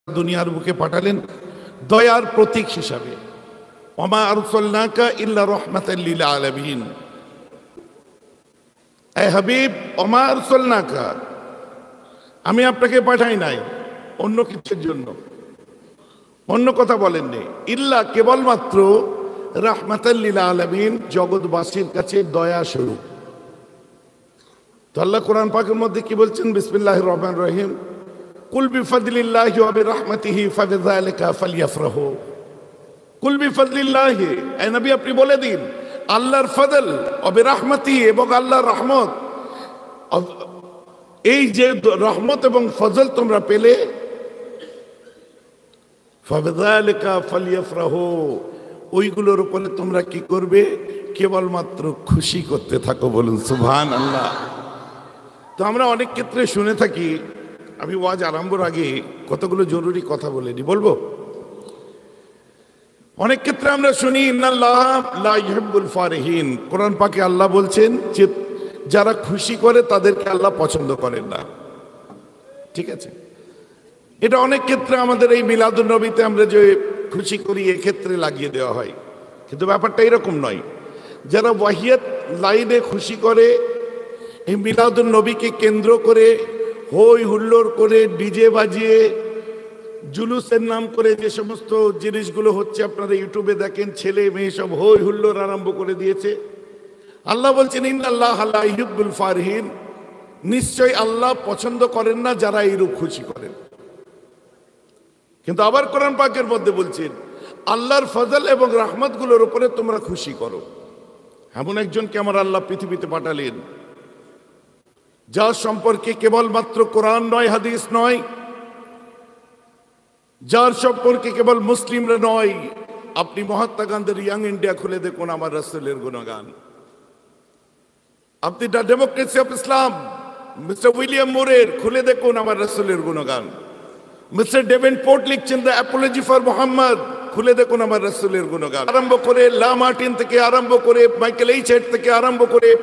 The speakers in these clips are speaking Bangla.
দুনিয়ার বুকে পাঠালেন দয়ার প্রতীক হিসাবে। ওমা আরসালনাকা ইল্লা রাহমাতাল লিল আলামিন। এ হাবিব, ওমা আরসালনাকা, আমি আপনাকে পাঠাই নাই অন্য কিছুর জন্য, অন্য কথা বলেননি। ইল্লা, কেবলমাত্র রাহমাতাল লিল আলামিন, জগৎবাসীর কাছে দয়া স্বরূপ। তো আল্লাহ কোরআন পাকের মধ্যে কি বলছেন? বিসমিল্লাহির রহমানির রহিম, কুল বিফাদলিল্লাহি ওয়া বিরহমাতিহি ফাবিযালিকা ফালইফরাহু। কুল বিফাদলিল্লাহি, এ নবী আপনি বলে দিন আল্লাহর ফজল ওয়া বিরহমাতিহি, এবং আল্লাহর রহমত, এই যে রহমত এবং ফজল তোমরা পেলে, ফাবিযালিকা ফালইফরাহু, ওইগুলোর উপরে তোমরা কি করবে? কেবলমাত্র খুশি করতে থাকো। বলুন সুবহানাল্লাহ। তো আমরা অনেক ক্ষেত্রে শুনে থাকি, আমি ওয়াজ আরম্ভর আগে কতগুলো জরুরি কথা বলে নি, বলবো। অনেক ক্ষেত্রে আমরা শুনি ইন্নাল্লাহ লা ইউহিব্বুল ফারিহিন, কোরআন পাকে আল্লাহ বলছেন যে যারা খুশি করে তাদেরকে আল্লাহ পছন্দ করেন না। ঠিক আছে, এটা অনেক ক্ষেত্রে আমাদের এই মিলাদুন নবীতে আমরা যে খুশি করি এক্ষেত্রে লাগিয়ে দেওয়া হয়, কিন্তু ব্যাপারটা এরকম নয়। যারা ওয়াহিয়াত লাইনে খুশি করে, এই মিলাদুন নবীকে কেন্দ্র করে হই হুল্লোড় করে ডিজে বাজিয়ে জুলুসের নাম করে যে সমস্ত জিনিসগুলো হচ্ছে, আপনারা ইউটিউবে দেখেন, ছেলে মেয়ে সব হই হুল্লোড় আরম্ভ করে দিয়েছে। আল্লাহ বলছেন ইন্নাল্লাহ লা ইউহিব্বুল ফারিহিন, নিশ্চয় আল্লাহ পছন্দ করেন না যারা এইরূপ খুশি করেন। কিন্তু আবার কোরআন পাকের মধ্যে বলছেন আল্লাহর ফজল এবং রহমতগুলোর উপরে তোমরা খুশি করো। এমন একজনকে আমার আল্লাহ পৃথিবীতে পাঠালেন যার সম্পর্কে কেবলমাত্র কোরআন নয়, হাদিস নয়, যার সম্পর্কে কেবল মুসলিমরা নয়, আপনি মহাত্মা গান্ধীর ইয়াং ইন্ডিয়া খুলে দেখুন আমার রাসূলের গুণগান। আপনি the democracy of Islam Mister William মোরের খুলে দেখুন আমার রাসূলের গুণগান। মিস্টার ডেভেনপোর্ট লিখছেন দ্য অ্যাপোলজি ফর মোহাম্মদ, খুলে দেখুন আমার রাসূলের গুণগান। আরম্ভ করে লা মার্টিন থেকে আরম্ভ করে মাইকেল এইচেট থেকে আরম্ভ করে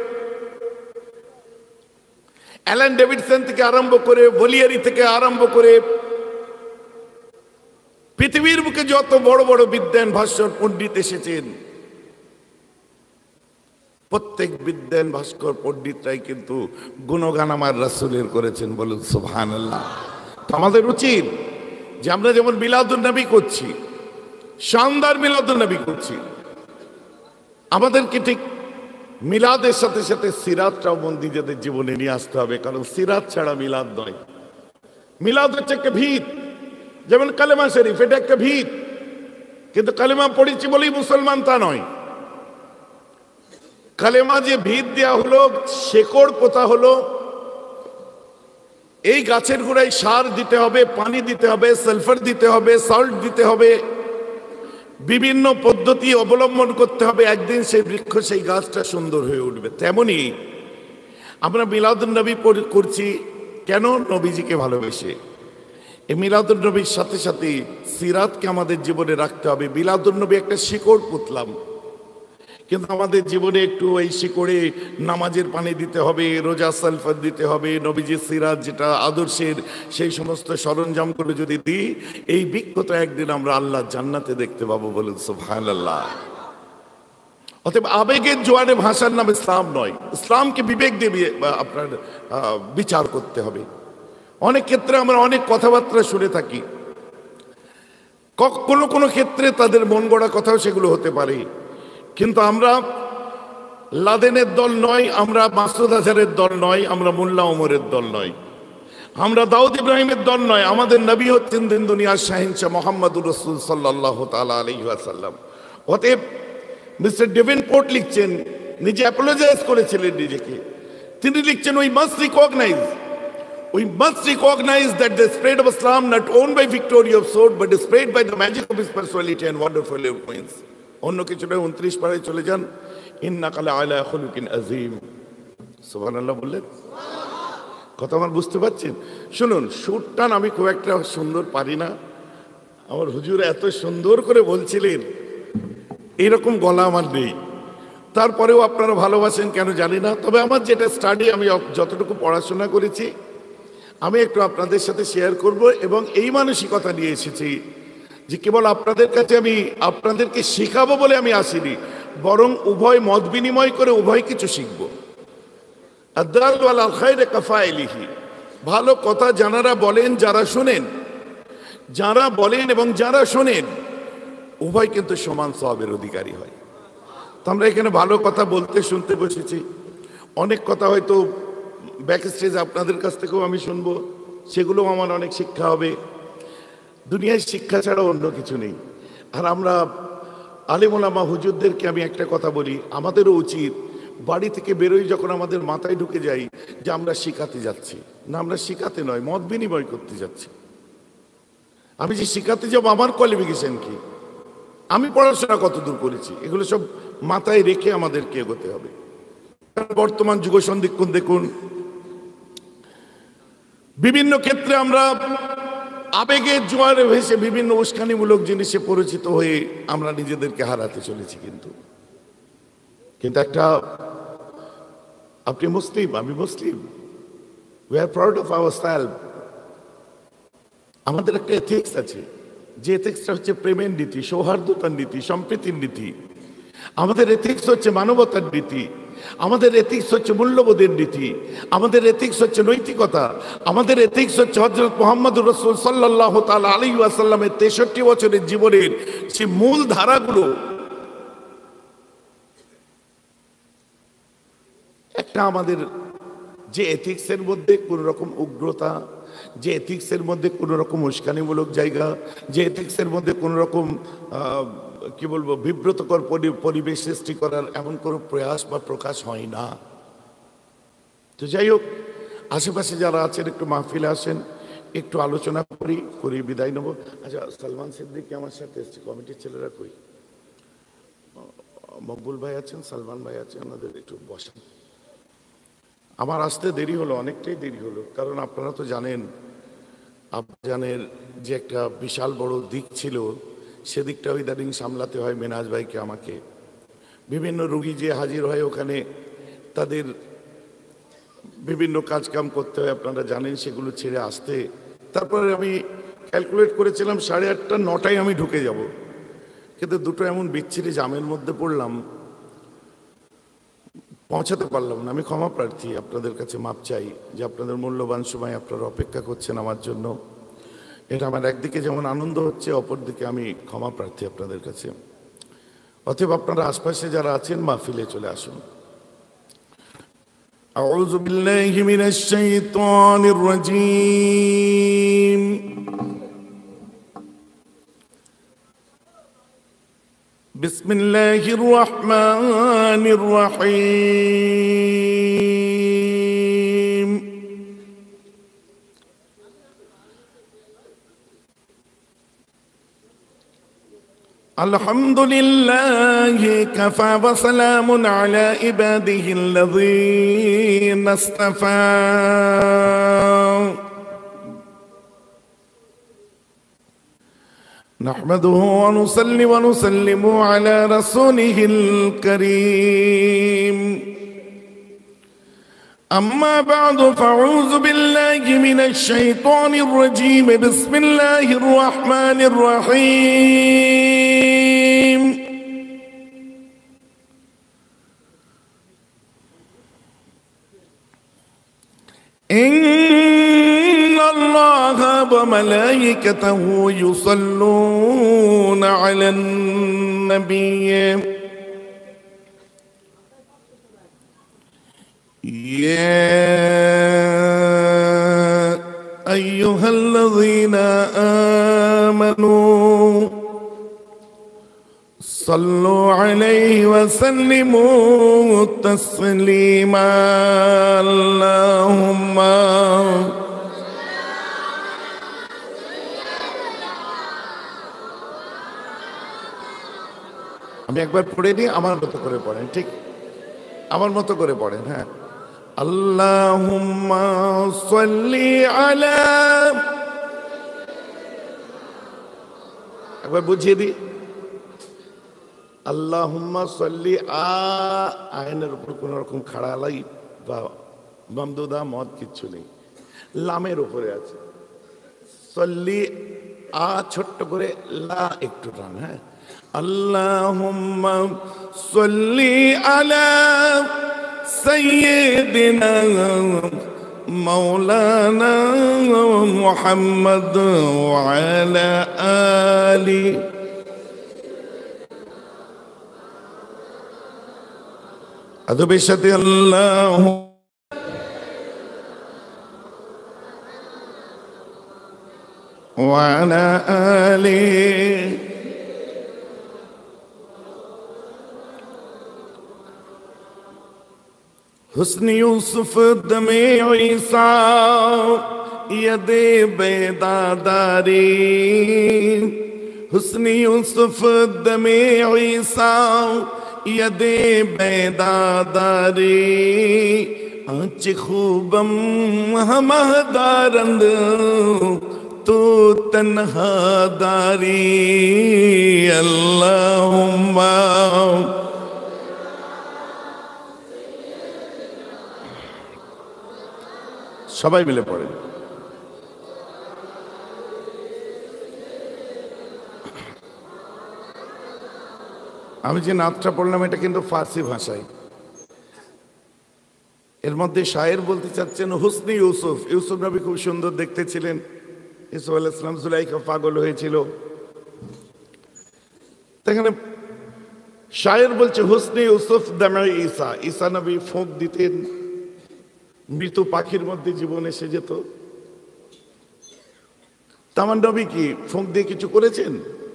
অ্যালান ডেভিডসন থেকে আরম্ভ করে ভলিয়ারি থেকে আরম্ভ করে পৃথিবীর বুকে যত বড় বড় বিদ্বান ভাস্কর পণ্ডিত এসেছেন, প্রত্যেক বিদ্বান ভাস্কর পণ্ডিতরাই কিন্তু গুণগান আমার রাসূলের করেছেন। বলুন সুবহানাল্লাহ। আমাদের উচিত যে আমরা যেমন মিলাদুন নবী করছি, শানদার মিলাদুন নবী করছি, আমাদেরকে ঠিক মিলাদের সাথে সাথে সিরাতটাও নিজেদের জীবনে নিয়ে আসতে হবে। কারণ সিরাত ছাড়া মিলাদ নয়। মিলাদ হচ্ছে একটা ভিত, যেমন কালেমা শরীফ, এটা একটা ভিত, কিন্তু কালেমা পড়েছি বলেই মুসলমান তা নয়। কালেমা যে ভিত দেওয়া হলো, শেকড় পোতা হলো, এই গাছের গোড়ায় সার দিতে হবে, পানি দিতে হবে, সালফার দিতে হবে, সল্ট দিতে হবে, বিভিন্ন পদ্ধতি অবলম্বন করতে হবে। একদিন সেই বৃক্ষ, সেই গাছটা সুন্দর হয়ে উঠবে। তেমনি আমরা মিলাদুন নবী করছি কেন? নবীজিকে ভালোবেসে। এই মিলাদুন নবীর সাথে সাথে সিরাতকে আমাদের জীবনে রাখতে হবে। মিলাদুন নবী একটা শিকড় পুতলাম, কিন্তু আমাদের জীবনে একটু এই শিকড়ে নামাজের পানি দিতে হবে, রোজা সালফাত দিতে হবে, নবীজির সিরাত যেটা আদর্শের সেই সমস্ত সরঞ্জামগুলো যদি দিই, এই বৃক্ষটা একদিন আমরা আল্লাহ জান্নাতে দেখতে পাবো। বলুন সুবহানাল্লাহ। অতএব আবেগের জোয়ারে ভাষার নাম ইসলাম নয়। ইসলামকে বিবেক দিয়ে আপনার বিচার করতে হবে। অনেক ক্ষেত্রে আমরা অনেক কথাবার্তা শুনে থাকি, কোনো কোনো ক্ষেত্রে তাদের মন গড়া কথাও সেগুলো হতে পারে, কিন্তু আমরা লাদেনের দল নয়, আমরা মাসুদ আজহারের দল নয়, আমরা মোল্লা ওমরের দল নয়, আমরা দাউদ ইব্রাহিমের দল নয়। আমাদের নবী হচ্ছেন দিন দুনিয়ার শাহিনশাহ মুহাম্মদুর রাসূল সাল্লাল্লাহু তাআলা আলাইহি ওয়াসাল্লাম। অতএব মিস্টার ডেভেনপোর্ট লিখছেন, নিজে অ্যাপোলোজাইজ করেছিলেন নিজেকে, তিনি লিখছেন we must recognize that the spread of Islam not owned by victory of sword but is spread by the magic of his personality and wonderful eloquence. অন্য কিছুটা 29 পারায় চলে যান, ইন্নাকা লাআলা খুলুকিন আযীম। সুবহানাল্লাহ বললেন। কথা আমার বুঝতে পারছেন? শুনুন, সুরটান আমি খুব একটা সুন্দর পারি না, আমার হুজুর এত সুন্দর করে বলছিলেন, এইরকম গলা আমার নেই। তারপরেও আপনারা ভালোবাসেন কেন জানি না। তবে আমার যেটা স্টাডি, আমি যতটুকু পড়াশোনা করেছি, আমি একটু আপনাদের সাথে শেয়ার করব এবং এই মানসিকতা নিয়ে এসেছি যে কেবল আপনাদের কাছে আমি আপনাদেরকে শেখাবো বলে আমি আসিনি, বরং উভয় মত বিনিময় করে উভয় কিছু শিখব। আদ-দাল্লু আলাল খায়রি কাফাইলিহি, ভালো কথা যারা বলেন যারা শোনেন, যারা বলেন এবং যারা শোনেন উভয় কিন্তু সমান সওয়াবের অধিকারী হয়। তো আমরা এখানে ভালো কথা বলতে শুনতে বসেছি, অনেক কথা হয়তো ব্যাক স্টেজ আপনাদের কাছ থেকেও আমি শুনবো, সেগুলোও আমার অনেক শিক্ষা হবে। দুনিয়ায় শিক্ষা ছাড়া অন্য কিছু নেই। আর আমরা আলেম ওলামা হুজুরদেরকে আমি একটা কথা বলি, আমাদেরও উচিত বাড়ি থেকে বেরোই যখন আমাদের মাথায় ঢুকে যাই যে আমরা শিখাতে যাচ্ছি, না আমরা শিখাতে নয়, মত বিনিময় করতে যাচ্ছি। আমি যে শিখাতে যাব আমার কোয়ালিফিকেশন কি, আমি পড়াশোনা কত দূর করেছি, এগুলো সব মাথায় রেখে আমাদেরকে এগোতে হবে। বর্তমান যুগ সন্ধিক্ষণ দেখুন, বিভিন্ন ক্ষেত্রে আমরা আবেগের জোয়ারে ভেসে বিভিন্ন উস্কানিমূলক জিনিসে পরিচিত হয়ে আমরা নিজেদেরকে হারাতে চলেছি। কিন্তু একটা, আপনি মুসলিম, আমি মুসলিম, we are proud of our self. আমাদের একটা এথিক্স আছে, যে এথিক্সটা হচ্ছে প্রেমের নীতি, সৌহার্দ্যতার নীতি, সম্প্রীতির নীতি। আমাদের এথিক্স হচ্ছে মানবতার নীতি, আমাদের এথিক্স হচ্ছে মূল্যবোধের নীতি, আমাদের এথিক্স হচ্ছে নৈতিকতা, আমাদের এথিক্স হচ্ছে হযরত মুহাম্মদুর রাসূল সাল্লাল্লাহু তাআলা আলাইহি ওয়াসাল্লামের 63 বছরের জীবনের সেই মূল ধারাগুলো। একটা আমাদের যে এথিক্সের মধ্যে কোন রকম উগ্রতা, যে এথিক্সের মধ্যে কোন রকম উস্কানিমূলক জায়গা, যে এথিক্সের মধ্যে কোন রকম কি বলবো বিব্রতকর পরিবেশ সৃষ্টি করার এমন কোনো প্রয়াস বা প্রকাশ হয় না। তো যাই হোক, আশেপাশে যারা আছেন একটু মাহফিলে আসেন, একটু আলোচনা করি বিদায় নেব। আচ্ছা, সালমান সিদ্দিকী আমার সাথে এসছে, কমিটির ছেলেরা কই? মকবুল ভাই আছেন, সালমান ভাই আছেন, ওনাদের একটু বসান। আমার আসতে দেরি হলো, অনেকটাই দেরি হলো, কারণ আপনারা তো জানেন আব্বাজানের যে একটা বিশাল বড় দিক ছিল, সেদিকটাও ইদানিং সামলাতে হয় মেনাজ ভাইকে, আমাকে। বিভিন্ন রুগী যে হাজির হয় ওখানে তাদের বিভিন্ন কাজকাম করতে হয়, আপনারা জানেন, সেগুলো ছেড়ে আসতে। তারপরে আমি ক্যালকুলেট করেছিলাম 8:30 9টায় আমি ঢুকে যাব, কিন্তু দুটো এমন বিচ্ছিরি জামের মধ্যে পড়লাম, পৌঁছাতে পারলাম না। আমি ক্ষমা প্রার্থী, আপনাদের কাছে মাপ চাই যে আপনাদের মূল্যবান সময় আপনারা অপেক্ষা করছেন আমার জন্য। এটা আমার একদিকে যেমন আনন্দ হচ্ছে, অপরদিকে আমি ক্ষমা প্রার্থী আপনাদের কাছে। অতএব আপনারা আশপাশে যারা আছেন মাহফিলে চলে আসুন। আউযু বিল্লাহি মিনাশ শাইতানির রাজীম। বিসমিল্লাহির রহমানির রহিম। আলহামদুলিল্লাহি কাফা ওয়া সালামুন আলা ইবাদিহিল্লাযীনা ইসতাফা। نحمده ونصلي ونسلم على رسوله الكريم. أما بعد فأعوذ بالله من الشيطان الرجيم. بسم الله الرحمن الرحيم. إن الله وملائكته يصلون على النبي يا أيها الذين آمنوا صلوا عليه وسلموا تسليما. اللهم আমি একবার পড়ে নিই, আমার মতো করে পড়েন, ঠিক আমার মতো করে পড়েন। হ্যাঁ, আল্লাহুম্মা সাল্লি আলা, একবার বুঝিয়ে দিই, আল্লাহুম্মা সাল্লি আইনের উপর কোন রকম খাড়ালাই বা মামদুদা মত কিচ্ছু নেই। লামের উপরে আছে। সল্লি আ ছোট্ট করে, লা একটু টান। হ্যাঁ, আল্লাহুম্মা সল্লি আলা সাইয়্যিদিনা মাওলানা মুহাম্মদ ওয়া আলা আলি। আদবের সাথে আল্লাহ ওয়া আলা আলি। हुस्न यूसुफ दमे ईसा यदे बेदादारी। हुस्न यूसुफ दमे ईसा यदे बेदादारी। आँच खूबम हमदारंद तो तन्हादारी। अल्लाहुम्मा সবাই মিলে পড়েন। আমি যে নাতটা পড়লাম এটা কিন্তু ফার্সি ভাষায়। এর মধ্যে শায়ের বলতে চাচ্ছেন হুসনি ইউসুফ। ইউসুফ নবী খুব সুন্দর দেখতে ছিলেন। ইউসুফ আলাইহিস সালাম জুলাইখা পাগল হয়েছিল। এখানে শায়ের বলছে হুসনি ইউসুফ দামে ঈসা। ঈসা নবী ফোঁক দিতেন, মৃত পাখির মধ্যে জীবন এসে যেত। আমার নবী কি ফোঁক দিয়ে কিছু করেছেন?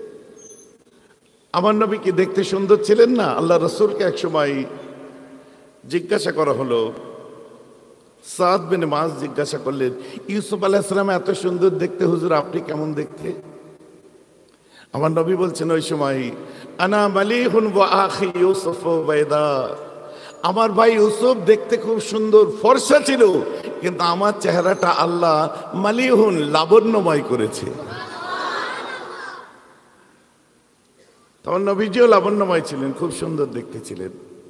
আমার নবী কি দেখতে সুন্দর ছিলেন না? আল্লাহ রাসূলকে একসময় জিজ্ঞাসা করা হলো, সাদ বিন মাস জিজ্ঞাসা করলেন, ইউসুফ আলাইহিস সালাম এত সুন্দর দেখতে, হুজুর আপনি কেমন দেখতে? আমার নবী বলছেন ওই সময়, আনা মালিহুন ওয়া আখি ইউসুফ বাইদা। আমার ভাই ইউসুফ দেখতে খুব সুন্দর, ফর্সা ছিল, কিন্তু আমার চেহারাটা আল্লাহ মালিহুন লাবণ্যময় করেছে। তখন নবীজিও লাবণ্যময় ছিলেন, খুব সুন্দর দেখতে ছিলেন।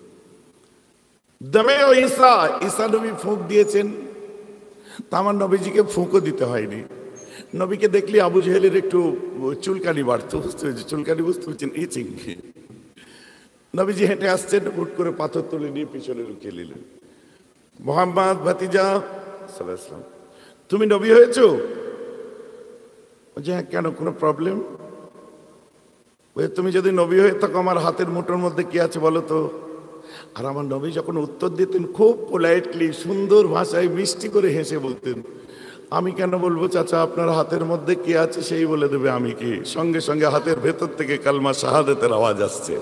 দমে ও ঈসা, ঈসা নবী ফুঁক দিয়েছেন, তা আমার নবীজিকে ফুঁকও দিতে হয়নি। নবীকে দেখলে আবু জেহেলের একটু চুলকানি বাড়তো, বুঝতে পেরেছি, চুলকানি বুঝতে পেরেছেন, ইচিং। নবীজি হেঁটে আসছেন, হুট করে পাথর তুলে নিয়ে পিছনে লুকিয়ে নিলেন। মোহাম্মদ ভাতিজা সাল্লাল্লাহু আলাইহি ওয়াসাল্লাম, তুমি নবী হয়েছো? বলছে হ্যাঁ, কেন, কোনো প্রবলেম? তুমি যদি নবী হয়ে থাকো আমার হাতের মুঠোর মধ্যে কি আছে বলো তো? আর আমার নবী যখন উত্তর দিতেন খুব পোলাইটলি, সুন্দর ভাষায় মিষ্টি করে হেসে বলতেন, আমি কেন বলবো চাচা, আপনার হাতের মধ্যে কি আছে সেই বলে দেবে আমি কি। সঙ্গে সঙ্গে হাতের ভেতর থেকে কালমা শাহাদাতের আওয়াজ আসছে।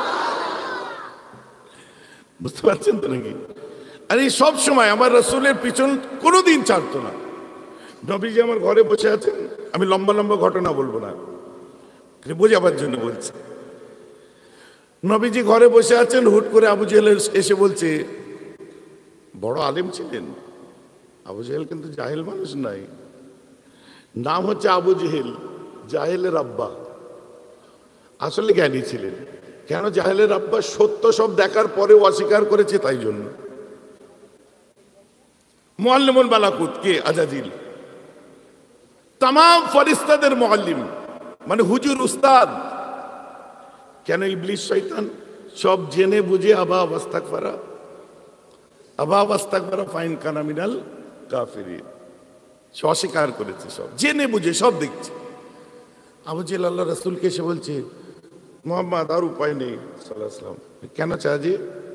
বুঝতে পারছেন তো নাকি? আর এই সব সময় আমার রাসূলের পিছন কোনোদিন ছাড়তো না। নবীজি আমার ঘরে বসে আছেন, আমি লম্বা লম্বা ঘটনা বলবো না, বোঝাবার জন্য বলছি। নবীজি ঘরে বসে আছেন, হুট করে আবু জেহেল এসে বলছে, বড় আলেম ছিলেন আবু জেহেল, কিন্তু জাহেল মানুষ নাই। নাম হচ্ছে আবু জেহেল, জাহেলের আব্বা। আসলে জ্ঞানী ছিলেন। কেন জাহেলের আব্বা? সত্য সব দেখার পরেও অস্বীকার করেছে, তাই জন্য। মুআল্লিমুল মালাকুত কে? আজাজিল। তাম ফেরেশতাদের মুআল্লিম, মানে হুজুর, উস্তাদ। কেন? ইবলিস শয়তান সব জেনে বুঝে আবা ওয়াস্তাগফারা ফাইন কানা মিনাল কাফিরিন, সে অস্বীকার করেছে, সব জেনে বুঝে সব দেখছে। আবু জেহেল আল্লাহ রাসূলকে এসে বলছে, মোহাম্মদ আর উপায় নেই সাল্লাল্লাহু আলাইহি ওয়াসাল্লাম। কেন চাচি?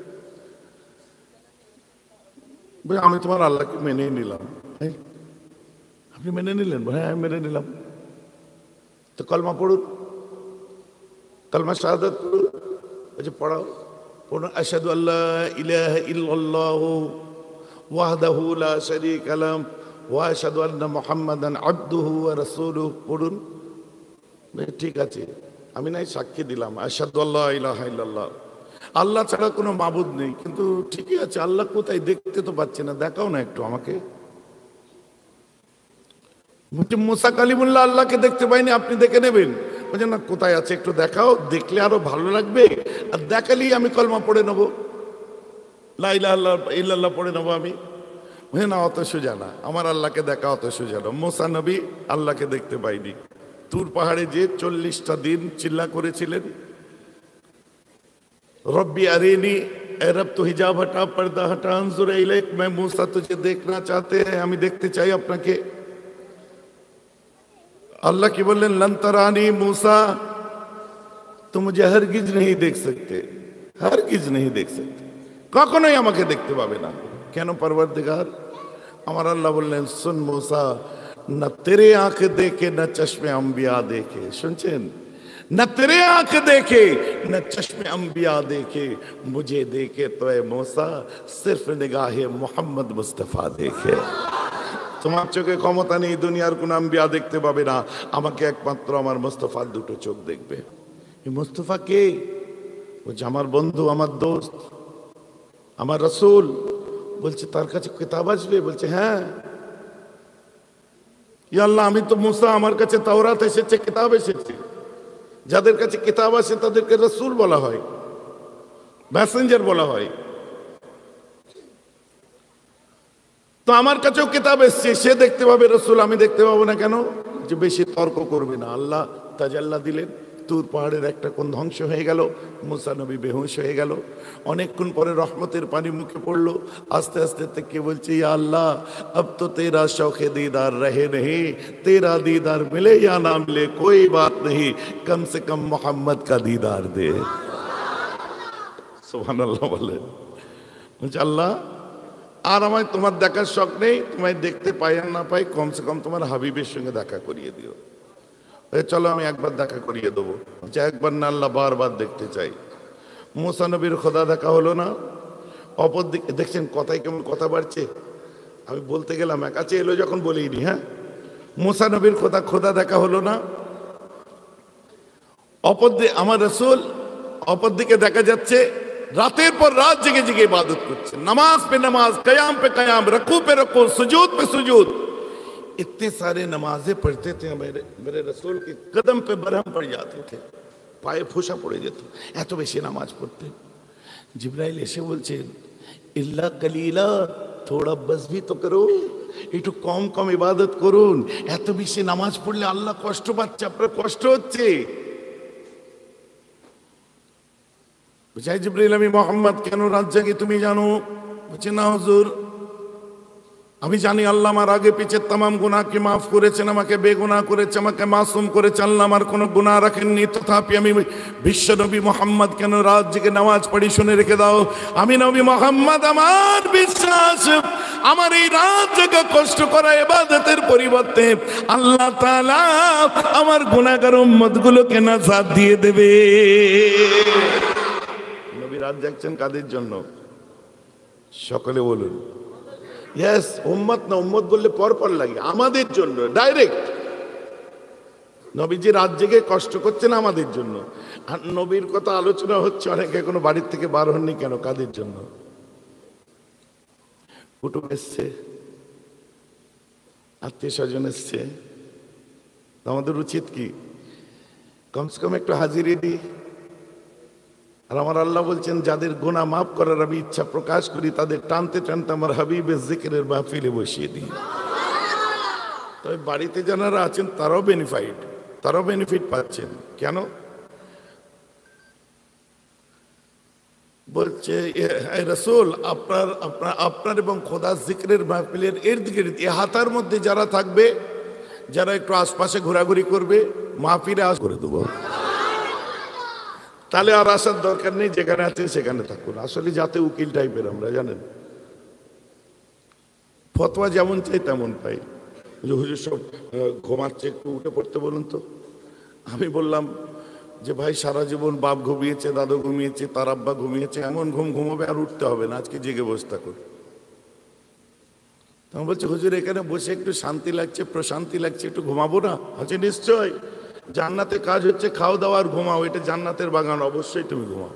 আমি তোমার আল্লাহকে মেনে নিলাম। আপনি মেনে নিলেন? হ্যাঁ আমি মেনে নিলাম। তো কলমা পড়ুন, কালমা শাহাদাত পড়ুন। বলছে পড়াও। পড়ুন, আশহাদু আল্লা ইলাহা ইল্লাল্লাহু ওয়াহদাহু লা শারীকা লাহু ওয়া আশহাদু আন্না মুহাম্মাদান আবদুহু ওয়া রাসূলুহু। পড়ুন। ঠিক আছে, আমি নাই সাক্ষী দিলাম, আশহাদু আল্লা ইলাহা ইল্লাল্লাহ, আল্লাহ ছাড়া কোনো মাবুদ নেই। কিন্তু ঠিকই আছে, আল্লাহ কোথায়? দেখতে তো পাচ্ছি না, দেখাও না একটু আমাকে। মুসা কালিমুল্লাহ আল্লাহকে দেখতে পাইনি, আপনি দেখে নেবেন। বলছেন না, কোথায় আছে একটু দেখাও, দেখলে আরো ভালো লাগবে, আর দেখালেই আমি কলমা পড়ে নেবো, লা ইলাহা ইল্লাল্লাহ পড়ে নেবো আমি। না অত সোজা না, আমার আল্লাহকে দেখা অত সোজা না। মুসা নবী আল্লাহকে দেখতে পাইনি। তুর পাহাড়ে যে 40টা দিন চিল্লা করেছিলেন, रब्बी अरेनी, ए रब तो हिजाब हटा, पर्दा हटा, अंजुर इलैक, मैं मूसा तुझे देखना चाहते हैं, हमें देखते चाहिए আপনাকে। अल्लाह की बोलें लन तरानी मूसा, तुम मुझे हरगिज नहीं देख सकते, हरगिज नहीं देख सकते, কখনোই আমাকে দেখতে পাবে না। কেন পরওয়ারদিগার? আমার আল্লাহ বললেন सुन मूसा, न तेरे आंख देखे न चश्मे अंबिया देखे। শুনছেন? न तेरे आंख देखे न चश्मे अंबिया देखे, मुझे देखे तो ए मूसा सिर्फ निगाहे मोहम्मद मुस्तफा देखे। তোমার চোখে ক্ষমতা নেই, দুনিয়ার কোন আম্বিয়া দেখতে পাবে না, আমাকে একমাত্র আমার মুস্তাফার দুটো চোখ দেখবে। এই মুস্তাফা কে? বলছে আমার বন্ধু, আমার দোস্ত, আমার রাসূল। বলছে তার কাছে কিতাব আসবে? বলছে হ্যাঁ। ইয়া আল্লাহ, আমি তো মুসা, আমার কাছে তাওরাত এসেছে, কিতাব এসেছে। যাদের কাছে কিতাব আসে তাদেরকে রাসূল বলা হয়, মেসেঞ্জার বলা হয়। তো আমার কাছেও কিতাব এসছে, সে দেখতে পাবে রাসূল, আমি দেখতে পাবো না কেন? যে বেশি তর্ক করবে না। আল্লাহ তাজাল্লা দিলেন, তুর পাহাড়ের একটা কোন ধ্বংস হয়ে গেল, মুসা নবী বেহুশ হয়ে গেল। অনেকক্ষণ পরে রহমতের পানি মুখে পড়লো। আস্তে আস্তে থেকে বলছে ইয়া আল্লাহ, अब तो तेरा शौक़े दीदार रहे नहीं, तेरा दीदार मिले या ना मिले कोई बात नहीं, कम से कम मोहम्मद का दीदार दे। সুবহানাল্লাহ বলে। বলছে আল্লাহ, আর আমায় তোমার দেখার শখ নেই, তোমায় দেখতে পাই আর না পাই, কমসে কম তোমার হাবিবের সঙ্গে দেখা করিয়ে দিও। চলো আমি একবার দেখা করিয়ে দেবো। যে একবার না আল্লাহ বারবার দেখতে চাই। মুসা নবীর খোদা দেখা হলো না। অপরদিকে দেখছেন কথায় কেমন কথা বাড়ছে। আমি বলতে গেলাম কাছে এলো যখন বলিনি। হ্যাঁ, মুসা নবীর খোদা দেখা হলো না। অপরদিকে আমার রাসূল, অপরদিকে দেখা যাচ্ছে রাতের পর রাত জেগে জেগে ইবাদত করছে, নামাজ पे नमाज, कयाम पे कयाम, रकू पे रकू, सुजूद पे सुजूद। इतने सारे नमाजें पढ़ते थे मेरे रसूल के कदम पे बरहम पड़ जाते थे, पाए फूसा पड़े যেত, এত বেশি নামাজ পড়তেন। জিবরাইল এসে বলছেন ইল্লা কলিলা, থোড়া বস ভি তো করো, একটু কম কম ইবাদত করুন, এত বেশি নামাজ পড়লে আল্লাহ কষ্ট পাচ্ছে, আপনার কষ্ট হচ্ছে। বলছে জিবরাইল, আমি মোহাম্মদ কেন রাত জাগি তুমি জানো? বলছে না হুজুর, আমি জানি আল্লাহ আমার আগে পিছে तमाम গুনাহকে মাফ করেছেন, আমাকে বেগুনাহ করেছে, আমাকে মাসুম করেছে, আল্লাহ আমার কোনো গুনাহ রাখেননি। তথাপি আমি বিশ্ব নবী মোহাম্মদ কেন রাত জেগে নামাজ পড়ি শুনে রেখে দাও। আমি নবী মোহাম্মদ, আমার বিশ্বাস আমার এই রাত জেগে কষ্ট করা ইবাদতের পরিবর্তে আল্লাহ তাআলা আমার গুনাহগার উম্মতগুলোকে নাজাত দিয়ে দেবে। নবী রাত জাগছেন কাদের জন্য? সকলে বলুন ইয়েস। উম্মত না, উম্মত বললে পরপর লাগে, আমাদের জন্য ডাইরেক্ট। নবীজি রাত জেগে কষ্ট করছেন আমাদের জন্য। আর নবীর কথা আলোচনা হচ্ছে, অনেকে কোনো বাড়ির থেকে বার হননি কেন? কাদের জন্য? কুটুম এসছে, আত্মীয় স্বজন এসছে, আমাদের উচিত কি কমসে কম একটু হাজিরি দিই। আর আমার আল্লাহ বলছেন যাদের গুনাহ মাফ করার আমি ইচ্ছা প্রকাশ করি, তাদের টানতে টানতে আমার হাবিবের জিকিরের মাহফিলে বসিয়ে দিই। তবে বাড়িতে যারা আছেন তারাও বেনিফিট পাচ্ছেন। কেন? বলছে রাসূল, আপনার এবং খোদা জিকিরের মাহফিলের হাতার মধ্যে যারা থাকবে, যারা একটু আশপাশে ঘোরাঘুরি করবে, মাহফিলে আস করে দেবো। তাহলে আর আসার দরকার নেই, যেখানে আছে সেখানে থাকুন। আসলে যাতে উকিল টাইপের আমরা, জানেন, ফতোয়া যেমন চাই তেমন পাই। হুজুর সব ঘুমাচ্ছে, একটু উঠে পড়তে বলুন তো। আমি বললাম যে ভাই সারা জীবন বাপ ঘুমিয়েছে, দাদু ঘুমিয়েছে, তার আব্বা ঘুমিয়েছে, এমন ঘুম ঘুমাবে আর উঠতে হবে না, আজকে জেগে বসে থাকুন। তখন বলছে হুজুর এখানে বসে একটু শান্তি লাগছে, প্রশান্তি লাগছে, একটু ঘুমাবো না? আচ্ছা নিশ্চয়, জান্নাতে কাজ হচ্ছে খাও দাও আর ঘুমাও, এটা জান্নাতের বাগান, অবশ্যই তুমি ঘুমাও।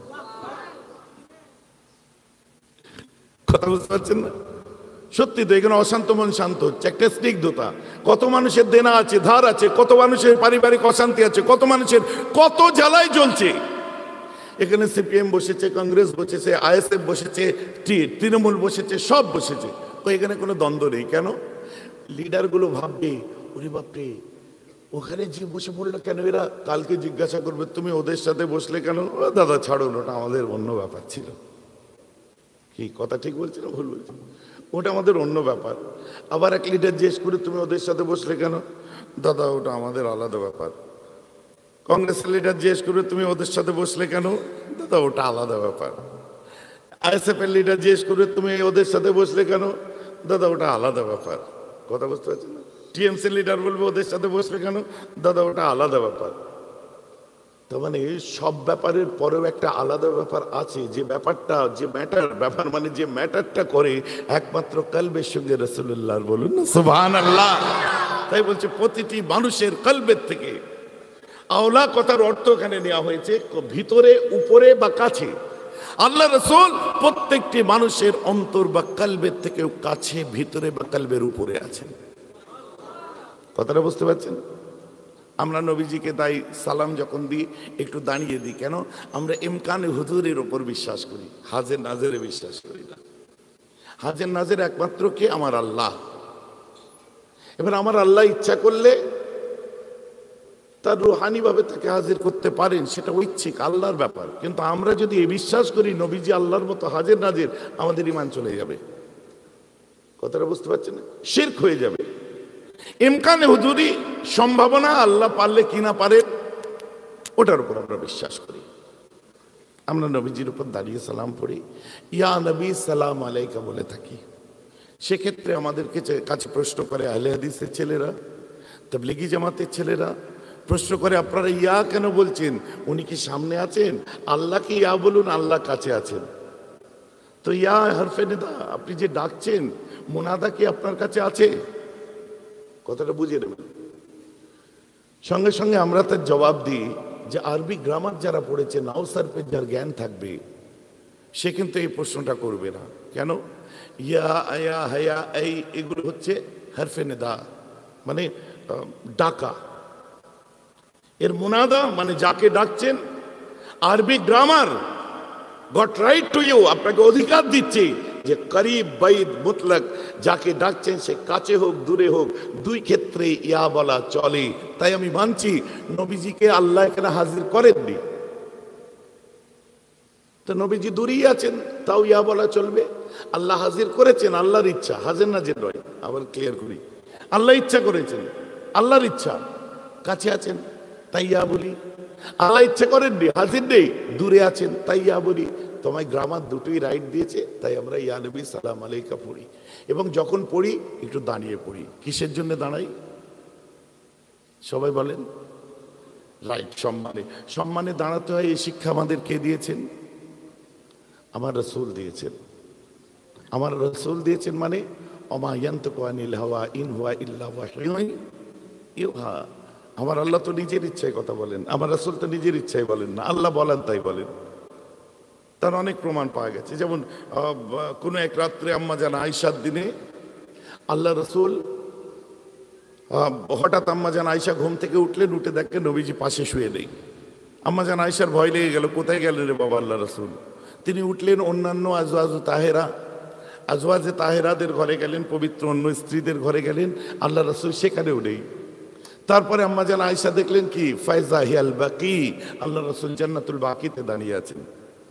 কথা বুঝতে পারছেন না? সত্যি তো, এখানে অশান্ত মন শান্ত হচ্ছে, একটা স্নিগ্ধতা। কত মানুষের দেনা আছে, ধার আছে, কত মানুষের পারিবারিক অশান্তি আছে, কত মানুষের কত জ্বালায় জ্বলছে। এখানে সিপিএম বসেছে, কংগ্রেস বসেছে, আইএসএফ বসেছে, তৃণমূল বসেছে, সব বসেছে। এখানে কোনো দ্বন্দ্ব নেই। কেন? লিডারগুলো ভাববে ওরে বাপরে ওখানে যে বসে পড়লো কেন, এরা কালকে জিজ্ঞাসা করবে তুমি ওদের সাথে বসলে কেন? ও দাদা ছাড়ুন, ওটা আমাদের অন্য ব্যাপার ছিল। কি কথা ঠিক বলছি না ভুল বলছি? ওটা আমাদের অন্য ব্যাপার। আবার এক লিডার জিজ্ঞেস করে তুমি ওদের সাথে বসলে কেন? দাদা ওটা আমাদের আলাদা ব্যাপার। কংগ্রেসের লিডার জিজ্ঞেস করে তুমি ওদের সাথে বসলে কেন? দাদা ওটা আলাদা ব্যাপার। আইএসএফ এর লিডার জিজ্ঞেস করে তুমি ওদের সাথে বসলে কেন? দাদা ওটা আলাদা ব্যাপার। কথা বুঝতে পারছেন না? টিএমসি লিডার বলবে ওদের সাথে বসলে কেন? দাদা ওটা আলাদা ব্যাপার। তার মানে সব ব্যাপারের পরেও একটা আলাদা ব্যাপার আছে, যে ব্যাপারটা যে ব্যাপার মানে যে ম্যাটারটা করে একমাত্র কলবের সঙ্গে রাসূলুল্লাহর, বলুন না সুবহানাল্লাহ। তাই বলছে প্রতিটি মানুষের কলবের থেকে আওলা কথার অর্থ এখানে নেওয়া হয়েছে ভিতরে, উপরে বা কাছে। আল্লাহ রাসূল প্রত্যেকটি মানুষের অন্তর বা কলবের থেকেও কাছে, ভিতরে বা কলবের উপরে আছেন। কথাটা বুঝতে পারছেন? আমরা নবীজিকে তাই সালাম যখন দিই একটু দাঁড়িয়ে দিই। কেন? আমরা ইমকানে হুজুরের উপর বিশ্বাস করি, হাজের নাজেরে বিশ্বাস করি না। হাজের নাজের একমাত্র কে? আমার আল্লাহ। এবার আমার আল্লাহ ইচ্ছা করলে তার রুহানি ভাবে তাকে হাজির করতে পারেন, সেটা ঐচ্ছিক আল্লাহর ব্যাপার। কিন্তু আমরা যদি এ বিশ্বাস করি নবীজি আল্লাহর মতো হাজের নাজের, আমাদের ঈমান চলে যাবে। কথাটা বুঝতে পারছেন না? শিরক হয়ে যাবে। ইমকানে হুজুরি সম্ভাবনা, আল্লাহ পারলে কি না পারে ওটার উপর আমরা বিশ্বাস করি। আমরা নবীজির উপর দাঁড়িয়ে সালাম পড়ি, ইয়া নবী সালাম আলাইকা বলে থাকি। সেক্ষেত্রে আমাদেরকে কাছে প্রশ্ন করে আহলে হাদিসের ছেলেরা, তাবলীগি জামাতের ছেলেরা প্রশ্ন করে আপনারা ইয়া কেন বলছেন? উনি কি সামনে আছেন? আল্লাহকে ইয়া বলুন, আল্লাহ কাছে আছেন। তো ইয়া হরফে নিদা, আপনি যে ডাকছেন মুনাদা কি আপনার কাছে আছে? কথাটা বুঝিয়ে নেবেন। সঙ্গে সঙ্গে আমরা তার জবাব দিই যে আরবি গ্রামার যারা পড়েছে, নাও সার্ফের যার জ্ঞান থাকবে সে কিন্তু এই প্রশ্নটা করবে না। কেন? ইয়া আয়া হায়া এই এগুলো হচ্ছে হরফে নিদা, মানে ডাকা। এর মুনাদা মানে যাকে ডাকছেন। আরবি grammar got right to you, আপনাকে অধিকার দিচ্ছে যে করিব বাইদ মুতলাক, যাকে ডাকছেন সে কাছে হোক দূরে হোক, দুই ক্ষেত্রে ইয়া বলা চলে। তাই আমি মানছি নবীজিকে আল্লাহ এখানে হাজির করেননি, তো নবীজি দূরেই আছেন, তাও ইয়া বলা চলবে। আল্লাহ হাজির করেছেন, আল্লাহর ইচ্ছা, হাজির নাজির নয়। আবার ক্লিয়ার করি, আল্লাহ ইচ্ছা করেছেন, আল্লাহর ইচ্ছা, কাছে আছেন তাই ইয়া বলি। আল্লাহ ইচ্ছা করেননি, হাজির নেই, দূরে আছেন তাই ইয়া বলি। তোমায় গ্রামার দুটোই রাইট দিয়েছে, তাই আমরা ইয়া নবী সালাম আলাইকা পড়ি। এবং যখন পড়ি একটু দাঁড়িয়ে পড়ি। কিসের জন্য দাঁড়াই? সবাই বলেন। রাইট, সম্মানে। সম্মানে দাঁড়াতে হয়, এই শিক্ষা আমাদের কে দিয়েছেন? আমার রাসূল দিয়েছেন। আমার রাসূল দিয়েছেন মানে ওমা ইয়ানতিকু আনিল হাওয়া ইন হুয়া ইল্লা ওয়াহয়ুন ইউহা। আমার আল্লাহ তো নিজের ইচ্ছায় কথা বলেন, আমার রাসূল তো নিজের ইচ্ছায় বলেন না, আল্লাহ বলেন তাই বলেন। তার অনেক প্রমাণ পাওয়া গেছে। যেমন কোনো এক রাত্রে আম্মা জান আয়েশার দিনে আল্লাহ রাসূল হঠাৎ আম্মা জান আয়েশা ঘুম থেকে উঠলেন, উঠে দেখেন নবীজি পাশে শুয়ে নেই। আম্মা জান আয়েশার ভয় লেগে গেল, কোথায় গেলেন রে বাবা আল্লাহ রাসূল? তিনি উঠলেন, অন্যান্য আজওয়াজে তাহেরাদের ঘরে গেলেন, পবিত্র অন্য স্ত্রীদের ঘরে গেলেন, আল্লাহ রাসূল সেখানেও নেই। তারপরে আম্মা জান আয়েশা দেখলেন কি ফায়জা হিয়াল বাকি, আল্লাহ রাসূল জান্নাতুল বাকিতে দাঁড়িয়ে আছেন।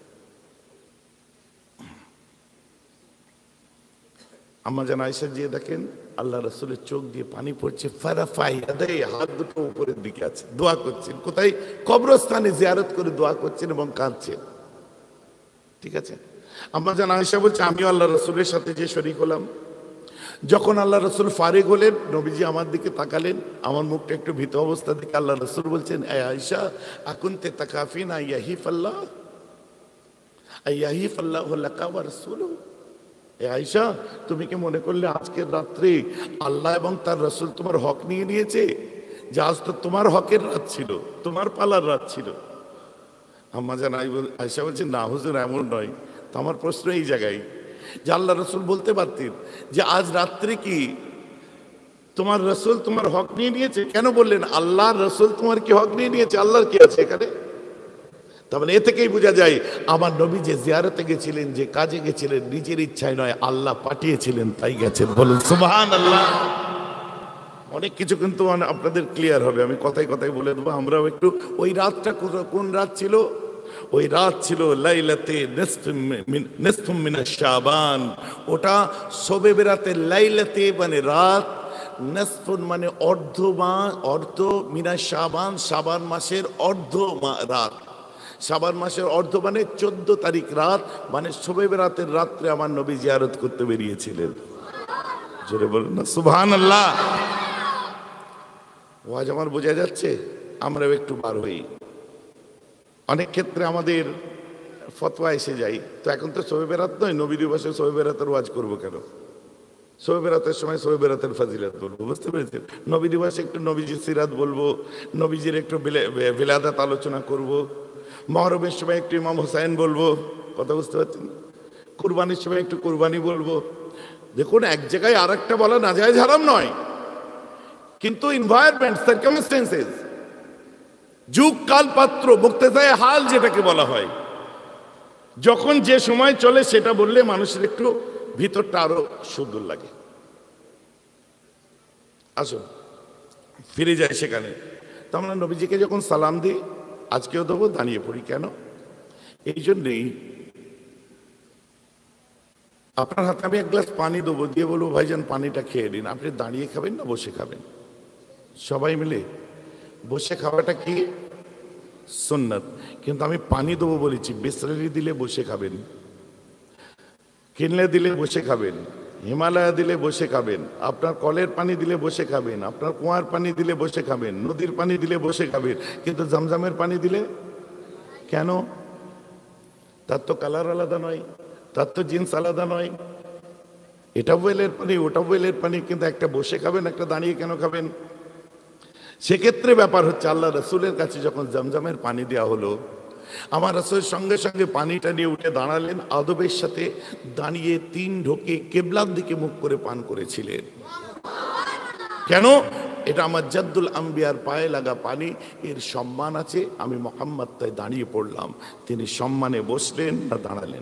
আম্মা জান আয়েশা গিয়ে দেখেন আল্লাহ রাসূলের চোখ দিয়ে পানি পড়ছে, ফারাফাই ইয়াদাই, হাত দুটো উপরের দিকে আছে, দোয়া করছেন। কোথায়? কবরস্থানে জিয়ারত করে দোয়া করছেন এবং কাঁদছেন। ঠিক আছে? আম্মা জান আয়েশা বলছে আমিও আল্লাহ রাসূলের সাথে যে শরীক হলাম। যখন আল্লাহ রাসূল ফারিগ হলেন, নবীজি আমার দিকে তাকালেন, আমার মুখটা একটু ভীত অবস্থা দেখে আল্লাহ রাসূল বলছেন এ আয়েশা আকুনতে তাকাফিনা ইয়াহিফাল্লাহ ইয়াহিফাল্লাহু লাকা ওয়া রাসূলুহু। এ আয়েশা, তুমি কি মনে করলে আজকের রাত্রে আল্লাহ এবং তার রাসূল তোমার হক নিয়ে নিয়েছে? যে আজ তো তোমার হকের রাত ছিল, তোমার পালার রাত ছিল। আম্মা জান আয়েশা বলছেন না হুজুর, এমন নয়। তো আমার প্রশ্ন এই জায়গায় যে আল্লাহ রাসূল বলতে পারতেন যে আজ রাত্রে কি তোমার রাসূল তোমার হক নিয়ে নিয়েছে? কেন বললেন আল্লাহর রাসূল তোমার কি হক নিয়ে নিয়েছে? আল্লাহর কি আছে এখানে? তার মানে এ থেকেই বোঝা যায় আমার নবী যে জিয়ারতে গেছিলেন, যে কাজে গেছিলেন, নিজের ইচ্ছায় নয়, আল্লাহ পাঠিয়েছিলেন তাই গেছেন। বলুন সুবহানাল্লাহ। অনেক কিছু কিন্তু আপনাদের ক্লিয়ার হবে, আমি কথায় কথায় বলে দেবো। আমরাও একটু, ওই রাতটা কোন রাত ছিল? ওই রাত ছিল লাইলাতে নিসফুম মিনাশ শাবান। ওটা শবে বেরাতে, লাইলাতে মানে রাত, নিসফুন মানে অর্ধ মিনাশ শাবান, শাবান মাসের অর্ধ রাত। শাবান মাসের অর্ধ মানে 14 তারিখ রাত, মানে শবে বেরাতের রাত্রে আমার নবী জিয়ারত করতে বেরিয়েছিলেন। জোরে বলুন না সুবহানাল্লাহ। ওয়াজ আমার বোঝা যাচ্ছে? আমরাও একটু বার হই। অনেক ক্ষেত্রে আমাদের ফতোয়া এসে যাই, তো এখন তো শবে বেরাত নয়, নবী দিবসে শবে বেরাতের ওয়াজ করবো কেন? শবে বেরাতের সময় শবে বেরাতের ফাজিলাত বলবো, বুঝতে পেরেছেন? নবী দিবসে একটু নবীজির সিরাত বলবো, নবীজির একটু বিলাদাত আলোচনা করব, মহরমের সময় একটু ইমাম হোসাইন বলবো, কথা বুঝতে পারছেন? কুরবানির সময় একটু কুরবানি বলবো। দেখুন, এক জায়গায় আর একটা বলা নাজায়েজ হারাম নয়, কিন্তু এনভায়রনমেন্ট, সার্কামস্টেন্সেস, যুগ কাল পাত্র, মুক্তেদায়ে হাল যেটাকে বলা হয়, যখন যে সময় চলে সেটা বললে মানুষের একটু ভিতরটা আরো সুন্দর লাগে। আসুন ফিরে যায় সেখানে। তো আমরা নবীজিকে যখন সালাম দিই, আজকেও দেবো, দাঁড়িয়ে পড়ি কেন? এই জন্যেই আপনার হাতে আমি এক গ্লাস পানি দেবো, দিয়ে বলবো ভাইজান পানিটা খেয়ে নিন। আপনি দাঁড়িয়ে খাবেন না বসে খাবেন? সবাই মিলে বসে খাওয়াটা কি সুন্নাত, কিন্তু আমি পানি দেবো বলেছি। বিসলেরি দিলে বসে খাবেন, কিনলে দিলে বসে খাবেন, হিমালয়া দিলে বসে খাবেন, আপনার কলের পানি দিলে বসে খাবেন, আপনার কুয়ার পানি দিলে বসে খাবেন, নদীর পানি দিলে বসে খাবেন, কিন্তু জমজমের পানি দিলে কেন? তার তো কালার আলাদা নয়, তার তো জিন্স আলাদা নয়, এটা ওয়েলের পানি, ওটা ওয়েলের পানি, কিন্তু একটা বসে খাবেন, একটা দাঁড়িয়ে কেন খাবেন? সেক্ষেত্রে ব্যাপার হচ্ছে, আল্লাহ রসুলের কাছে যখন জমজমের পানি দেওয়া হলো, আমার রসুল সঙ্গে সঙ্গে পানিটা নিয়ে উঠে দাঁড়ালেন, আদবের সাথে দাঁড়িয়ে 3 ঢোকে কেবলার দিকে মুখ করে পান করেছিলেন। কেন? এটা আমার জাদ্দুল আম্বিয়ার পায়ে লাগা পানি, এর সম্মান আছে, আমি মুহাম্মদ তাই দাঁড়িয়ে পড়লাম। তিনি সম্মানে বসলেন না দাঁড়ালেন?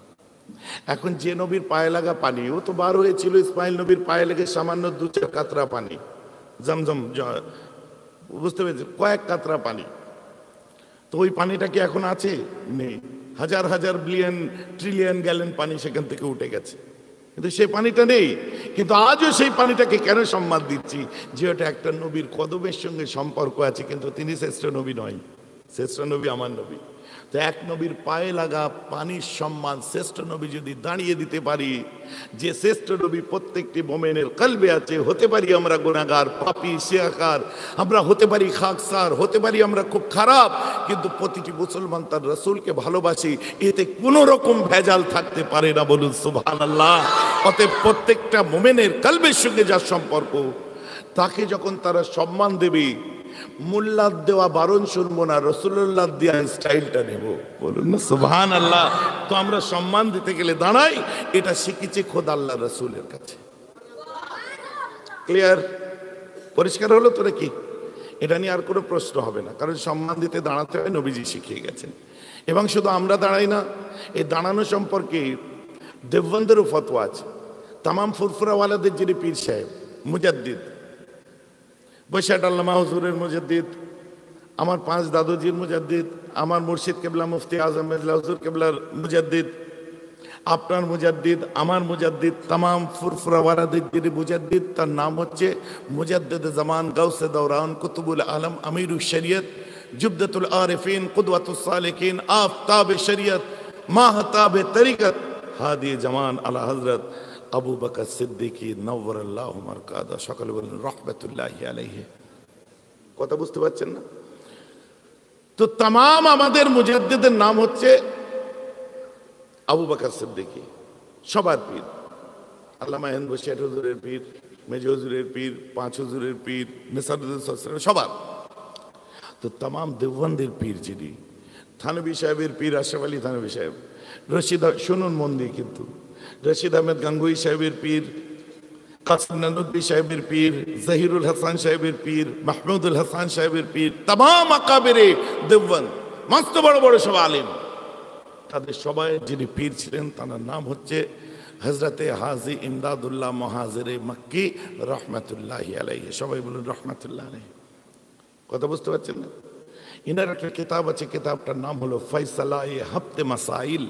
এখন যে নবীর পায়ে লাগা পানি, ও তো বার হয়েছিল ইসমাইল নবীর পায়ে লেগে সামান্য 2-4 কাতরা পানি, জমজম, বুঝতে পেরেছি, কয়েক কাতরা পানি। তো ওই পানিটা কি এখন আছে? নেই। হাজার হাজার বিলিয়ন ট্রিলিয়ন গ্যালন পানি সেখান থেকে উঠে গেছে, কিন্তু সেই পানিটা নেই। কিন্তু আজও সেই পানিটাকে কেন সম্মান দিচ্ছি? যে ওটা একটা নবীর কদমের সঙ্গে সম্পর্ক আছে, কিন্তু তিনি শ্রেষ্ঠ নবী নয়, শ্রেষ্ঠ নবী আমার নবী। তো এক নবীর পায়ে লাগা পানির সম্মান শ্রেষ্ঠ নবী যদি দাঁড়িয়ে দিতে পারি, যে শ্রেষ্ঠ নবী প্রত্যেকটি মোমেনের কলবে আছে। হতে পারি আমরা গুনাহগার, পাপী, শিয়াকার, আমরা হতে পারি খাকসার, হতে পারি আমরা খুব খারাপ, কিন্তু প্রতিটি মুসলমান তার রসুলকে ভালোবাসি, এতে কোনো রকম ভেজাল থাকতে পারে না। বলুন সুবহানাল্লাহ। অতএব প্রত্যেকটা মোমেনের কলবের সঙ্গে যার সম্পর্ক, তাকে যখন তারা সম্মান দেবে, মোল্লার দেওয়া বারণ শুনবো না, রসুল্লাহ দেওয়া স্টাইলটা নেব। বলুন না সুবহানাল্লাহ। তো আমরা সম্মান দিতে গেলে দাঁড়াই, এটা শিখেছি খোদ আল্লাহ রসুলের কাছে। ক্লিয়ার? পরিষ্কার হলো তো নাকি? এটা নিয়ে আর কোনো প্রশ্ন হবে না, কারণ সম্মান দিতে দাঁড়াতে হয়, নবীজি শিখিয়ে গেছেন। এবং শুধু আমরা দাঁড়াই না, এই দাঁড়ানো সম্পর্কে দেববন্দেরও ফতোয়া আছে। তামাম ফুরফুরাওয়ালাদের যিনি পীর সাহেব, মুজাদ্দিদ, বৈশাখ আল্লামা হুজুরের মুজাদ্দিদ, আমার 5 দাদুজির মুজাদ্দিদ, আমার মুর্শিদ কেবলা মুফতি আজম মেজলা হুজুর কেবলার মুজাদ্দিদ, আপনার মুজাদ্দিদ, আমার মুজাদ্দিদ, তামাম ফুরফুরাওয়ালাদের যিনি মুজাদ্দিদ, তার নাম হচ্ছে মুজাদ্দিদ জামান, গাউসে দৌরান, কুতুবুল আলম, আমিরুশ শরিয়ত, জুবদাতুল আরিফিন, কুদওয়াতুস সালিকিন, আফতাবে শরিয়ত, মাহতাবে তরিকত, হাদি জামান আলা হযরত আবু বকর সিদ্দিকী নওয়ারাল্লাহু মারকাদা। সকলে বলেন রাহমাতুল্লাহি আলাইহি। কথা বুঝতে পারছেন না? তো তামাম আমাদের মুজাদ্দিদের নাম হচ্ছে আবু বকর সিদ্দিকী, সবার পীর। আল্লামা হিন্দ বশির হুজুরের পীর, মেজ হুজুরের পীর, 5 হুজুরের পীর, নিসারুদ্দিন সবার। তো তামাম দেওবন্দের পীর যিনি, থানভী সাহেবের পীর আশরাফ আলী থানভী সাহেব, রশিদ, শুনুন মন দিয়ে কিন্তু, রশিদ আহমেদ গাঙ্গুহি সাহেবের পীর, কাসিম নানুদ্দি সাহেবের পীর, জহিরুল হাসান সাহেবের পীর, মাহমুদুল হাসান সাহেবের পীর, তামাম আকাবেরে দেওবন্দ, মস্ত বড় বড় সব আলেম, তাদের সবাই যিনি পীর ছিলেন তার নাম হচ্ছে হযরতে হাজী ইমদাদুল্লাহ মুহাজিরে মক্কি রহমাতুল্লাহি আলাইহি। সবাই বলুন রহমাতুল্লাহ আলাইহি। কথা বুঝতে পারছেন না? ইনার একটা কিতাব আছে, কিতাবটার নাম হলো ফয়সালা-ই হাফতে মাসাইল।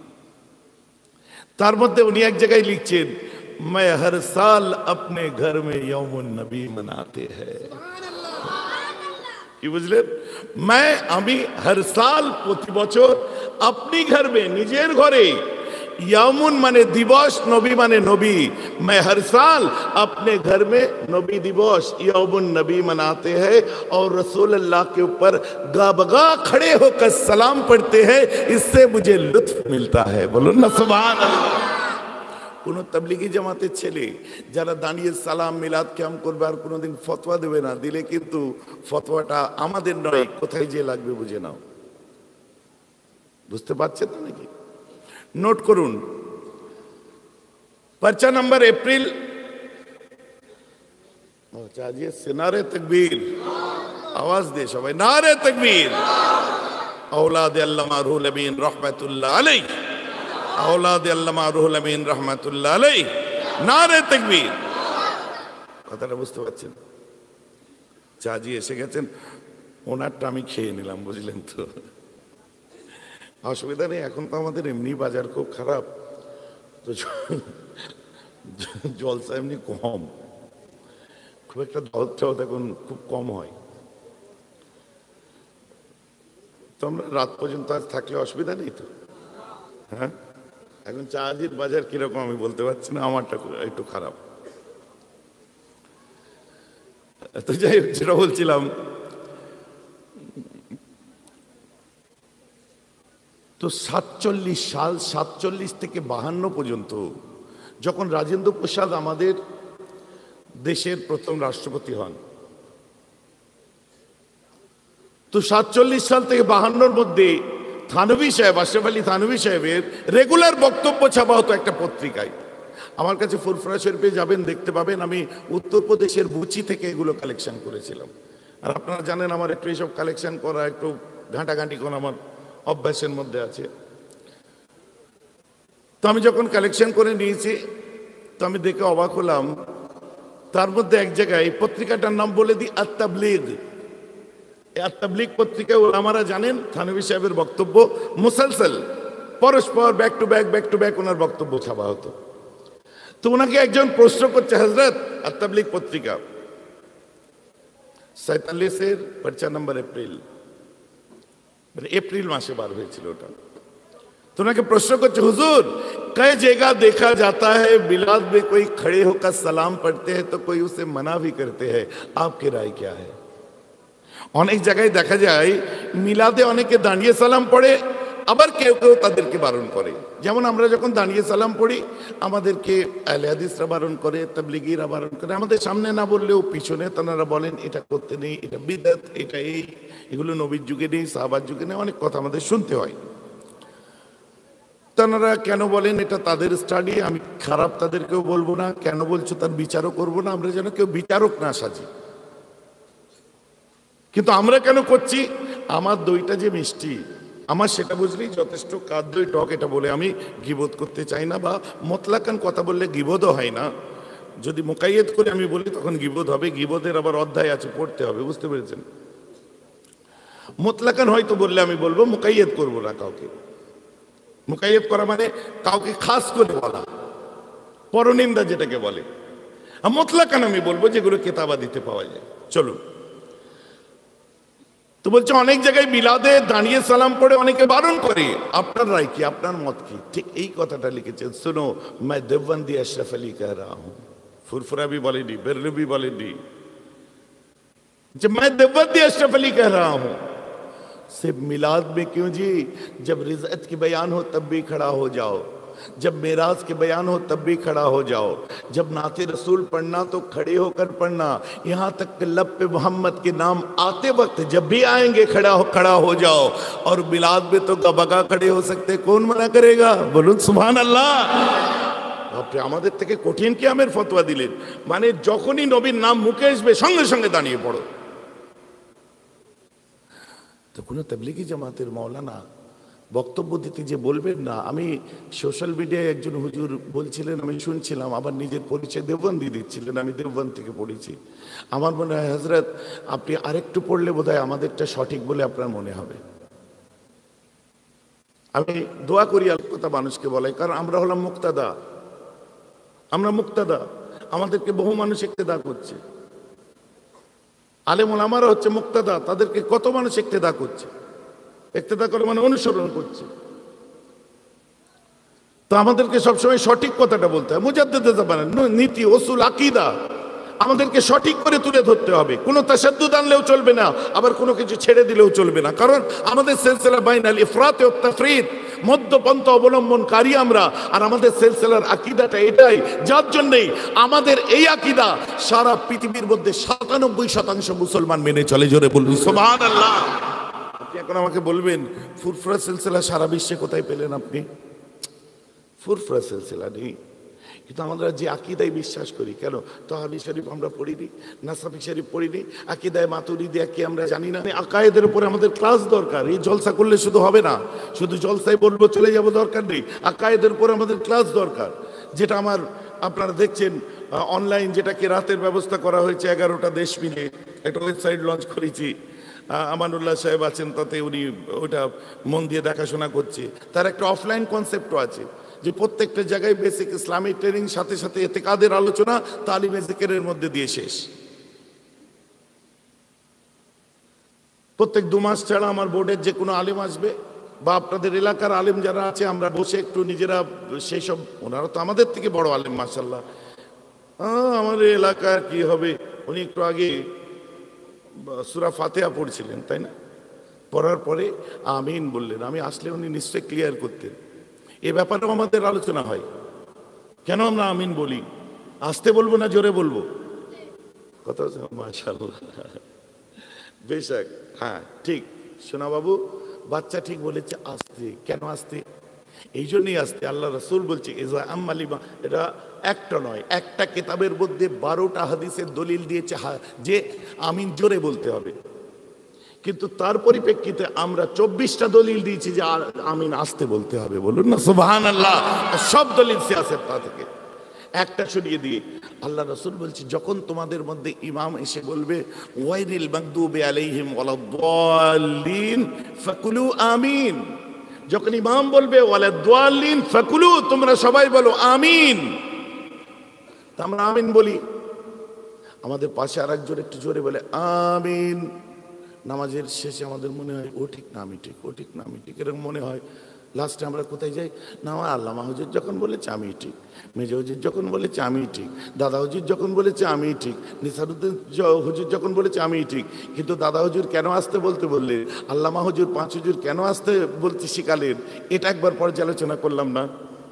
তার মধ্যে উনি এক জায়গায় লিখছেন, मैं हर साल अपने घर में यौमुन नबी मनाते हैं। কি বুঝলেন? আমি हर साल প্রতি বছর अपनी घर में নিজের ঘরে, यौमुन माने दिवस, नबी माने नबी, मैं हर साल अपने घर में नबी दिवस यौमुन नबी मनाते हैं और रसूल अल्लाह के ऊपर गाबगा खड़े होकर सलाम पढ़ते हैं, इससे मुझे लुत्फ मिलता है। बोलो ना सुभान अल्लाह। কোন তাবলীগী জামাতের ছেলে যারা দাঁড়িয়ে সালাম মিলাদ কিয়াম করবে আর কোনোদিন ফতোয়া দেবে না, দিলে কিন্তু ফতোয়াটা আমাদের নয়, কোথায় যে লাগবে বুঝে নাও। বুঝতে পারছেন না নাকি? নোট করুন, पर्चा नंबर अप्रैल। चाहिए नारे तकबीर, आवाज दे सबाई, नारे तकबीर। औलाद अल्लामा रूहुल अमीन रहमतुल्लाह अलैह, औलाद अल्लामा रूहुल अमीन रहमतुल्लाह अलैह, नारे तकबीर। কথাটা বুঝতে পারছেন? চাজি এসে গেছেন, ওনারটা আমি খেয়ে নিলাম, বুঝলেন তো? অসুবিধা নেই, এখন তো আমাদের এমনি বাজার খুব খারাপ, তো জলসা এমনি কম, খুব একটা দাওয়াতটাও এখন খুব কম হয়। তো আমরা রাত পর্যন্ত আজ থাকলে অসুবিধা নেই তো? হ্যাঁ, এখন চাঁদির বাজার কিরকম আমি বলতে পারছি না, আমারটা একটু খারাপ। তো যাই হোক, যেটা বলছিলাম, তো 47 সাল, 47 থেকে 52 পর্যন্ত যখন রাজেন্দ্র প্রসাদ আমাদের দেশের প্রথম রাষ্ট্রপতি হন, তো 47 সাল থেকে 52-র মধ্যে থানভী সাহেব, আশরাফ আলী থানভী সাহেবের রেগুলার বক্তব্য ছাপা হতো একটা পত্রিকায়। আমার কাছে ফুরফুরা শরীফে যাবেন, দেখতে পাবেন আমি উত্তরপ্রদেশের বুচি থেকে এগুলো কালেকশন করেছিলাম। আর আপনারা জানেন আমার একটু এইসব কালেকশন করা, একটু ঘাঁটাঘাঁটি করা আমার অভ্যাসের মধ্যে আছে। তো আমি যখন কালেকশন করে নিয়েছি, তো আমি দেখে অবাক হলাম, তার মধ্যে এক জায়গায় পত্রিকাটার নাম বলে দিই আত-তাবলীগ। আত-তাবলীগ পত্রিকায় ওলামারা জানেন থানভী সাহেবের বক্তব্য মুসলসল পরস্পর ব্যাক টু ব্যাক ওনার বক্তব্য ছাপা হতো। তো ওনাকে একজন প্রশ্ন করছে, হযরত আত-তাবলীগ পত্রিকা 47-এর पर्चा नंबर এপ্রিল, মানে এপ্রিল মাসে বার হয়েছিল ওটা। तो उन्होंने प्रश्न করছে, हुजूर कई जगह देखा जाता है मिलाद में कोई खड़े होकर सलाम पढ़ते हैं तो कोई उसे मना भी करते हैं, आपकी राय क्या है? অনেক জায়গায় দেখা যায় মিলাদে অনেকে দাঁড়িয়ে সালাম পড়ে, আবার কেউ কেউ তাদেরকে বারণ করে। যেমন আমরা যখন দাঁড়িয়ে সালাম পড়ি আমাদেরকে আহলে হাদিসরা বারণ করে, তাবলীগীরা বারণ করে, আমাদের সামনে না বললেও পিছনে তারা বলেন এটা করতে নেই, এটা বিদআত, এটা এগুলো নবীর যুগে নেই, সাহাবার যুগে নেই, অনেক কথা আমাদের শুনতে হয়। তারা কেন বলেন এটা তাদের স্টাডি, আমি খারাপ তাদেরকেও বলবো না, কেন বলছো তার বিচারও করবো না, আমরা যেন কেউ বিচারক না সাজি। কিন্তু আমরা কেন করছি? আমার দইটা যে মিষ্টি, আমার সেটা বুঝলেই যথেষ্ট, কার দই টক এটা বলে আমি গীবত করতে চাই না, বা মতলাকান কথা বললে গীবতও হয় না। যদি মুকাইয়দ করে আমি বলি তখন গীবত হবে, গীবতের আবার অধ্যায় আছে, পড়তে হবে, বুঝতে পেরেছেন? মতলাকান হয়তো বললে আমি বলবো, মুকাইয়দ করবো না কাউকে। মুকাইয়দ করা মানে কাউকে খাস করে বলা, পরনিন্দা যেটাকে বলে। মতলাকান আমি বলবো যেগুলো কেতাবাদিতে পাওয়া যায়। চলুন, তো বলছে অনেক জায়গায় মিলাদে দাঁড়িয়ে সালাম পড়ে অনেকে বারণ করে, আপনার রায় কি, আপনার মত কি? ঠিক এই কথাটা লিখেছেন, सुनो मैं देवबंदी अशरफ अली कह रहा हूं। फुरफुरा भी बोलेंगी, बेरलवी बोलेंगी, जब मैं देवबंदी अशरफ अली कह रहा हूं, सिर्फ मिलाद में क्यों जी, जब रिज़अत की बयान हो तब भी खड़ा हो जाओ, जब मेराज के बयान हो तब भी खड़ा हो जाओ, जब नाते रसूल पढ़ना तो खड़े होकर पढ़ना, यहाँ तक कि लब पे मोहम्मद के नाम आते वक्त जब भी आएंगे खड़ा हो जाओ, और मिलाद में तो गबगा खड़े हो सकते, कौन मना करेगा? बोलून सुभान अल्लाह। আপনি আমাদের থেকে কঠিন কিয়ামের ফতোয়া দিলেন, মানে যখনই নবীর নাম মুখে আসবে সঙ্গে সঙ্গে দাঁড়িয়ে পড়ো। তো কোনো তাবলীগি জামাতের মাওলানা বক্তব্য দিতে যে বলবেন না, আমি সোশ্যাল মিডিয়ায় একজন হুজুর বলছিলেন, আমি শুনছিলাম, আবার নিজের পরিচয় দেওবন্দি দিচ্ছিলেন, আমি দেওবন্দ থেকে পড়েছি। আমার মনে হয় হযরত আপনি আরেকটু পড়লে বোধহয় আমাদেরটা সঠিক বলে আপনার মনে হবে। আমি দোয়া করি আল্লাহ কথা মানুষকে বলাই, কারণ আমরা হলাম মুক্তাদা, আমরা মুক্তাদা, আমাদেরকে বহু মানুষ ইক্তেদা করছে। আলেম ওলামারা হচ্ছে মুক্তাদা, তাদেরকে কত মানুষ ইক্তেদা করছে, ইক্তেদা করে মানে অনুসরণ করছে। তো আমাদেরকে সবসময় সঠিক কথাটা বলতে হয়। মুজাদ্দিদ জামানের নীতি, উসুল, আকীদা আমাদেরকে সঠিক করে তুলে ধরতে হবে। কোনো তাশাদ্দুদ আনলেও চলবে না, আবার কোনো কিছু ছেড়ে দিলেও চলবে না, কারণ আমাদের সিলসিলা বাইনাল ইফরাত ওয়াত তাফরিদ, মধ্যপন্থা অবলম্বনকারী আমরা। আর আমাদের সিলসিলার আকীদাটা এটাই, যার জন্যই আমাদের এই আকীদা সারা পৃথিবীর মধ্যে ৯৭% মুসলমান মেনে চলে। জোরে বলুন সুবহানাল্লাহ। আপনি এখন আমাকে বলবেন ফুরফুরা সিলসিলা সারা বিশ্বে কোথায় পেলেন আপনি? ফুরফুরা সিলসিলা নেই, কিন্তু আমরা যে আকীদায় বিশ্বাস করি, কেন তাহাবি শরীফ আমরা পড়িনি, নাসাফি শরীফ পড়িনি, আকীদায় মাতুরিদিয়া কি আমরা জানি না? আকায়েদের উপরে আমাদের ক্লাস দরকার। এই জলসা করলে শুধু হবে না, শুধু জলসায় বলবো চলে যাবো, দরকার নেই। আকায়েদের উপরে আমাদের ক্লাস দরকার, যেটা আমার আপনারা দেখছেন অনলাইন, যেটাকে রাতের ব্যবস্থা করা হয়েছে 11টা দেশ মিলে একটা ওয়েবসাইট লঞ্চ করেছি। আমানুল্লাহ সাহেব আছেন, তাতে উনি ওটা মন দিয়ে দেখাশোনা করছে। তার একটা অফলাইন কনসেপ্টও আছে, যে প্রত্যেকটা জায়গায় বেসিক ইসলামিক ট্রেনিং, সাথে সাথে ইতিকাদের আলোচনা, তালিমে জিকিরের মধ্যে দিয়ে শেষ। প্রত্যেক 2 মাস ছাড়া আমার বোর্ডের যে কোনো আলেম আসবে, বা আপনাদের এলাকার আলেম যারা আছে, আমরা বসে একটু নিজেরা সেই সব, ওনারা তো আমাদের থেকে বড় আলেম মাশাআল্লাহ। আমাদের এলাকার কি হবে, উনি একটু আগে সূরা ফাতিহা পড়ছিলেন, তাই না? পড়ার পরে আমিন বললেন, আমি আসলে উনি নিশ্চয়ই ক্লিয়ার করতেন। এ ব্যাপারেও আমাদের আলোচনা হয়, কেন আমরা আমিন বলি, আসতে বলবো না জোরে বলবো? কথা হচ্ছে মাশাআল্লাহ, বেশক, হ্যাঁ ঠিক। শোনা বাবু, বাচ্চা ঠিক বলেছে, আসতে। কেন আসতে? এই জন্যই আসতে। আল্লাহ রাসূল বলছে এটা একটা নয়, একটা কিতাবের মধ্যে 12টা হাদিসের দলিল দিয়েছে যে আমিন জোরে বলতে হবে, কিন্তু তার পরিপ্রেক্ষিতে আমরা 24টা দলিল দিয়েছি যে আমিন আসতে বলতে হবে। বলুন না সুবহানাল্লাহ। সব দলিল সিয়াসত থেকে একটা সরিয়ে দিয়ে আল্লাহ রাসূল বলছে, যখন তোমাদের মধ্যে ইমাম এসে বলবে ওয়াইরিল মাগদুবি আলাইহিম ওয়ালাদ-দাল্লিন ফাকুলু আমিন, যখন ইমাম বলবে ওয়ালাদ-দাল্লিন ফাকুলু, তোমরা সবাই বলো আমিন। আমরা আমিন বলি, আমাদের পাশে আরেকজন একটু জোরে বলে আমিন। নামাজের শেষে আমাদের মনে হয় ও ঠিক না আমি ঠিক, ও ঠিক না আমি ঠিক, এরকম মনে হয়। লাস্টে আমরা কোথায় যাই না, আল্লামা হুজুর যখন বলেছে আমি ঠিক, মেজো হুজুর যখন বলেছে আমি ঠিক, দাদা হুজুর যখন বলেছে আমি ঠিক, নিসারুদ্দিন হুজুর যখন বলেছে আমি ঠিক। কিন্তু দাদা হুজুর কেন আসতে বলতে বললেন, আল্লামা হুজুর 5 হুজুর কেন আসতে বলতে শিখালেন, এটা একবার পর্যালোচনা করলাম না?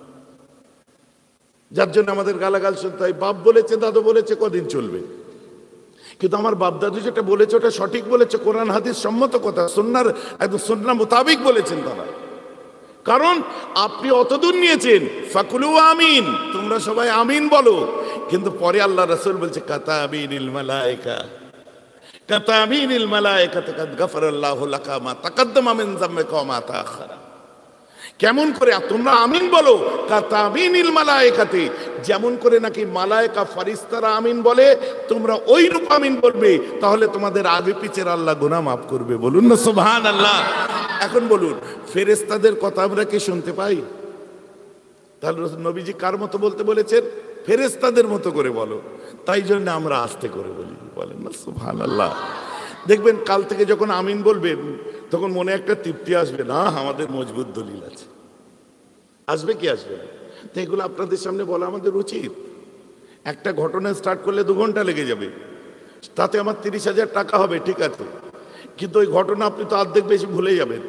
যার জন্য আমাদের গালাগাল শুনতে হয়। বাপ বলেছে, দাদু বলেছে, কদিন চলবে? কিন্তু আমার বাপ দাদু যেটা বলেছে ওটা সঠিক বলেছে, কোরআন হাদিস সম্মত কথা, সুন্নাহর একদম সুন্নাহ মোতাবিক বলেছেন তারা। কারণ আপনি অতদূর নিয়েছেন, ফাকুলু আমিন, তোমরা সবাই আমিন বলো। কিন্তু পরে আল্লাহ রাসূল বলছে কাতাবিনিল মালায়েকা, কাতাবিনিল মালায়েকাতু কাদ গাফারাল্লাহু লাকা মা তাকাদ্দামা মিন যামবিকা ওয়া মা তাআখারা। কেমন করে তোমরা আমিন বলো? কাতাবিনিল মালায়েকাতি, যেমন করে নাকি মালায়েকা ফেরেশতারা আমিন বলে, তোমরা ওই রূপ আমিন বলবে, তাহলে তোমাদের আগে পিছের আল্লাহ গুনাহ মাফ করবে। বলুন না সুবহানাল্লাহ। এখন বলুন, ফেরেশতাদের কথা আমরা কি শুনতে পাই? তাহলে নবীজি কার মতো বলতে বলেছেন? ফেরেশতাদের মতো করে বলো। তাই জন্য আমরা আস্তে করে বলি। বলেন না সুবহানাল্লাহ। দেখবেন কাল থেকে যখন আমিন বলবেন, তখন মনে একটা তৃপ্তি আসবে, না আমাদের মজবুত দলিল আছে। আসবে কি আসবে না? তো এগুলো আপনাদের সামনে বলা আমাদের উচিত। একটা ঘটনা স্টার্ট করলে 2 ঘন্টা লেগে যাবে, তাতে আমার 30,000 টাকা হবে, ঠিক আছে, কিন্তু ওই ঘটনা আপনি তো অর্ধেক বেশি ভুলে যাবেন।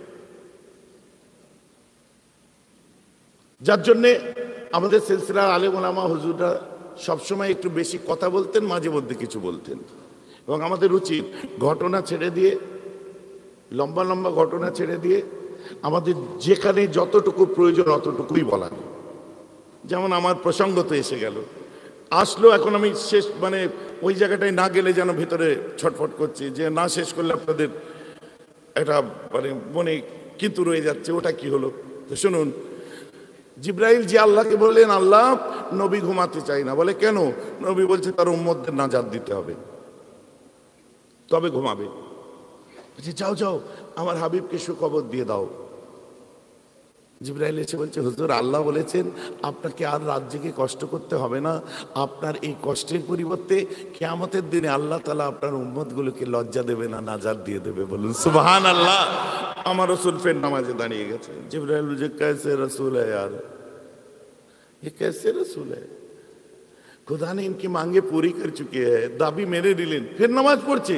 যার জন্যে আমাদের সিলসিলার আলেম ওলামা হুজুররা সবসময় একটু বেশি কথা বলতেন, মাঝে মধ্যে কিছু বলতেন। এবং আমাদের উচিত ঘটনা ছেড়ে দিয়ে, লম্বা লম্বা ঘটনা ছেড়ে দিয়ে আমাদের যেখানে যতটুকু প্রয়োজন অতটুকুই বলা। যেমন আমার প্রসঙ্গ তো এসে গেল, আসলো, এখন আমি শেষ ওই জায়গাটায় না গেলে যেন ভিতরে ছটফট করছি যে না শেষ করলে আপনাদের একটা মানে মনে কিন্তু রয়ে যাচ্ছে, ওটা কি হলো? তো শুনুন, জিব্রাইল যে আল্লাহকে বললেন, আল্লাহ নবী ঘুমাতে চাই না। বলে কেন? নবী বলছে তার উম্মতদের নাজাত দিতে হবে, তবে ঘুমাবে। বলছে যাও যাও আমার হাবিবকে সুখবর দিয়ে দাও। জিব্রাইল এসে বলছে, হুজুর আল্লাহ বলেছেন আপনাকে আর রাত জেগে কষ্ট করতে হবে না, আপনার এই কষ্টের পরিবর্তে কিয়ামতের দিনে আল্লাহ তাআলা আপনার উম্মতগুলোকে লজ্জা দেবে না, নাজাত দিয়ে দেবে। বলুন সুবহানাল্লাহ। আমার রাসূল ফের নামাজে দাঁড়িয়ে গেছে। জিব্রাইল বলছে कैसे रसूल है यार, ये कैसे रसूल है, खुदा ने इनकी मांगे पूरी कर चुकी है, দাবি মেনে নিলেন, ফের নামাজ পড়ছে।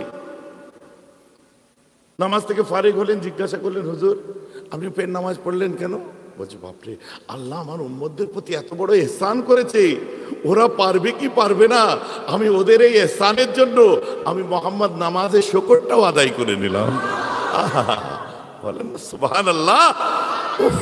নামাজ থেকে ফারিগ হলেন, জিজ্ঞাসা করলেন, হুজুর আপনি ফের নামাজ পড়লেন কেন? বলছে বাপরে, আল্লাহ আমার উম্মতদের প্রতি এত বড় ইহসান করেছে, ওরা পারবে কি পারবে না, আমি ওদের এই ইহসানের জন্য আমি মোহাম্মদ নামাজের শুকরটাও আদায় করে নিলাম। বলেন সুবহানাল্লাহ। উফ,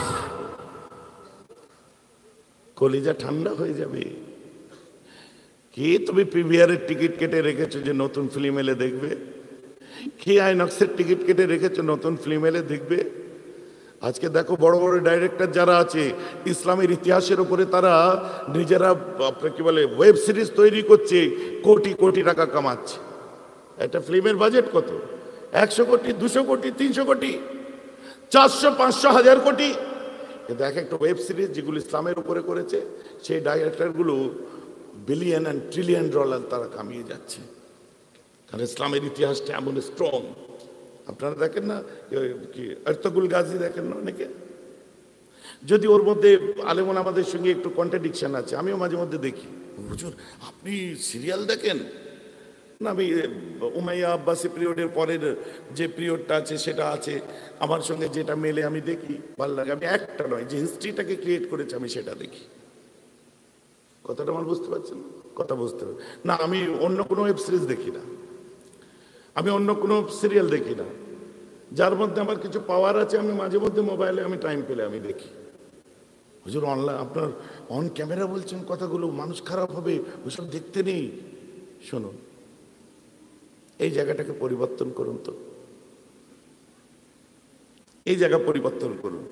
কলিজা ঠান্ডা হয়ে যাবে। কে তুমি পিভিআরের টিকিট কেটে রেখেছো যে নতুন ফিল্ম এলে দেখবে? কে আইনক্সের টিকিট কেটে রেখেছো নতুন ফিল্ম এলে দেখবে? আজকে দেখো বড় বড় ডাইরেক্টর যারা আছে, ইসলামের ইতিহাসের উপরে তারা নিজেরা কি বলে ওয়েব সিরিজ তৈরি করছে, কোটি কোটি টাকা কামাচ্ছে। একটা ফিল্মের বাজেট কত? 100 কোটি, 200 কোটি, 300 কোটি, 400, 500, 1000 কোটি। কিন্তু এক একটা ওয়েব সিরিজ যেগুলো ইসলামের উপরে করেছে, সেই ডাইরেক্টরগুলো বিলিয়ন অ্যান্ড ট্রিলিয়ন ডলার তারা কামিয়ে যাচ্ছে। কারণ ইসলামের ইতিহাসটা এমন স্ট্রং। আপনারা দেখেন না কি আর্তুগুল গাজী দেখেন না অনেকে? যদি ওর মধ্যে আলেমন আমাদের সঙ্গে একটু কন্ট্রাডিকশন আছে, আমিও মাঝে মধ্যে দেখি, হুজুর আপনি সিরিয়াল দেখেন না? আমি উমাইয়া আব্বাসী পিরিয়ডের পরের যে পিরিয়ডটা আছে সেটা আছে, আমার সঙ্গে যেটা মেলে আমি দেখি, ভালো লাগে। আমি একটা নয়, যে হিস্ট্রিটাকে ক্রিয়েট করেছে আমি সেটা দেখি। কথাটা আমার বুঝতে পারছেন? কথা বুঝতে হবে না। আমি অন্য কোনো ওয়েব সিরিজ দেখি না, আমি অন্য কোনো সিরিয়াল দেখি না। যার মধ্যে আমার কিছু পাওয়ার আছে আমি মাঝে মধ্যে মোবাইলে আমি টাইম পেলে আমি দেখি। হুজুর অনলাইন আপনার অন ক্যামেরা বলছেন কথাগুলো, মানুষ খারাপ হবে, ওসব দেখতে নেই। শুনুন, এই জায়গাটাকে পরিবর্তন করুন তো, এই জায়গা পরিবর্তন করুন।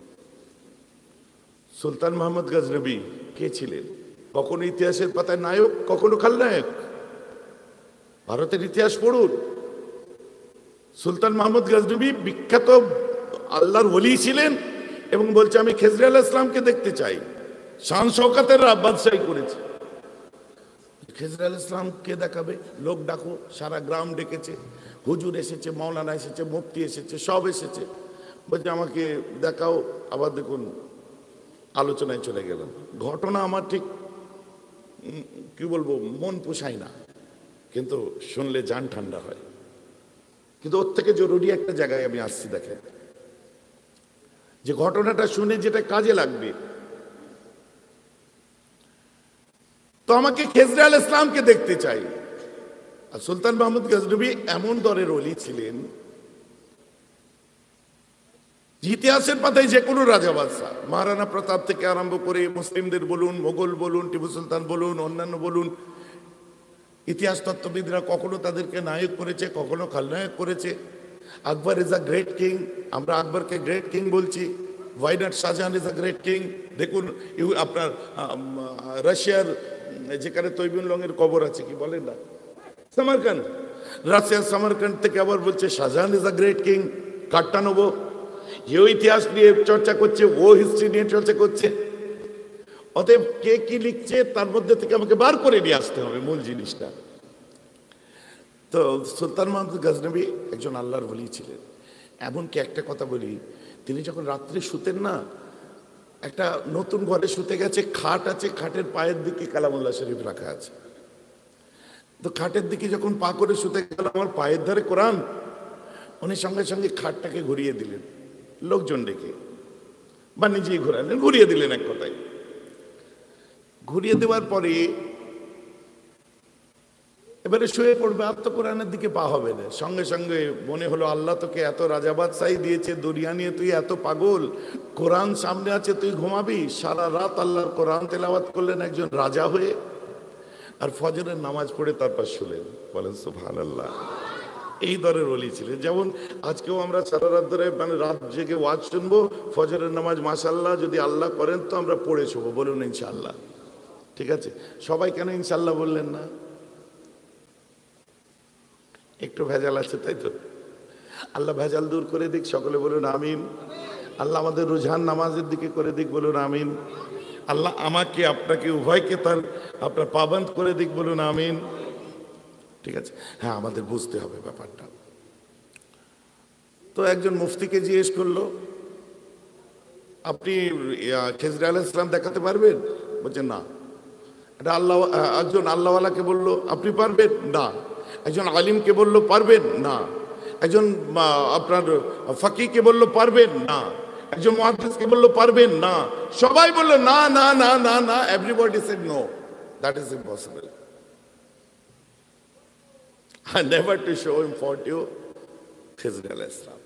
সুলতান মোহাম্মদ গজনবী কে ছিলেন? কখনো ইতিহাসের পাতায় নায়ক, কখনো খলনায়ক। ভারতের ইতিহাস পড়ুন। সুলতান মোহাম্মদ গজনবী বিখ্যাত আল্লাহর ওলি ছিলেন এবং বলছে আমি খেজরি আলাইহিস সালামকে দেখতে চাই। শান শওকতের বাদশাহী করেছে। খেজরি আলাইহিস সালামকে দেখাবে, লোক ডাকো, সারা গ্রাম ডেকেছে, হুজুর এসেছে, মাওলানা এসেছে, মুফতি এসেছে, সব এসেছে। বলছে আমাকে দেখাও। আবার দেখুন আলোচনায় চলে গেলাম। ঘটনা আমার ঠিক কি বলবো, মন পোষায় না, কিন্তু শুনলে জান ঠান্ডা হয়। কিন্তু ওর থেকে জরুরি একটা জায়গায় আমি আসছি। দেখেন, যে ঘটনাটা শুনে যেটা কাজে লাগবে। তো আমাকে খেজরি আলাইহিস সালামকে দেখতে চাই। আর সুলতান মাহমুদ গজনবী এমন দরের ওলি ছিলেন, ইতিহাসের পাতায় যে কোনো রাজা বাদশাহ, মহারানা প্রতাপ থেকে আরম্ভ করে মুসলিমদের বলুন, মোগল বলুন, টিপু সুলতান বলুন, অন্যান্য বলুন, ইতিহাস তত্ত্ববিদরা কখনো তাদেরকে নায়ক করেছে, কখনো খলনায়ক করেছে। Akbar is a great king, আমরা আকবরকে গ্রেট কিং বলছি। Why not Shahjahan is a great king. দেখুন আপনার রাশিয়ার যেখানে তৈবুন-লংয়ের কবর আছে, কি বলেন না, সামারকান্দ, রাশিয়ার সামারকান্দ থেকে আবার বলছে Shahjahan is a great king. কাটটা নেবো, এও ইতিহাস নিয়ে চর্চা করছে, ও হিস্ট্রি নিয়ে চর্চা করছে। অতএব কে কি লিখছে তার মধ্যে থেকে আমাকে বার করে নিয়ে আসতে হবে মূল জিনিসটা। তো সুলতান মাহমুদ গজনবী একজন আল্লাহর ওলি ছিলেন। এমনকি একটা কথা বলি, তিনি যখন রাত্রে শুতেন না, একটা নতুন ঘরে শুতে গেছে, খাট আছে, খাটের পায়ের দিকে কালামুল্লাহ শরীফ রাখা আছে। তো খাটের দিকে যখন পা করে শুতে গেল, আমার পায়ের ধারে কোরআন, উনি সঙ্গে সঙ্গে খাটটাকে ঘুরিয়ে দিলেন, লোকজন ডেকে বা নিজেই ঘুরালেন, ঘুরিয়ে দিলেন। এক কথায় ঘুরিয়ে দেওয়ার পরে এবারে শুয়ে পড়বে, আর তো কোরআনের দিকে পা হবে না। সঙ্গে সঙ্গে মনে হলো আল্লাহ তোকে এত রাজা বাদশাহী দিয়েছে, দুনিয়া নিয়ে তুই এত পাগল, কোরআন সামনে আছে তুই ঘুমাবি? সারা রাত আল্লাহর কোরআন তেলাওয়াত করলেন একজন রাজা হয়ে, আর ফজরের নামাজ পড়ে তারপর শুলেন। বলেন সুবহানাল্লাহ। এই দরের ওলি ছিলেন। যেমন আজকেও আমরা সারা রাত ধরে মানে রাত জেগে ওয়াজ শুনবো, ফজরের নামাজ মাশাআল্লাহ যদি আল্লাহ করেন তো আমরা পড়ে শোবো, বলুন ইনশাআল্লাহ। ঠিক আছে, সবাই কেন ইনশাআল্লাহ বললেন না? একটু ভেজাল আছে তাই তো। আল্লাহ ভেজাল দূর করে দিক, সকলে বলুন আমিন। আল্লাহ আমাদের রুঝান নামাজের দিকে করে দিক, বলুন আমিন। আল্লাহ আমাকে আপনাকে উভয়কে তার আপনার পাবন্দ করে দিক, বলুন আমিন। ঠিক আছে, হ্যাঁ আমাদের বুঝতে হবে ব্যাপারটা। তো একজন মুফতিকে জিজ্ঞেস করলো, আপনি খেজরি আলাইহিস সালাম দেখাতে পারবেন? বলছে না। এটা আল্লাহ, একজন আল্লাহওয়ালাকে বললো আপনি পারবেন? না। একজন আলিমকে বললো পারবেন? না। একজন আপনার ফাকিহকে বললো পারবেন? না। একজন মুহাদ্দিসকে বললো পারবেন? না। সবাই বললো না না না না না, everybody said no, that is impossible. I never to show him for you, Khizr alayhis salam.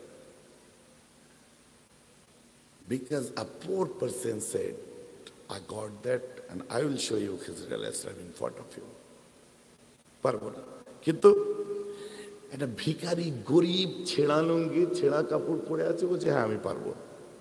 Because a poor person said, I got that and I will show you Khizr alayhis salam in front of you. পারবো না। কিন্তু একটা ভিখারি গরিব ছেঁড়া লুঙ্গি ছেঁড়া কাপড় পরে আছে, বলছে হ্যাঁ আমি পারবো।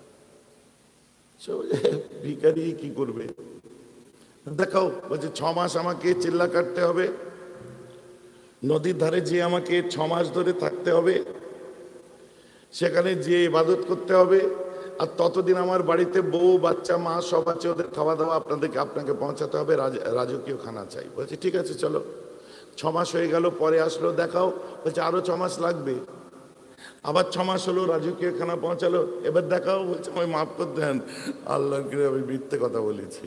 ভিখারি কি করবে? দেখাও। বলছে 6 মাস আমাকে চিল্লা কাটতে হবে, নদীর ধারে যে আমাকে 6 মাস ধরে থাকতে হবে, সেখানে যে ইবাদত করতে হবে, আর ততদিন আমার বাড়িতে বউ বাচ্চা মা সব আছে, ওদের খাওয়া দাওয়া আপনাকে পৌঁছাতে হবে, রাজকীয় খানা চাই। বলছে ঠিক আছে চলো। 6 মাস হয়ে গেল, পরে আসলো, দেখাও। বলছে আরো 6 মাস লাগবে। আবার 6 মাস হলো, রাজকীয় খানা পৌঁছালো, এবার দেখাও। বলছে আমায় মাফ করে দেন, আল্লাহর করে আমি মিথ্যে কথা বলেছি।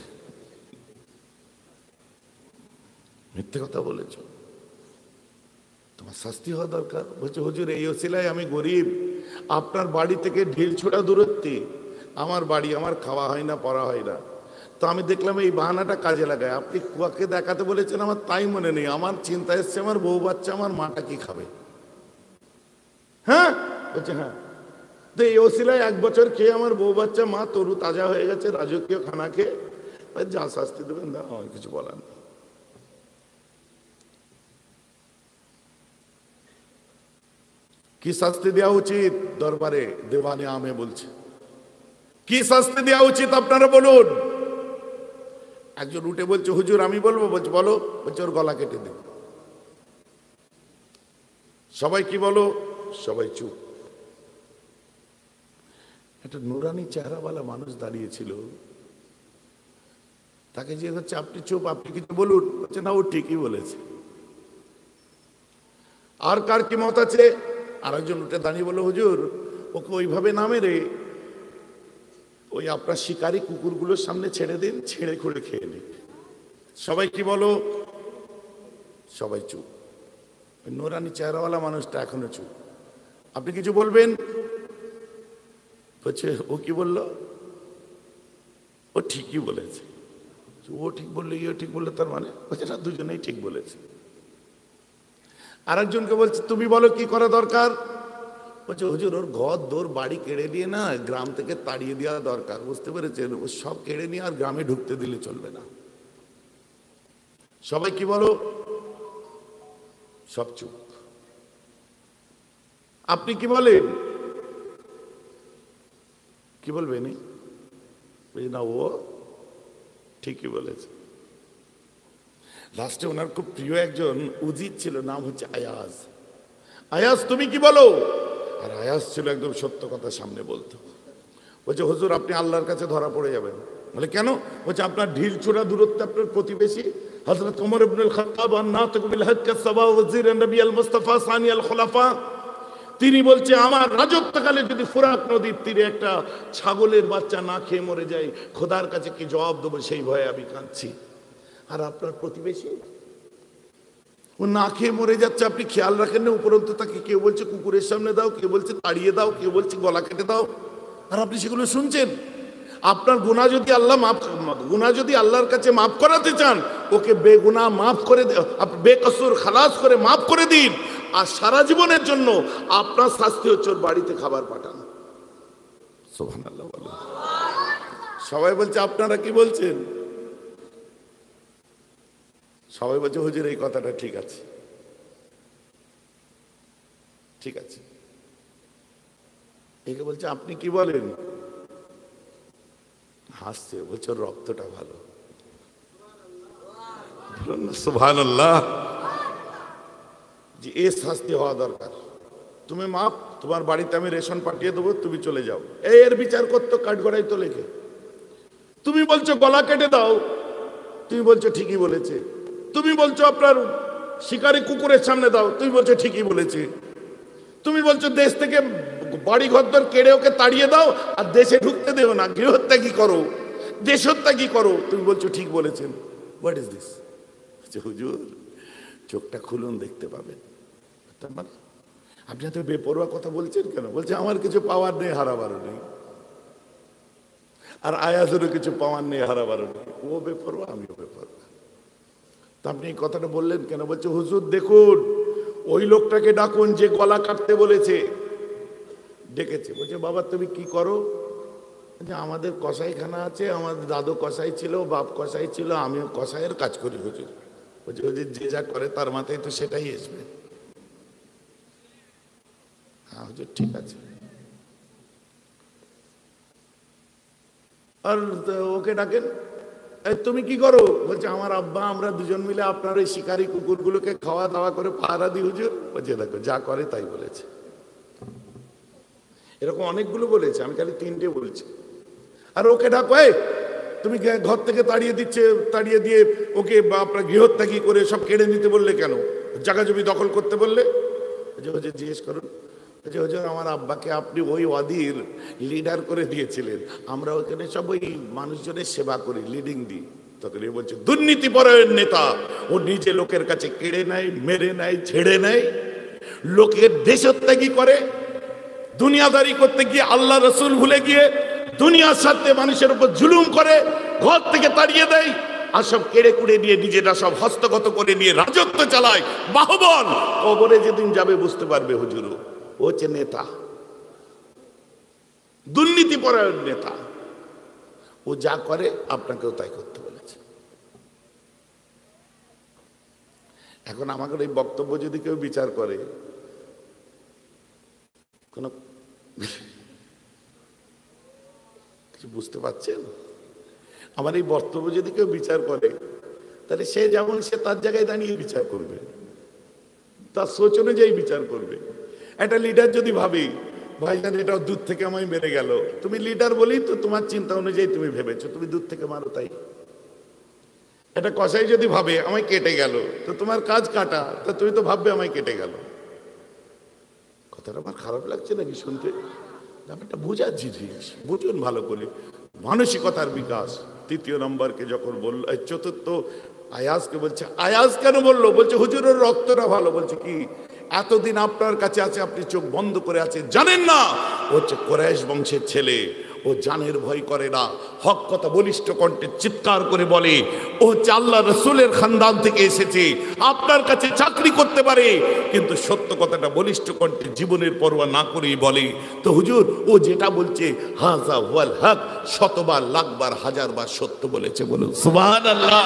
মিথ্যে কথা বলেছ, তোমার শাস্তি হওয়া দরকার। বলছে হুজুর এই ওসিলায় আমি গরিব, আপনার বাড়ি থেকে ঢিল ছোড়া দূরত্বে আমার বাড়ি, আমার খাওয়া হয় না পড়া হয় না, তো আমি দেখলাম এই বাহানাটা কাজে লাগায়। আপনি কুয়াকে দেখাতে বলেছেন, আমার তাই মনে নেই, আমার চিন্তা এসছে আমার বউ বাচ্চা আমার মাটা কি খাবে। হ্যাঁ বলছে হ্যাঁ। তো এই ওসিলায় 1 বছর খেয়ে আমার বউ বাচ্চা মা তরু তাজা হয়ে গেছে, রাজকীয় খানা খেয়ে। যা শাস্তি দেবেন না, আমার কিছু বলার নেই। কি শাস্তি দেওয়া উচিত? দরবারে দেওয়ানে আমে বলছে কি শাস্তি দেওয়া উচিত আপনারা বলুন। একজন উঠে বলছে হুজুর আমি বলবো। বলছে বলো। বলছে ওর গলা কেটে দেব। সবাই কি বলো? সবাই চুপ। একটা নুরানি চেহারাওয়ালা মানুষ দাঁড়িয়েছিল, তাকে জিজ্ঞেস হচ্ছে আপনি চুপ, আপনি কিছু বলুন। বলছে না ও ঠিকই বলেছে। আর কার কি মত আছে? আরেকজন উঠে দাঁড়িয়ে বলল হুজুর ওকে ওইভাবে না মেরে ওই আপনার শিকারী কুকুরগুলোর সামনে ছেড়ে দিন, ছেড়ে খুঁড়ে খেয়ে নিন। সবাই কি বলো? সবাই চুপ। ওই নোরানি চেহারাওয়ালা মানুষটা এখনো চুপ। আপনি কিছু বলবেন? বলছে ও কি বললো? ও ঠিকই বলেছে। ও ঠিক বললে ইও ঠিক বললে তার মানে? বলছে না দুজনেই ঠিক বলেছে। আরেকজনকে বলছে তুমি বলো কি করা দরকার? বলছে হুজুর ওর ঘর দোর বাড়ি কেড়ে নিয়ে না গ্রাম থেকে তাড়িয়ে দেওয়া দরকার। বুঝতে পেরেছেন? ও সব কেড়ে নিয়ে আর গ্রামে ঢুকতে দিলে চলবে না। সবাই কি বলো? সব চুপ। আপনি কি বলেন? কি বলবেন? না ও ঠিকই বলেছে। লাস্টে ওনার খুব প্রিয় একজন উজির ছিল, নাম হচ্ছে আয়াজ। আয়াজ তুমি কি বলো? আর আয়াজ ছিল একদম সত্য কথা সামনে বলতো। বলছে হুজুর আপনি আল্লাহর কাছে ধরা পড়ে যাবেন। বলে কেন? বলছে আপনার ঢিল ছোড়া দূরত্বে আপনার প্রতিবেশী হযরত ওমর ইবনুল খাত্তাব আন-নাতিক বিল হক সাবা ওয়াজির নবী আল মুস্তাফা সানি আল খুলাফা, তিনি বলছে আমার রাজত্বকালে যদি ফুরাত নদীর তীরে একটা ছাগলের বাচ্চা না খেয়ে মরে যায়, খোদার কাছে কি জবাব দেবো সেই ভয়ে আমি কাঁদছি। আর আপনার প্রতিবেশী ও না খেয়ে মরে যাচ্ছে, আপনি খেয়াল রাখেন না। উপরন্তু তাকে কেউ বলছে কুকুরের সামনে দাও, কেউ বলছে তাড়িয়ে দাও, কেউ বলছে গলা কেটে দাও, আর আপনি সেগুলো শুনছেন। আপনার গুনাহ যদি আল্লাহর কাছে মাফ করাতে চান, ওকে বেগুনাহ মাফ করে, বেকসুর খালাস করে মাফ করে দিন। আর সারা জীবনের জন্য আপনার শাস্তি হচ্ছে ওর বাড়িতে খাবার পাঠান। সুবহানাল্লাহ বলেন। সবাই বলছে আপনারা কি বলছেন? সবাই বলছে হুজুর এই কথাটা ঠিক আছে। ঠিক আছে। একে বলছে আপনি কি বলেন? হাসছে, বলছে ওর রক্তটা ভালো। বলুন না সুবহানাল্লাহ। যে এ শাস্তি হওয়া দরকার। তুমি মাপ, তোমার বাড়িতে আমি রেশন পাঠিয়ে দেবো, তুমি চলে যাও। এর বিচার করতো কাঠগড়াই তো লেখে। তুমি বলছো গলা কেটে দাও, তুমি বলছো ঠিকই বলেছে। তুমি বলছো আপনার শিকারি কুকুরের সামনে দাও, তুমি বলছো ঠিকই বলেছে। তুমি বলছো দেশ থেকে বাড়ি ঘরদর কেড়ে ওকে তাড়িয়ে দাও, আর দেশে ঢুকতে দেও না, গৃহত্যাগী করো, দেশত্যাগী করো, তুমি বলছো ঠিক বলেছেন। What is this? হুজুর চোখটা খুলুন, দেখতে পাবেন। তার মানে আপনি এত বেপরোয়া কথা বলছেন কেন? বলছে আমার কিছু পাওয়ার নেই, হারাবারও নেই, আর আয়াজেরও কিছু পাওয়ার নেই, হারাবারও নেই। ও বেপরোয়া, আমিও বেপরোয়া। তা আপনি এই কথাটা বললেন কেন? বলছে হুজুর দেখুন, ওই লোকটাকে ডাকুন যে গলা কাটতে বলেছে। ডেকেছে, বলছে বাবা তুমি কি করো? আমাদের কসাইখানা আছে, আমাদের দাদু কসাই ছিল, বাপ কসাই ছিল, আমিও কসাইয়ের কাজ করি হুজুর। বলছে হুজুর যে যা করে তার মাথায় তো সেটাই আসবে। হ্যাঁ হুজুর ঠিক আছে। আর ওকে ডাকেন, তুমি কি করো? বলছে আমার আব্বা আমরা দুজন মিলে আপনার ওই শিকারি কুকুরগুলোকে খাওয়া দাওয়া করে পাহারা দিই হুজুর। বলছে দেখো যা করে তাই বলেছে। এরকম অনেকগুলো বলেছে, আমি খালি 3টে বলছি। আর ওকে ডাকো, তুমি ঘর থেকে তাড়িয়ে দিয়ে ওকে আপনার গৃহত্যাগী করে সব কেড়ে নিতে বললে কেন? জায়গা জমি দখল করতে বললে? হুজুর জিজ্ঞেস করুন। হুজুর আমার আব্বাকে আপনি ওই ওয়াদির লিডার করে দিয়েছিলেন, আমরা ওখানে সব ওই মানুষজনের সেবা করি, লিডিং দিই। তখন এ বলছে দুর্নীতিপরায়ণ নেতা, ও নিজে লোকের কাছে কেড়ে নেয়, মেরে নেয়, ছেড়ে নেয়, লোকের দেশত্যাগী করে, দুনিয়াদারি করতে গিয়ে আল্লাহ রসুল ভুলে গিয়ে দুনিয়ার সাথে মানুষের উপর জুলুম করে, ঘর থেকে তাড়িয়ে দেয়, আর সব কেড়ে কুড়ে নিয়ে নিজেরা সব হস্তগত করে নিয়ে রাজত্ব চালায়, বাহুবল। কবরে যেদিন যাবে বুঝতে পারবে হুজুর ও হচ্ছে নেতা, দুর্নীতিপরায়ণ নেতা। ও যা করে আপনাকেও তাই করতে বলেছে। এখন আমাকে এই বক্তব্য যদি কেউ বিচার করে, কোন কিছু বুঝতে পারছেন? আমার এই বক্তব্য যদি কেউ বিচার করে, তাহলে সে যেমন সে তার জায়গায় দাঁড়িয়ে বিচার করবে, তার সোচ অনুযায়ী বিচার করবে। একটা লিডার যদি ভাবি ভাইজান এটাও দূর থেকে আমায় মেরে গেল, তুমি লিডার বলি তো তোমার চিন্তা অনুযায়ী তুমি ভেবেছো, তুমি দূর থেকে মারো তাই। একটা কসাই যদি ভাবে আমায় কেটে গেল, তো তোমার কাজ কাটা, তা তুমি তো ভাববে আমায় কেটে গেল। কথাটা আমার খারাপ লাগছে নাকি শুনতে? আমি একটা বোঝার জিনিস, বুঝুন ভালো করে। মানসিকতার বিকাশ। 3য় নম্বরকে যখন বললো, চতুর্থ আয়াজকে বলছে, আয়াজ কেন বললো? বলছে হুজুরের রক্তটা ভালো। বলছে কি এতদিন আপনার কাছে আছে, আপনি চোখ বন্ধ করে আছেন, জানেন না ও হচ্ছে কুরাইশ বংশের ছেলে, ও জানের ভয় করে না, হক কথা বলিষ্ঠ কণ্ঠে চিৎকার করে বলে, ও হচ্ছে আল্লাহ রসুলের খানদান থেকে এসেছে, আপনার কাছে চাকরি করতে পারে, কিন্তু সত্য কথাটা বলিষ্ঠ কণ্ঠে জীবনের পরোয়া না করেই বলে। তো হুজুর ও যেটা বলছে হাজা ওয়াল হক, 100বার, লাখবার, 1000বার সত্য বলেছে। বলুন সুবহানাল্লাহ।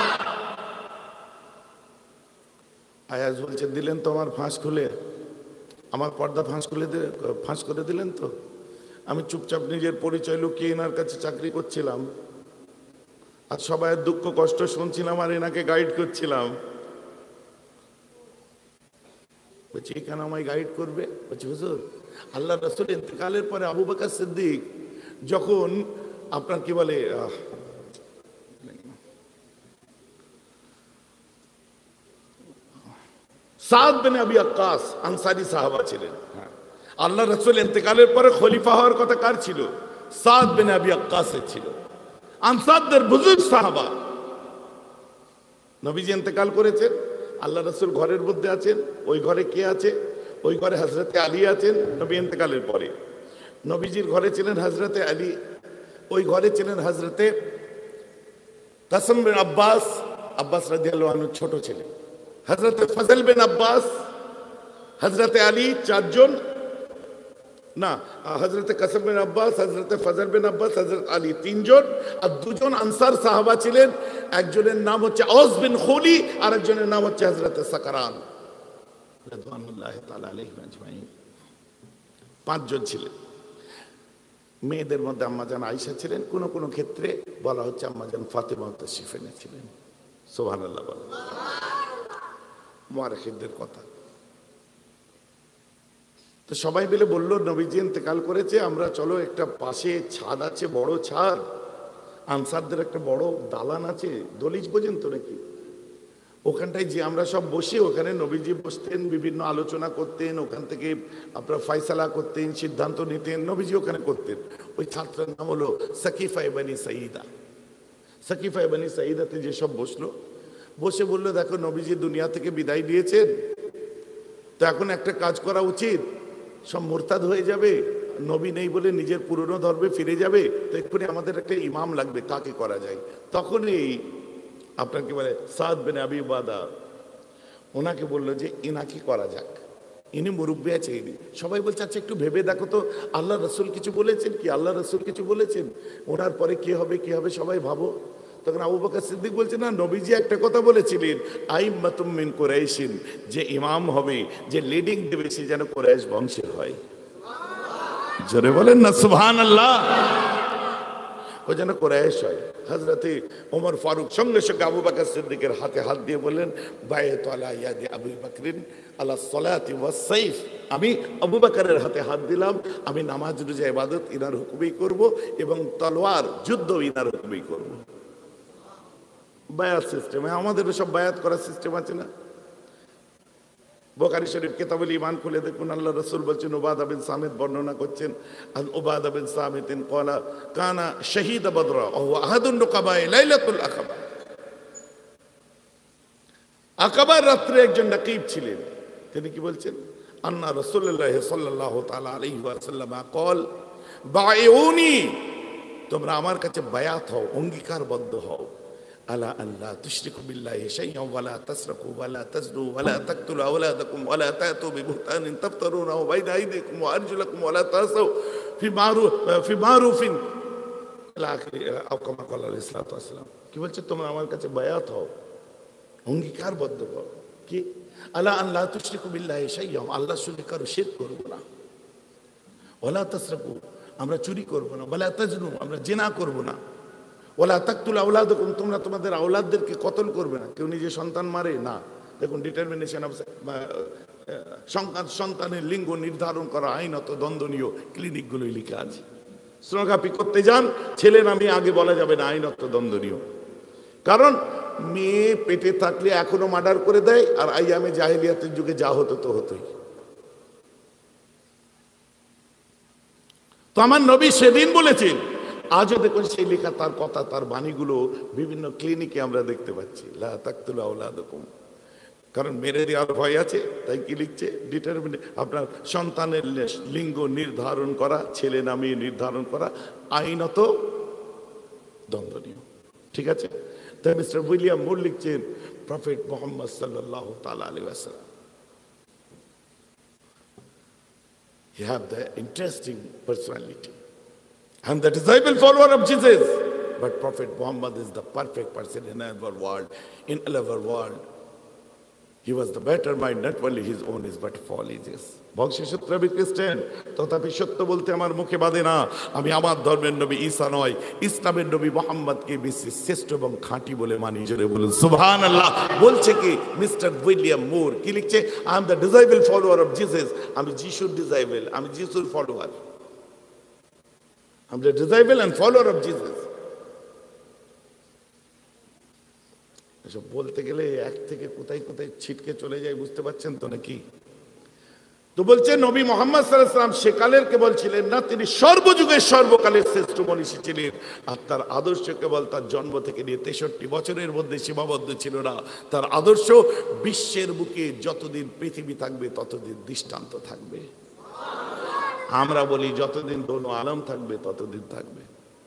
আয়াজ বলছে দিলেন তো আমার ফাঁস খুলে, আমার পর্দা ফাঁস করে দিলেন তো। আমি চুপচাপ নিজের পরিচয় লুকিয়ে এনার কাছে চাকরি করছিলাম, আর সবাই দুঃখ কষ্ট শুনছিলাম, আর এনাকে গাইড করছিলাম। বলছি কেন আমায় গাইড করবে? বলছি হুজুর আল্লাহ রাসূল ইন্তেকালের পরে আবু বকর সিদ্দিক যখন আপনার কি বলে সাদ বিন আবি ওয়াক্কাস আনসারী সাহাবা ছিলেন। আল্লাহ রাসূল ইন্তেকালের পরে খলিফা হওয়ার কথা কার ছিল? সাদ বিন আবি ওয়াক্কাসের ছিল। আনসারদের বুজুর্গ সাহাবা। নবীজি ইন্তেকাল করেছেন, আল্লাহ রাসূল ঘরের মধ্যে আছেন। ওই ঘরে কে আছে? ওই ঘরে হযরতে আলী আছেন। নবী ইন্তেকালের পরে নবীজির ঘরে ছিলেন হযরতে আলী, ওই ঘরে ছিলেন হযরতে কাসম বিন আব্বাস, আব্বাস রাদিয়াল্লাহু আনহু ছোট ছিলেন, হযরতে ফজল বিন আব্বাস, হযরতে আলী, 4 জন না, হযরতে কাসম বিন আব্বাস, হযরতে ফজল বিন আব্বাস, হযরত আলী 3 জন, আর 2 জন আনসার সাহাবা ছিলেন। একজনের নাম হচ্ছে আওস বিন খুলি, আর একজনের নাম হচ্ছে হযরতে সাকরান। রাদিয়াল্লাহু তাআলা আলাইহিম আজমাইন। 5 জন ছিলেন। মেয়েদের মধ্যে আম্মাজান আয়েশা ছিলেন, কোন কোন ক্ষেত্রে বলা হচ্ছে আম্মাজান ফাতেমা তাশরিফ এনেছিলেন। সুবহানাল্লাহ বলেন। মুআররিখদের কথা। তো সবাই মিলে বলল নবীজি ইন্তেকাল করেছে, আমরা চলো একটা পাশে ছাদ আছে, বড় ছাদ, আনসারদের একটা বড় দালান আছে, দলিজ বোঝেন তো নাকি, ওখানটায় যে আমরা সব বসে, ওখানে নবীজি বসতেন, বিভিন্ন আলোচনা করতেন, ওখান থেকে আপনার ফয়সালা করতেন, সিদ্ধান্ত নিতেন, নবীজি ওখানে করতেন। ওই ছাত্রের নাম হলো সাকিফা ইবনে সাঈদা। সাকিফা ইবনে সাঈদাতে যে সব বসলো, বসে বললো দেখো নবীজি দুনিয়া থেকে বিদায় দিয়েছেন, তো এখন একটা কাজ করা উচিত, সব মুরতাদ হয়ে যাবে, নবী নেই বলে নিজের পুরনো ধর্মে ফিরে যাবে, তো এক্ষুনি আমাদের একটা ইমাম লাগবে, কাকে করা যায়? তখনই আপনার কি বলে সাদ বিন আবি উবাদা ওনাকে বললো যে ইনাকি করা যাক, ইনি মুরব্বী আছে ইনি। সবাই বলছে আচ্ছা একটু ভেবে দেখো তো, আল্লাহ রসুল কিছু বলেছেন কি, আল্লাহ রসুল কিছু বলেছেন, ওনার পরে কি হবে কি হবে সবাই ভাবো। তখন আবু বকর সিদ্দিক বলছে না, নবীজি একটা কথা বলেছিলেন, আইম্মাতুম মিন কুরাইশিন, যে ইমাম হবে, যে লিডিং দেবে, সে যেন কুরাইশ বংশের হয়। জোরে বলেন না সুবহানাল্লাহ। ও যেন কুরাইশ হয়। হযরতে ওমর ফারুক সঙ্গে সঙ্গে আবু বকর সিদ্দিকের হাতে হাত দিয়ে বললেন, বায়াতু আলা ইয়াদি আবু বকরিন আলা সলাতি ওয়াস সাইফ, আমি আবু বকরের হাতে হাত দিলাম, আমি নামাজ রোজা ইবাদত ইনার হুকুমেই করব, এবং তলোয়ার যুদ্ধ ইনার হুকুমেই করব। বায়াত সিস্টেম, আমাদের সব বায়াত করার সিস্টেম আছে না? বুখারী শরীফ কিতাবুল ঈমান খুলে দেখুন, আল্লাহ রাসূল বলছেন, উবাদা বিন সামিত বর্ণনা করছেন, আন উবাদা বিন সামিতিন ক্বালা কানা শাহীদ বদরা ওয়া হুয়া আহাদুন নুকাবা লাইলাতুল আকাবা। আকাবার রাত্রে একজন নাকিব ছিলেন, তিনি কি বলছেন, আন্না রাসূলুল্লাহ সাল্লাল্লাহু তাআলা আলাইহি ওয়াসাল্লাম কল বায়উনি, তোমরা আমার কাছে বায়াত হও, অঙ্গীকারবদ্ধ হও, আলা আল্লাহ তুশরিকু বিল্লাহি শাইআন ওয়া লা তাসরাকু ওয়া লা তাজনু ওয়া লা তাকতুলু আওলাদাকুম ওয়া লা তাতু বিবুহতানিন তাফতারুনাহু বাইনা আইদিকুম ওয়া আরজুলাকুম ওয়া লা তাসাউ ফি মারুফিন ইলা আখিরি আও কামা ক্বালা আলাইহিস সালাতু ওয়াস সালাম। কি বলছে, তোমরা আমার কাছে বায়াত হও, অঙ্গীকারবদ্ধ হও, কি আলা আল্লাহ তুশরিকু বিল্লাহি শাইআন, আল্লাহর সঙ্গে কারো শিরক করব না, ওয়া লা তাসরাকু, আমরা চুরি করব না, ওয়া লা তাজনু, আমরা জিনা করব না, ওয়ালা তাকতুলু আওলাদাকুম, তোমরা তোমাদের আওলাদদেরকে কতল করবে না। কেউ নিজে সন্তান মারে না। দেখুন ডিটারমিনেশন অফ সন্তানের লিঙ্গ নির্ধারণ করা আইনত দণ্ডনীয়, ক্লিনিকগুলোই লেখা আছে। সোনোগ্রাফি করতে যান, ছেলে না মেয়ে আগে বলা যাবে না, আইনত দণ্ডনীয়। কারণ মেয়ে পেটে থাকলে এখনো মার্ডার করে দেয়, আর আইয়ামে জাহেলিয়াতের যুগে যা হতো তো হতোই। তো আমার নবী সেদিন বলেছেন, আজও দেখুন সেই লেখা, তার কথা, তার বাণীগুলো বিভিন্ন ক্লিনিকে আমরা দেখতে পাচ্ছি, লা তাকতুলু আওলাদাকুম, কারণ মেরে দেওয়ার ভয় আছে, তাই কি লিখছে, ডিটারমিনে আপনার সন্তানের লিঙ্গ নির্ধারণ করা, ছেলে না মেয়ে নির্ধারণ করা আইনত দণ্ডনীয়। ঠিক আছে, তাই মিস্টার উইলিয়াম মুর লিখছেন, প্রফেট মুহাম্মদ সাল্লাল্লাহু তাআলা আলাইহি ওয়াসাল্লাম, he have the interesting personality and the disciple follower of Jesus, but Prophet Muhammad is the perfect person in our world, in our world. He was the better mind, not only his own is but for his. বংশসূত্র আমি খ্রিস্টান, তথাপি সত্য বলতে আমার মুখে বাঁধে না। আমি আমার ধর্মের নবী ঈসা নয়, ইসলামের নবী মুহাম্মদকে বেশি শ্রেষ্ঠ এবং খাঁটি বলে মানি। জোরে বলুন সুবহানাল্লাহ। বলছে কি মিস্টার উইলিয়াম মুর, কি লিখছে, I am the disciple follower of Jesus, আমি যিশুর ডিসাইবল, আমি যিশুর follower, I'm the disciple and follower of Jesus. এসব বলতে গেলে এক থেকে কোথায় কোথায় ছিটকে চলে যায়, বুঝতে পারছেন তো নাকি? তো বলছে নবী মুহাম্মদ সাল্লাল্লাহু আলাইহি ওয়াসাল্লাম সেকালের কেবল ছিলেন না, তিনি সর্বযুগের সর্বকালের শ্রেষ্ঠ মনীষী ছিলেন। আর তার আদর্শ কেবল তার জন্ম থেকে নিয়ে 63 বছরের মধ্যে সীমাবদ্ধ ছিল না। তার আদর্শ বিশ্বের বুকে যতদিন পৃথিবী থাকবে ততদিন দৃষ্টান্ত থাকবে। আমরা বলি যতদিন দোনো আলম থাকবে ততদিন থাকবে।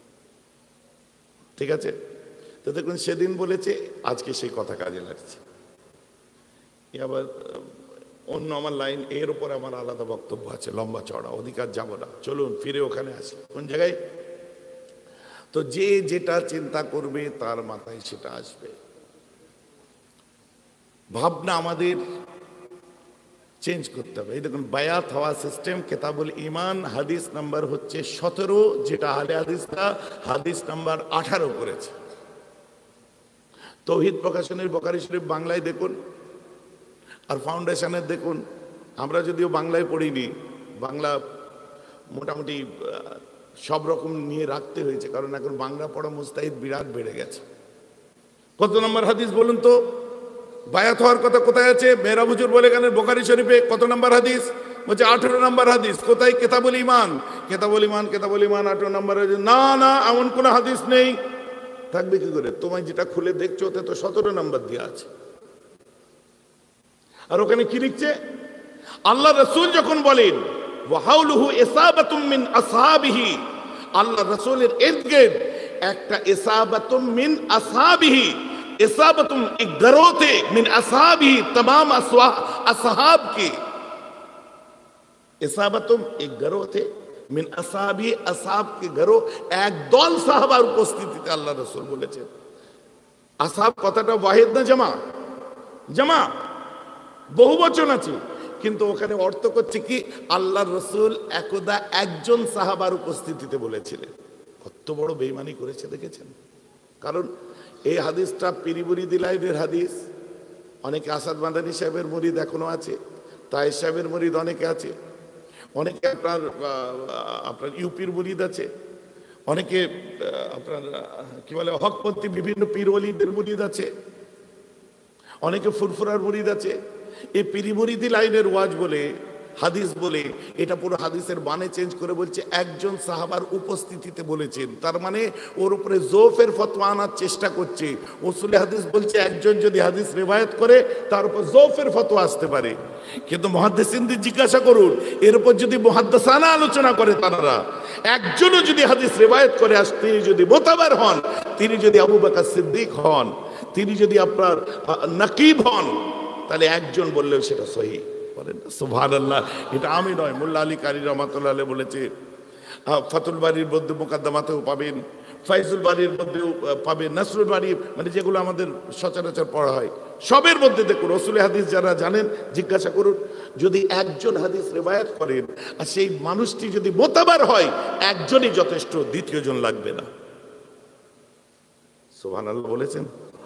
ঠিক আছে, তো দেখুন সেদিন বলেছে, আজকে সেই কথা কাজে লাগছে। আবার অন্য আমার লাইন, এর উপর আমার আলাদা বক্তব্য আছে, লম্বা চড়া, অধিকার যাব না। চলুন ফিরে ওখানে আসি। কোন জায়গায়? তো যে যেটা চিন্তা করবে তার মাথায় সেটা আসবে। ভাবনা আমাদের চেঞ্জ করতে হবে। এই দেখুন বায়াত হওয়া সিস্টেম, কেতাবুল ইমান হাদিস নাম্বার হচ্ছে 17, যেটা আহলে হাদিসরা হাদিস নাম্বার 18 করেছে। তৌহিদ প্রকাশনের বুখারী শরীফ বাংলায় দেখুন, আর ফাউন্ডেশনের দেখুন। আমরা যদিও বাংলায় পড়িনি, বাংলা মোটামুটি সব রকম নিয়ে রাখতে হয়েছে, কারণ এখন বাংলা পড়া মুস্তাহিদ বিরাট বেড়ে গেছে। কত নম্বর হাদিস বলুন তো? বায়াত হওয়ার কথা কোথায় আছে? মেহরাব হুজুর বলে গেলেন বুখারী শরীফে কত নম্বর হাদিস? বলছে 18 নম্বর হাদিস। কোথায়? কেতাবুল ইমান। কেতাবুল ইমান 18 নম্বর হাদিস। না না, এমন কোন হাদিস নেই। থাকবে কি করে? তোমায় যেটা খুলে দেখছো ওতে তো 17 নম্বর দেওয়া আছে। আর ওখানে কি লিখছে? আল্লাহ রাসূল যখন বলেন ওয়াহাউলুহু ইসাবাতুম মিন আসহাবিহি, আল্লাহ রাসূলের ইরদ-গিরদ একটা ইসাবাতুম মিন আসহাবিহি, इसाबतुम एक गरोह थे मिन असहाबी, तमाम असहाब के। इसाबतुम एक गरोह थे मिन असहाबी, असहाब के गरोह, एक दल साहाबार उपस्थितिते আল্লাহ রাসূল বলেছেন। আসহাব কথাটা ওয়াহিদ না জামা? জামা, বহু বচন আছে, কিন্তু ওখানে অর্থ করছে কি? আল্লাহর রাসূল একদা একজন সাহাবার উপস্থিতিতে বলেছিলেন। কত বড় বেঈমানি করেছে দেখেছেন? কারণ এই হাদিসটা পীর মুরিদি লাইনের হাদিস। অনেকে আসাদ মাদানী সাহেবের মুরিদ এখনো আছে, তাই সাহেবের মুরিদ অনেকে আছে, অনেকে আপনার ইউপির মুরিদ আছে, অনেকে আপনার কি বলে হকপন্থী বিভিন্ন পীর ওলিদের মুরিদ আছে, অনেকে ফুরফুরার মুরিদ আছে। এই পীর মুরিদি লাইনের ওয়াজ বলে, হাদিস বলে, এটা পুরো হাদিসের মানে চেঞ্জ করে বলছে একজন সাহাবার উপস্থিতিতে বলেছেন। তার মানে ওর উপরে জোফের ফতোয়া আনার চেষ্টা করছে। উসুলে হাদিস বলছে একজন যদি হাদিস রিওয়ায়াত করে তার উপর জোফের ফতোয়া আসতে পারে, কিন্তু মুহাদ্দিসিনদের জিজ্ঞাসা করুন এর উপর যদি মুহাদ্দিসানা আলোচনা করে তারা, একজনও যদি হাদিস রিওয়ায়াত করে আর তিনি যদি মোতাবার হন, তিনি যদি আবু বকর সিদ্দিক হন, তিনি যদি আপনার নাকিব হন, তাহলে একজন বললেও সেটা সহিহ। বলেন সুবহানাল্লাহ। এটা আমি নয়, মোল্লা আলী কারি রহমাতুল্লাহ আলাইহি বলেছে। ফাতুল বারীর মধ্যে মুকাদ্দামাতেও পাবেন, ফাইজুল বারীর মধ্যেও পাবেন, নাসরুল বারী, মানে যেগুলো আমাদের সচরাচর পড়া হয় সবের মধ্যে দেখুন। রসুলের হাদিস যারা জানেন জিজ্ঞাসা করুন, যদি একজন হাদিস রিওয়ায়াত করেন আর সেই মানুষটি যদি মোতাবার হয়, একজনই যথেষ্ট, দ্বিতীয় জন লাগবে না। সুবহানাল্লাহ বলেছেন।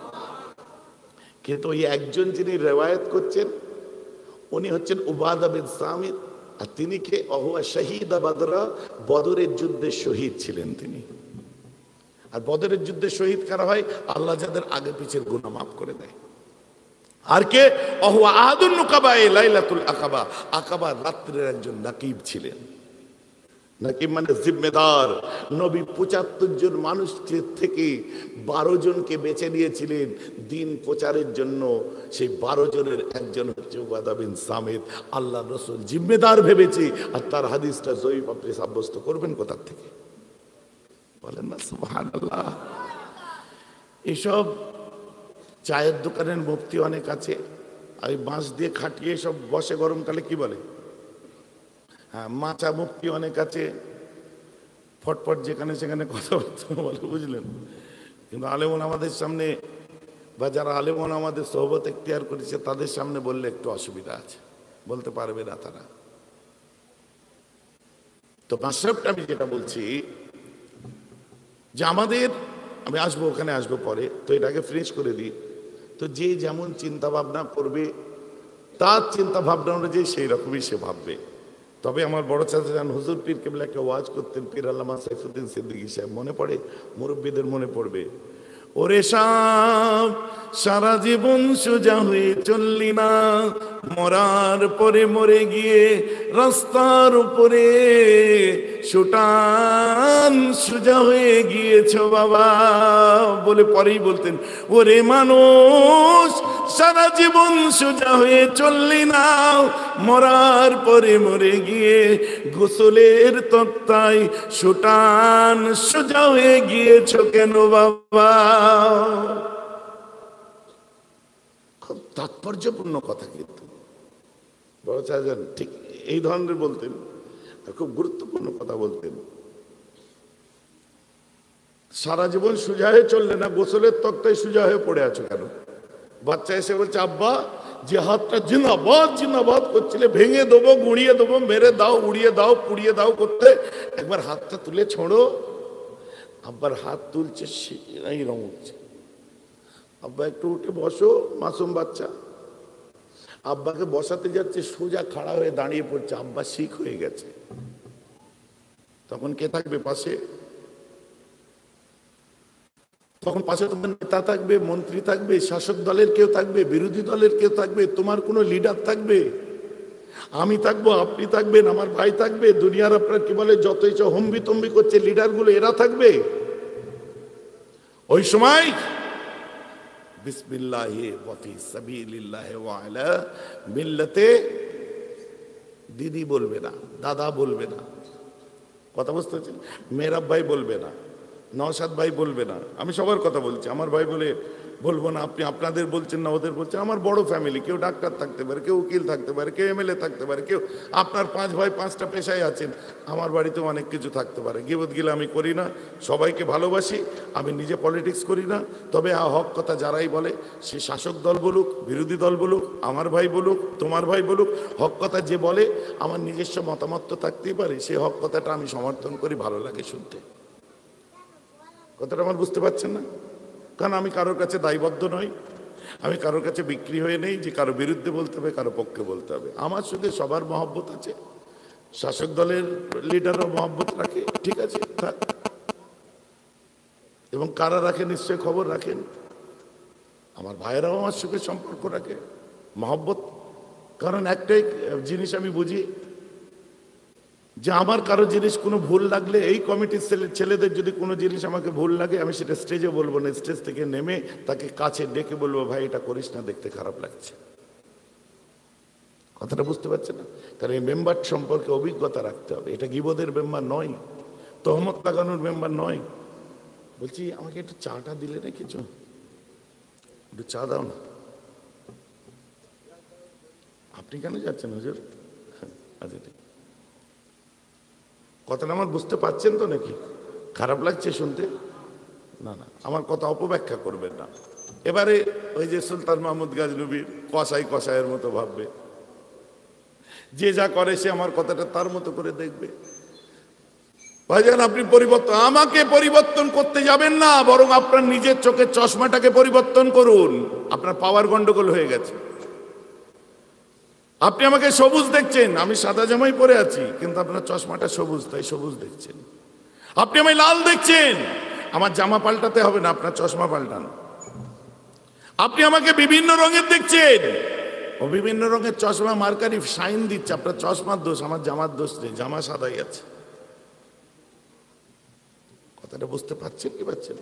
কিন্তু ওই একজন যিনি রিওয়ায়াত করছেন উনি হচ্ছেন উবাদা বিন সামিত, আর তিনি কে? অহুয়া শহীদ বদরা, বদরের যুদ্ধে শহীদ ছিলেন তিনি। আর বদরের যুদ্ধে শহীদ কারা হয়? আল্লাহ যাদের আগে পিছের গুনাহ মাফ করে দেয়। আর কে? অহুয়া আহাদুন নুকাবায়ে লাইলাতুল আকাবা, আকাবা রাত্রের একজন নাকিব ছিলেন। নাকিব মানে জিম্মেদার। নবী 75 জন মানুষের থেকে 12 জনকে বেছে নিয়েছিলেন দিন প্রচারের জন্য। সেই 12 জনের একজন হচ্ছে উবাদা বিন সামিত। আল্লাহ রাসূল জিম্মেদার ভেবেছে, আর তার হাদিসটা জয়ীফ আপনি সাব্যস্ত করবেন কোথা থেকে? বলেন না সুবহানাল্লাহ। এসব চায়ের দোকানের মুফতি অনেক আছে, আর বাঁশ দিয়ে খাটিয়ে সব বসে গরমকালে, কি বলে, হ্যাঁ, মাচা মুক্তি অনেক আছে, ফটফট যেখানে সেখানে কথাবার্তা বলে, বুঝলেন। কিন্তু আলেমন আমাদের সামনে, বা যারা আলেমন আমাদের সোহবত এখতিয়ার করেছে তাদের সামনে বললে একটু অসুবিধা আছে, বলতে পারবে না তারা। তো মাশরাফটা আমি যেটা বলছি যে আমাদের, আমি আসবো ওখানে, আসবো পরে, তো এটাকে ফিনিশ করে দিই। তো যে যেমন চিন্তা ভাবনা করবে তার চিন্তা ভাবনা অনুযায়ী সেই রকমই সে ভাববে। তবে আমার বড় চাচা যান হুজুর পীর কেবলা একটা ওয়াজ করতেন, পীর আল্লামা সাইফুদ্দিন সিদ্দিকী সাহেব, মনে পড়ে? মুরব্বীদের মনে পড়বে। ওরে সাপ সারা জীবন সোজা হয়ে চললি না, মরার পরে মরে গিয়ে রাস্তার উপরে সুটান সোজা হয়ে গিয়েছ বাবা বলে পরেই বলতেন, ওরে মানুষ সারা জীবন সোজা হয়ে চললি না, মরার পরে মরে গিয়ে গোসলের তক্তায় সুটান সোজা হয়ে গিয়েছ কেন বাবা? খুব তাৎপর্যপূর্ণ কথা, কিন্তু বড় চাচান ঠিক এই ধরনের বলতেন, আর খুব গুরুত্বপূর্ণ কথা বলতেন। সারা জীবন সোজা হয়ে চললে না, গোসলের তক্তায় সোজা হয়ে পড়ে আছো কেন? বাচ্চা এসে বলছে, আব্বা যে হাতটা জিন্দাবাদ জিন্দাবাদ করছিলে, ভেঙে দেবো, গুঁড়িয়ে দেবো, মেরে দাও, উড়িয়ে দাও, পুড়িয়ে দাও করতে, একবার হাতটা তুলে ছোঁড়ো। আব্বার হাত তুলছে, এইরকম উঠছে। আব্বা একটু উঠে বসো, মাসুম বাচ্চা। আব্বাকে বসাতে যাচ্ছে, সোজা খাড়া হয়ে দাঁড়িয়ে পড়ছে। আব্বা শিখ হয়ে গেছে। তখন কে থাকবে পাশে? তখন পাশে তোমার নেতা থাকবে, মন্ত্রী থাকবে, শাসক দলের কেউ থাকবে, বিরোধী দলের কেউ থাকবে, তোমার কোনো লিডার থাকবে? আমি থাকবো, আপনি থাকবেন, আমার ভাই থাকবে, দুনিয়ার আপনার কি বলে যত ইচ্ছা হম্বি তম্বি করছে লিডারগুলো, এরা থাকবে? ওই সময় বিসমিল্লাহি ওয়া ফি সাবিলিল্লাহি ওয়া আলা মিল্লাতে দিদি বলবে না, দাদা বলবে না, কথা বুঝতে পারছেন? মেহরাব ভাই বলবে না, নওশাদ ভাই বলবে না। আমি সবার কথা বলছি, আমার ভাই বলে বলবো না, আপনি আপনাদের বলছেন না ওদের বলছেন। আমার বড় ফ্যামিলি, কেউ ডাক্তার থাকতে পারে, কেউ উকিল থাকতে পারে, কেউ এমএলএ থাকতে পারে, কেউ আপনার 5 ভাই 5টা পেশায় আছেন। আমার বাড়িতেও অনেক কিছু থাকতে পারে। গিবত গিলা আমি করি না, সবাইকে ভালোবাসি, আমি নিজে পলিটিক্স করি না। তবে হক কথা যারাই বলে, সে শাসক দল বলুক, বিরোধী দল বলুক, আমার ভাই বলুক, তোমার ভাই বলুক, হক কথা যে বলে, আমার নিজস্ব মতামত তো থাকতেই পারে, সেই হক কথাটা আমি সমর্থন করি, ভালো লাগে শুনতে। কথাটা আমার বুঝতে পারছেন না? কারণ আমি কারোর কাছে দায়বদ্ধ নই, আমি কারোর কাছে বিক্রি হয়ে নেই যে কারো বিরুদ্ধে বলতে হবে, কারো পক্ষে বলতে হবে। আমার সঙ্গে সবার মহব্বত আছে, শাসক দলের লিডারও মহব্বত রাখে, ঠিক আছে থাক। এবং কারা রাখে নিশ্চয় খবর রাখেন, আমার ভাইয়েরাও আমার সঙ্গে সম্পর্ক রাখে, মহব্বত। কারণ একটাই জিনিস আমি বুঝি, যে আমার কারো জিনিস কোনো ভুল লাগলে, এই কমিটির ছেলেদের যদি কোনো জিনিস আমাকে ভুল লাগে, আমি সেটা স্টেজে বলবো না, স্টেজ থেকে নেমে তাকে কাছে ডেকে বলবো, ভাই এটা করিস না, দেখতে খারাপ লাগছে। কথাটা বুঝতে পারছেন না? কারণ এই মেম্বার সম্পর্কে অভিজ্ঞতা রাখতে হবে। এটা গিবদের মেম্বার নয়, তহমত লাগানোর মেম্বার নয়। বলছি আমাকে একটু চাটা দিলে না, কিছু একটু চা দাও না। আপনি কেন যাচ্ছেন হুজুর? আচ্ছা ঠিক। কথাটা আমার বুঝতে পারছেন তো নাকি? খারাপ লাগছে শুনতে? না না, আমার কথা অপব্যাখ্যা করবেন না। এবারে ওই যে সুলতান মাহমুদ গাজনবীর কসাই কসাইয়ের মতো ভাববে, যে যা করে সে আমার কথাটা তার মতো করে দেখবে। ভাইজান আপনি পরিবর্তন, আমাকে পরিবর্তন করতে যাবেন না, বরং আপনার নিজের চোখের চশমাটাকে পরিবর্তন করুন। আপনার পাওয়ার গন্ডগোল হয়ে গেছে। আপনি আমাকে সবুজ দেখছেন, আমি সাদা জামাই পরে আছি, কিন্তু আপনার চশমাটা সবুজ, তাই সবুজ দেখছেন। আপনি আমায় লাল দেখছেন, আমার জামা পাল্টাতে হবে না, আপনার চশমা পাল্টান। আপনি আমাকে বিভিন্ন রঙের দেখছেন, ও বিভিন্ন রঙের চশমা মার্কারি শাইন দিচ্ছে, আপনার চশমার দোষ, আমার জামার দোষ নেই, জামা সাদাই আছে। কথাটা বুঝতে পারছেন কি পাচ্ছেন?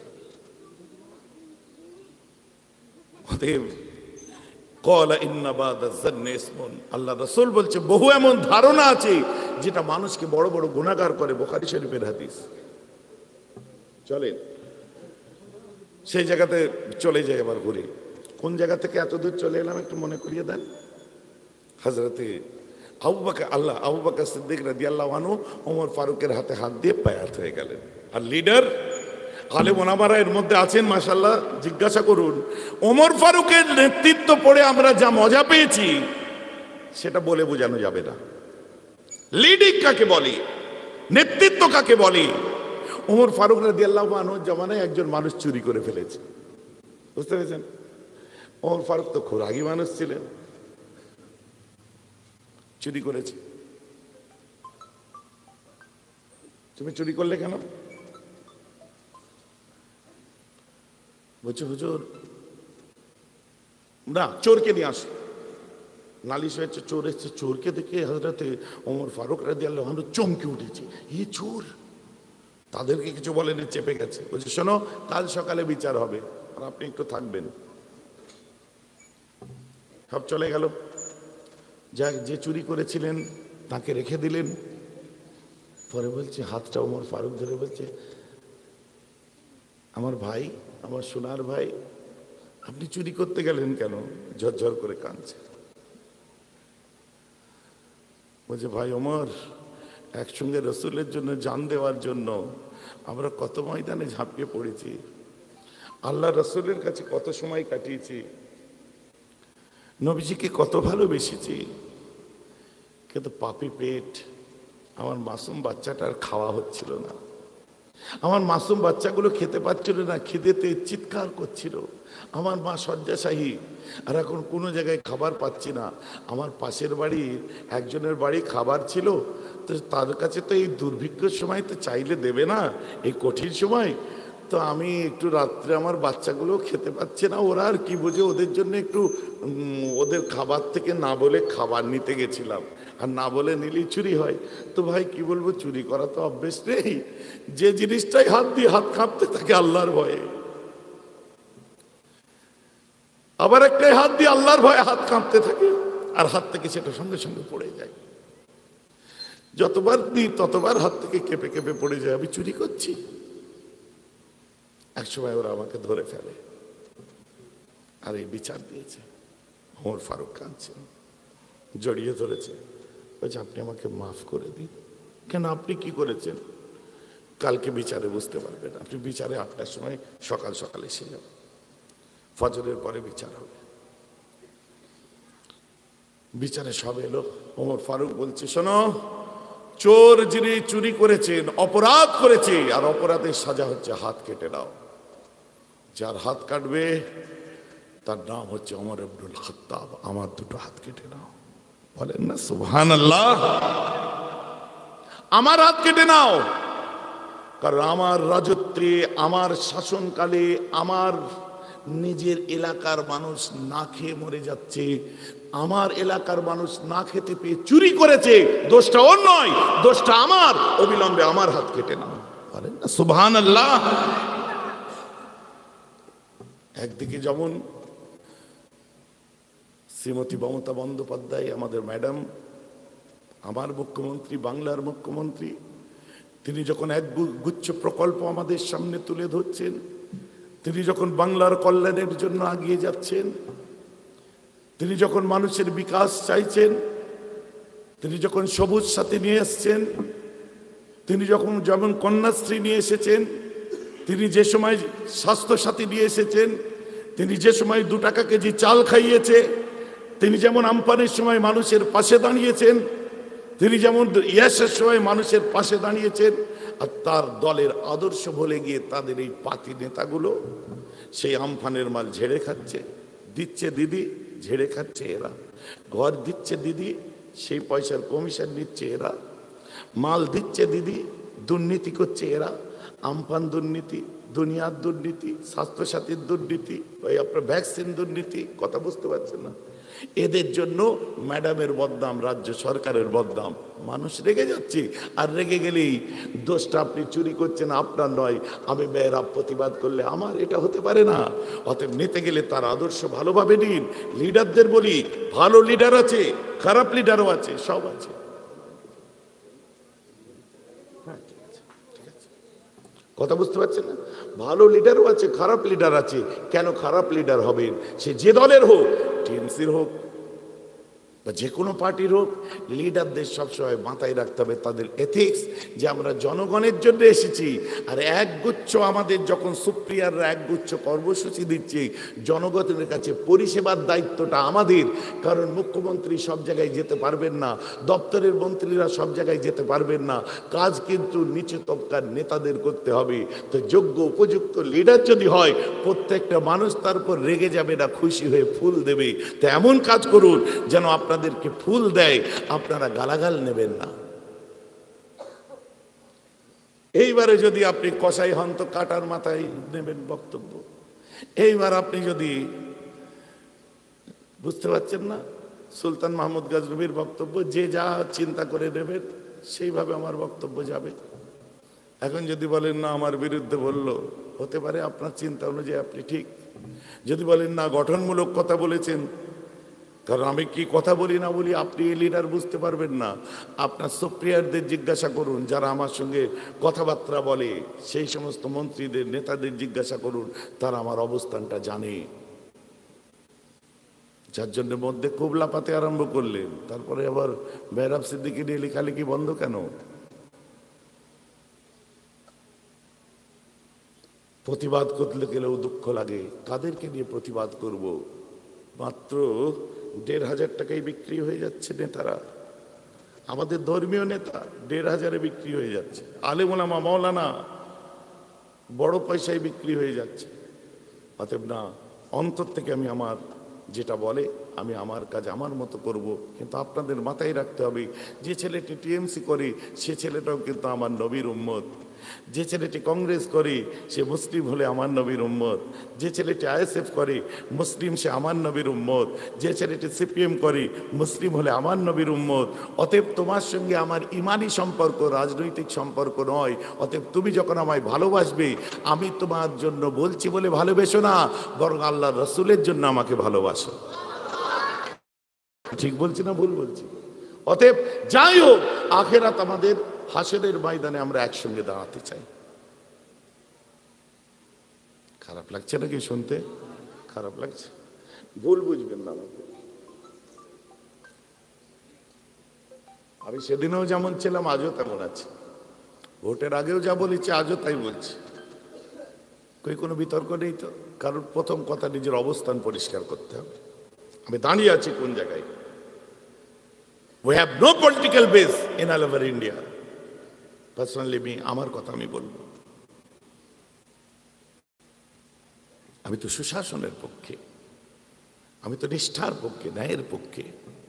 আল্লাহ রাসূল বলছে বহু এমন ধারণা আছে যেটা মানুষকে বড় বড় গুনাহগার করে। বুখারী শরীফের হাদিস। চলেন সেই জায়গাতে চলে যাই আবার ঘুরে। কোন জায়গা থেকে এত দূর চলে এলাম একটু মনে করিয়ে দেন। হযরতে আবু বকর সিদ্দিক রাদিয়াল্লাহু আনহু ওমর ফারুকের হাতে হাত দিয়ে বায়াত হয়ে গেলেন। আর লিডার আলেম ওলামারা এর মধ্যে আছেন মাশাআল্লাহ, জিজ্ঞাসা করুন। ওমর ফারুকের নেতৃত্ব পড়ে আমরা যা মজা পেয়েছি সেটা বলে বোঝানো যাবে না। লিডিং কাকে বলে, নেতৃত্ব কাকে বলে? ওমর ফারুক রাদিয়াল্লাহু আনহুর জামানায় একজন মানুষ চুরি করে ফেলেছে, বুঝতে পেরেছেন? ওমর ফারুক তো খুব রাগী মানুষ ছিলেন, চুরি করেছে। তুমি চুরি করলে কেন? বলছে হুজুর না, চোরকে নিয়ে আসো। নালিশ হয়েছে, চোর এসছে। চোরকে দেখে হযরতে ওমর ফারুক রাদিয়াল্লাহু আনহু চমকে উঠেছে, এই চোর। তাদেরকে কিছু বলেনি, চেপে গেছে। বলছে শোনো, কাল সকালে বিচার হবে, আর আপনি একটু থাকবেন। সব চলে গেল। যে চুরি করেছিলেন তাকে রেখে দিলেন। পরে বলছে, হাতটা ওমর ফারুক ধরে বলছে, আমার ভাই, আমার সোনার ভাই, আপনি চুরি করতে গেলেন কেন? ঝরঝর করে কাঁদছে। বলছে ভাই ওমর, একসঙ্গে রসুলের জন্য জান দেওয়ার জন্য আমরা কত ময়দানে ঝাঁপিয়ে পড়েছি, আল্লাহ রসুলের কাছে কত সময় কাটিয়েছি। নবীজিকে কত ভালোবেসেছি, কিন্তু পাপী পেট, আমার মাসুম বাচ্চাটার খাওয়া হচ্ছিল না। আমার মাসুম বাচ্চাগুলো খেতে পাচ্ছিল না, খিদেতে চিৎকার করছিল। আমার মা শয্যাশায়ী, আর এখন কোনো জায়গায় খাবার পাচ্ছি না। আমার পাশের বাড়ির একজনের বাড়ি খাবার ছিল, তো তার কাছে তো এই দুর্ভিক্ষের সময় তো চাইলে দেবে না, এই কঠিন সময়। তো আমি একটু রাত্রে, আমার বাচ্চাগুলো খেতে পাচ্ছে না, ওরা আর কি বোঝে, ওদের জন্য একটু ওদের খাবার থেকে না বলে খাবার নিতে গেছিলাম। আর না বলে নিলেই চুরি হয়। তো ভাই কি বলবো, চুরি করা তো অভ্যেস নেই। যে জিনিসটাই হাত দিয়ে হাত কাঁপতে থাকে আল্লাহর ভয়ে, আবার একটাই হাত দিয়ে আল্লাহর ভয়ে হাত কাঁপতে থাকে, আর হাত থেকে সেটা সঙ্গে সঙ্গে পড়ে যায়। যতবার দিই ততবার হাত থেকে কেঁপে কেঁপে পড়ে যায়, আমি চুরি করছি। একসময় ওরা আমাকে ধরে ফেলে, আর এই বিচার দিয়েছে। ওমর ফারুক কাঁদছে, জড়িয়ে ধরেছে, বলছে আপনি আমাকে মাফ করে দিন। কেন, আপনি কি করেছেন? কালকে বিচারে বুঝতে পারবেন, আপনি বিচারে 8টার সময় সকাল সকাল এসে যাবেন, ফজরের পরে বিচার হবে। বিচারে সব এলো। ওমর ফারুক বলছে, শোনো, চোর যিনি চুরি করেছেন, অপরাধ করেছে, আর অপরাধের সাজা হচ্ছে হাত কেটে দাও। যার হাত কাটবে তার নাম হচ্ছে ওমর ইবনুল খাত্তাব। আমার দুটো হাত কেটে নাও। বলেন না সুবহানাল্লাহ। আমার হাত কেটে নাও, কারণ আমার রাজত্বে, আমার শাসনকালে আমার নিজের এলাকার মানুষ না খেয়ে মরে যাচ্ছে। আমার এলাকার মানুষ না খেতে পেয়ে চুরি করেছে, দোষটা ওর নয়, দোষটা আমার। অবিলম্বে আমার হাত কেটে নাও। বলেন না সুবহানাল্লাহ। একদিকে যেমন শ্রীমতী মমতা বন্দ্যোপাধ্যায়, আমাদের ম্যাডাম, আমার মুখ্যমন্ত্রী, বাংলার মুখ্যমন্ত্রী, তিনি যখন এক গুচ্ছ প্রকল্প আমাদের সামনে তুলে ধরছেন, তিনি যখন বাংলার কল্যাণের জন্য এগিয়ে যাচ্ছেন, তিনি যখন মানুষের বিকাশ চাইছেন, তিনি যখন সবুজ সাথী নিয়ে এসছেন, তিনি যখন যেমন কন্যাশ্রী নিয়ে এসেছেন, তিনি যে সময় স্বাস্থ্য সাথী নিয়ে এসেছেন, তিনি যে সময় 2 টাকা কেজি চাল খাইয়েছে, তিনি যেমন আমপানের সময় মানুষের পাশে দাঁড়িয়েছেন, তিনি যেমন ইয়াসের সময় মানুষের পাশে দাঁড়িয়েছেন, আর তার দলের আদর্শ ভুলে গিয়ে তাদের এই পাতি নেতাগুলো সেই আমফানের মাল ঝেড়ে খাচ্ছে। দিচ্ছে দিদি, ঝেড়ে খাচ্ছে এরা। ঘর দিচ্ছে দিদি, সেই পয়সার কমিশন নিচ্ছে এরা। মাল দিচ্ছে দিদি, দুর্নীতি করছে এরা। আমফান দুর্নীতি, দুনিয়ার দুর্নীতি, স্বাস্থ্যসাথীর দুর্নীতি, ওই আপনার ভ্যাকসিন দুর্নীতি। কথা বুঝতে পারছেন না? এদের জন্য ম্যাডামের বদনাম, রাজ্য সরকারের বদনাম। মানুষ রেগে যাচ্ছে, আর রেগে গেলেই দোষটা আপনি চুরি করছেন আপনার নয়, আমি মেয়েরা প্রতিবাদ করলে আমার, এটা হতে পারে না। অতএব নিতে গেলে তার আদর্শ ভালোভাবে নিন। লিডারদের বলি, ভালো লিডার আছে, খারাপ লিডারও আছে, সব আছে। কথা বুঝতে পারছেন না? ভালো লিডারও আছে, খারাপ লিডার আছে। কেন খারাপ লিডার হবেন? সে যে দলের হোক, টিএমসির হোক বা যে কোনো পার্টির হোক, লিডারদের সবসময় মাথায় রাখতে হবে তাদের এথিক্স, যে আমরা জনগণের জন্য এসেছি। আর একগুচ্ছ আমাদের যখন সুপ্রিয়াররা একগুচ্ছ কর্মসূচি দিচ্ছে, জনগণের কাছে পরিষেবার দায়িত্বটা আমাদের। কারণ মুখ্যমন্ত্রী সব জায়গায় যেতে পারবেন না, দপ্তরের মন্ত্রীরা সব জায়গায় যেতে পারবেন না, কাজ কিন্তু নিচু তবকার নেতাদের করতে হবে। তো যোগ্য উপযুক্ত লিডার যদি হয়, প্রত্যেকটা মানুষ তার উপর রেগে যাবে না, খুশি হয়ে ফুল দেবে। তো এমন কাজ করুন যেন আপনাদেরকে ফুল দেয়, আপনারা গালাগাল নেবেন না। এইবারে যদি আপনি কসাই হন তো কাটার মাথায় নেবেন বক্তব্য। এইবার আপনি যদি, বুঝতে পারছেন না, সুলতান মাহমুদ গজনবীর বক্তব্য যে যা চিন্তা করে নেবেন সেইভাবে আমার বক্তব্য যাবে। এখন যদি বলেন না আমার বিরুদ্ধে বললো, হতে পারে আপনার চিন্তা অনুযায়ী আপনি ঠিক। যদি বলেন না গঠনমূলক কথা বলেছেন, কারণ আমি কি কথা বলি না বলি আপনি লিডার বুঝতে পারবেন না। আপনার সুপ্রিয়ারদের জিজ্ঞাসা করুন, যারা আমার সঙ্গে কথাবার্তা বলে, সেই সমস্ত মন্ত্রীদের, নেতাদের জিজ্ঞাসা করুন, তারা আমার অবস্থানটা জানে। যার জন্য মধ্যে খুব লাপাতে আরম্ভ করলেন, তারপরে আবার মেহরাব সিদ্দিকী নিয়ে লেখালেখি বন্ধ কেন? প্রতিবাদ করতে গেলেও দুঃখ লাগে, কাদেরকে নিয়ে প্রতিবাদ করব? মাত্র 1,500 টাকায় বিক্রি হয়ে যাচ্ছে নেতারা, আমাদের ধর্মীয় নেতা 1,500-এ বিক্রি হয়ে যাচ্ছে, আলেম ওলামা মাওলানা বড় পয়সায় বিক্রি হয়ে যাচ্ছে। অতএব না, অন্তর থেকে আমি আমার যেটা বলে আমি আমার কাজ আমার মতো করব, কিন্তু আপনাদের মাথায় রাখতে হবে যে ছেলেটি টিএমসি করে সে ছেলেটাও কিন্তু আমার নবীর উম্মত, যে ছেলেটি কংগ্রেস করে সে মুসলিম হলে আমার নবীর উম্মত, যে ছেলেটি আইএসএফ করে মুসলিম সে আমার নবীর উম্মত, যে ছেলেটি সিপিএম করে মুসলিম হলে আমার নবীর উম্মত। অতএব তোমার সঙ্গে আমার ইমানি সম্পর্ক, রাজনৈতিক সম্পর্ক নয়। অতএব তুমি যখন আমায় ভালোবাসবে, আমি তোমার জন্য বলছি বলে ভালোবেসো না, বরং আল্লাহ রসুলের জন্য আমাকে ভালোবাসো। ঠিক বলছি না ভুল বলছি? অতএব যাই হোক, আখেরাত আমাদের হাসরের ময়দানে আমরা একসঙ্গে দাঁড়াতে চাই। খারাপ লাগছে নাকি শুনতে? খারাপ লাগছে? ভুল বুঝবেন না আমাকে। আমি সেদিনও যেমন ছিলাম আজও তেমন আছি, ভোটের আগেও যা বলেছি আজও তাই বলছি। কোনো বিতর্ক নেই তো। কারণ প্রথম কথা নিজের অবস্থান পরিষ্কার করতে হবে, আমি দাঁড়িয়ে আছি কোন জায়গায়। We have no political base in all over India. Personally, আমার কথা আমি বলবো, আমি তো সুশাসনের পক্ষে, আমি তো নিষ্ঠার পক্ষে, ন্যায়ের পক্ষে,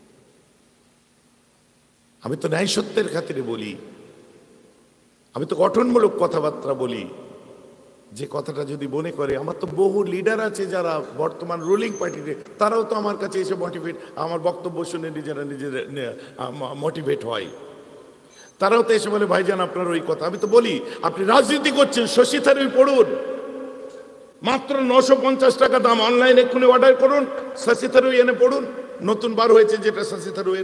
আমি তো ন্যায় সত্যের খাতিরে বলি, আমি তো গঠনমূলক কথাবার্তা বলি। যে কথাটা যদি মনে করে, আমার তো বহু লিডার আছে যারা বর্তমান রুলিং পার্টিতে, তারাও তো আমার কাছে এসে মোটিভেট, আমার বক্তব্য শুনে নিজেরা মোটিভেট হয়। তারাও তো এসে বলে ভাইজান আপনার ওই কথা। আমি তো বলি আপনি রাজনীতি করছেন, শশী থারুর পড়ুন, মাত্র 950 টাকা দাম, অনলাইন এক্ষুনি অর্ডার করুন, শশী থারুর এনে পড়ুন, নতুন বার হয়েছে যেটা শশী থারুর।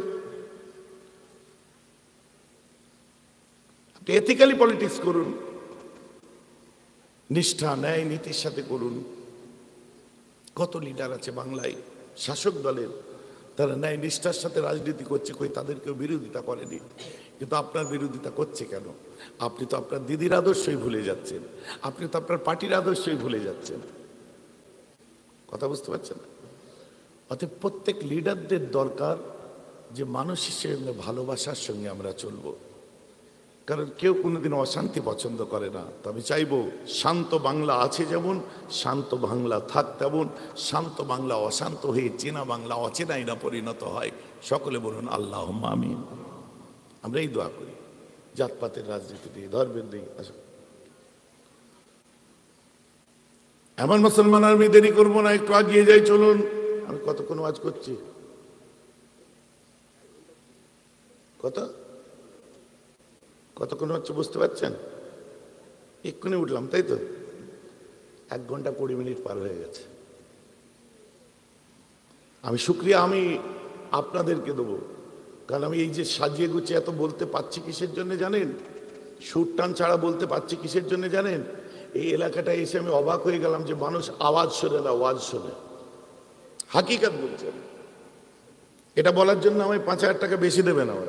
আপনি এথিক্যালি পলিটিক্স করুন, নিষ্ঠা ন্যায় নীতির সাথে করুন। কত লিডার আছে বাংলায় শাসক দলের, তারা ন্যায় নিষ্ঠার সাথে রাজনীতি করছে, কই তাদের কেউ বিরোধিতা করেনি। কিন্তু আপনার বিরোধিতা করছে কেন? আপনি তো আপনার দিদির আদর্শই ভুলে যাচ্ছেন, আপনি তো আপনার পার্টির আদর্শই ভুলে যাচ্ছেন। কথা বুঝতে পারছেন? অতএব প্রত্যেক লিডারদের দরকার যে মানুষের সঙ্গে ভালোবাসার সঙ্গে আমরা চলবো। কারণ কেউ কোনোদিন অশান্তি পছন্দ করে না। তো আমি চাইবো শান্ত বাংলা আছে যেমন, শান্ত বাংলা থাক তেমন, শান্ত বাংলা অশান্ত হয়ে চেনা বাংলা অচেনাই না পরিণত হয়। সকলে বলুন আল্লাহুম্মা আমিন। আমরা এই দোয়া করি, জাতপাতের রাজনীতি দিয়ে, ধর্মের দিয়ে। এমন মুসলমান আমি দেরি করবো না, একটু এগিয়ে যাই, চলুন। আমি কতক্ষণ ওয়াজ করছি? কতক্ষণ হচ্ছে বুঝতে পারছেন? এক্ষুনি উঠলাম, তাই তো 1 ঘন্টা 20 মিনিট পার হয়ে গেছে। আমি শুক্রিয়া আমি আপনাদেরকে দেবো, কারণ আমি এই যে সাজিয়ে গুছিয়ে এত বলতে পারছি কিসের জন্য জানেন? সুর টান ছাড়া বলতে পারছি কিসের জন্য জানেন? এই এলাকাটায় এসে আমি অবাক হয়ে গেলাম যে মানুষ আওয়াজ শোনে না, ওয়াজ শোনে। হাকিকাত বলছেন। এটা বলার জন্য আমায় 5,000 টাকা বেশি দেবেন আমরা।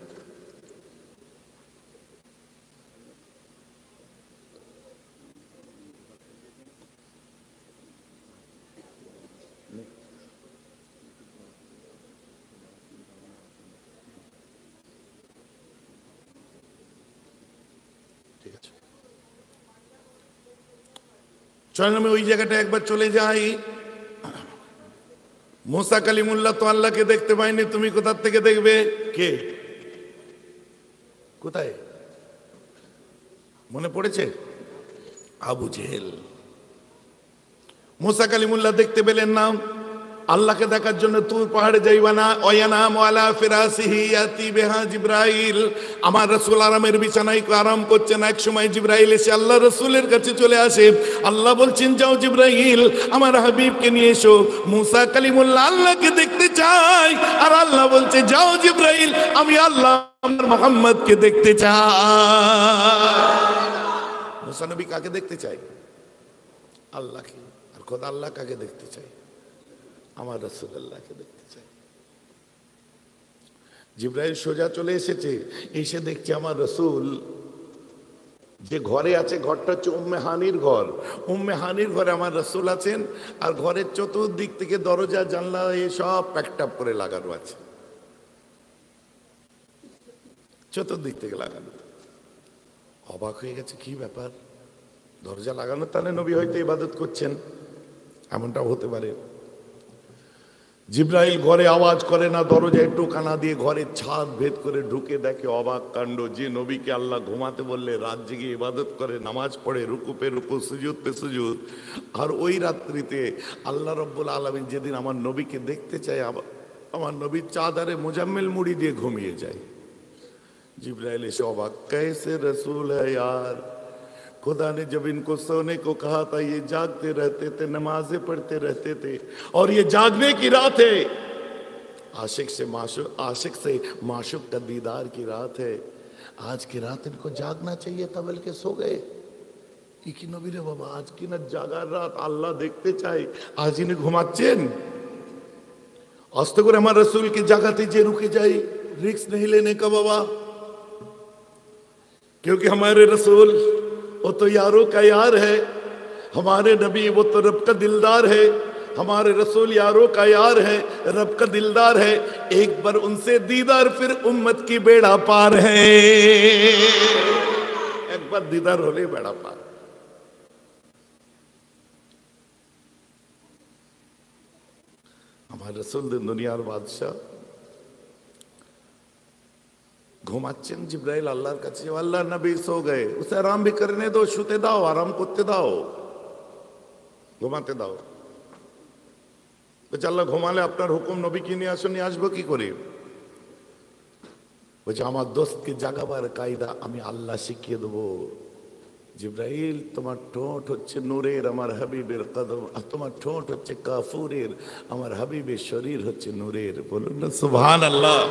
চলেন আমি ওই জায়গাটা একবার চলে যাই। মুসা কালিমুল্লাহ তো আল্লাহকে দেখতে পাইনি, তুমি কোথা থেকে দেখবে? কে? কোথায়? মনে পড়েছে? আবু জেহেল। মুসা কালিমুল্লাহ দেখতে পেলেন না, আল্লাহকে দেখার জন্য তুর পাহাড়ে যাইবা না। ওয়ানাম আলা ফিরাসিহি ইয়াতি বিহা জিবরাইল। আমার রাসূল আরামের বিছানায় আরাম করছেন, এক সময় জিবরাইল এসে আল্লাহ রাসূলের কাছে চলে আসে। আল্লাহ বলছেন যাও জিবরাইল আমার হাবিবকে নিয়ে এসো। মুসা কালিমুল্লাহ আল্লাহকে দেখতে চাই, আর আল্লাহ বলছে যাও জিবরাইল আমি আল্লাহ আমার মুহাম্মদকে দেখতে চাই। মুসা নবী কাকে দেখতে চাই? আল্লাহকে। আর খোদা আল্লাহ কাকে দেখতে চাই? আমার রাসূলুল্লাহকে দেখতে চাই। জিবরাইল সোজা চলে এসেছে, এসে দেখছে আমার রাসূল যে ঘরে আছে ঘরটা হচ্ছে উম্মে হানির ঘর। উম্মে হানির ঘরে আমার রাসূল আছেন, আর ঘরের চতুর্দিক থেকে দরজা জানলা সব প্যাকটাপ করে লাগানো আছে, চতুর্দিক থেকে লাগানো। অবাক হয়ে গেছে, কি ব্যাপার, দরজা লাগানো, তাহলে নবী হয়তো ইবাদত করছেন, এমনটাও হতে পারে। জিব্রাইল ঘরে আওয়াজ করে না, দরজায় টোকানা দিয়ে ঘরের ছাদ ভেদ করে ঢুকে দেখে অবাক কাণ্ড, যে নবীকে আল্লাহ ঘুমাতে বললে রাত জেগে ইবাদত করে, নামাজ পড়ে, রুকু পে রুকু, সুজুদ পে সুজুদ, আর ওই রাত্রিতে আল্লাহ রব্বুল আলামিন যেদিন আমার নবীকে দেখতে চায়, আমার নবীর চাদরে মুজাম্মিল মুড়ি দিয়ে ঘুমিয়ে যায়। जिब्राइल ऐसे अबाक, कैसे रसूल है यार, खुदा ने जब इनको सोने को कहा था ये जागते रहते थे, नमाजें पढ़ते रहते थे, और ये जागने की रात है, आशिक से माशूक का दीदार की रात है, आज की रात इनको जागना चाहिए था, बल्कि सो गए। কি নবী রে বাবা, আজ কি না জাগার রাত, আল্লাহ দেখতে চাই, আজ ইনি ঘুমাচ্ছেন। আস্তে করে আমার রসুলকে জাগাতে যে রুকে যাই, रिस्क नहीं लेने का बाबा, क्योंकि हमारे रसूल वो तो यारों का यार है, हमारे नबी वो तो रब का दिलदार है, हमारे रसूल यारों का यार है, रब का दिलदार है, एक बार उनसे दीदार फिर उम्मत की बेड़ा पार है, एक बार दीदार होले बेड़ा पार। हमारे रसूल दुनियार बादशाह ঘুমাচ্ছেন, জিব্রাইল আল্লাহর কাছে, আল্লাহ নবী সো গয়ে, উসে আরাম ভি করনে দো, শুতে দাও, আরাম করতে দাও, ঘুমাতে দাও। বলছে আল্লাহ ঘুমালে আপনার হুকুম, নবী কি নিয়ে আসেন, নিয়ে আসবো কি করে? বলছে আমার দোস্তকে জাগাবার কায়দা আমি আল্লাহ শিখিয়ে দেবো। জিব্রাইল, তোমার ঠোঁট হচ্ছে নূরের, আমার হাবিবের কদম, আর তোমার ঠোঁট হচ্ছে কাফুরের, আমার হাবিবের শরীর হচ্ছে নূরের। বলুন না সুবহানাল্লাহ।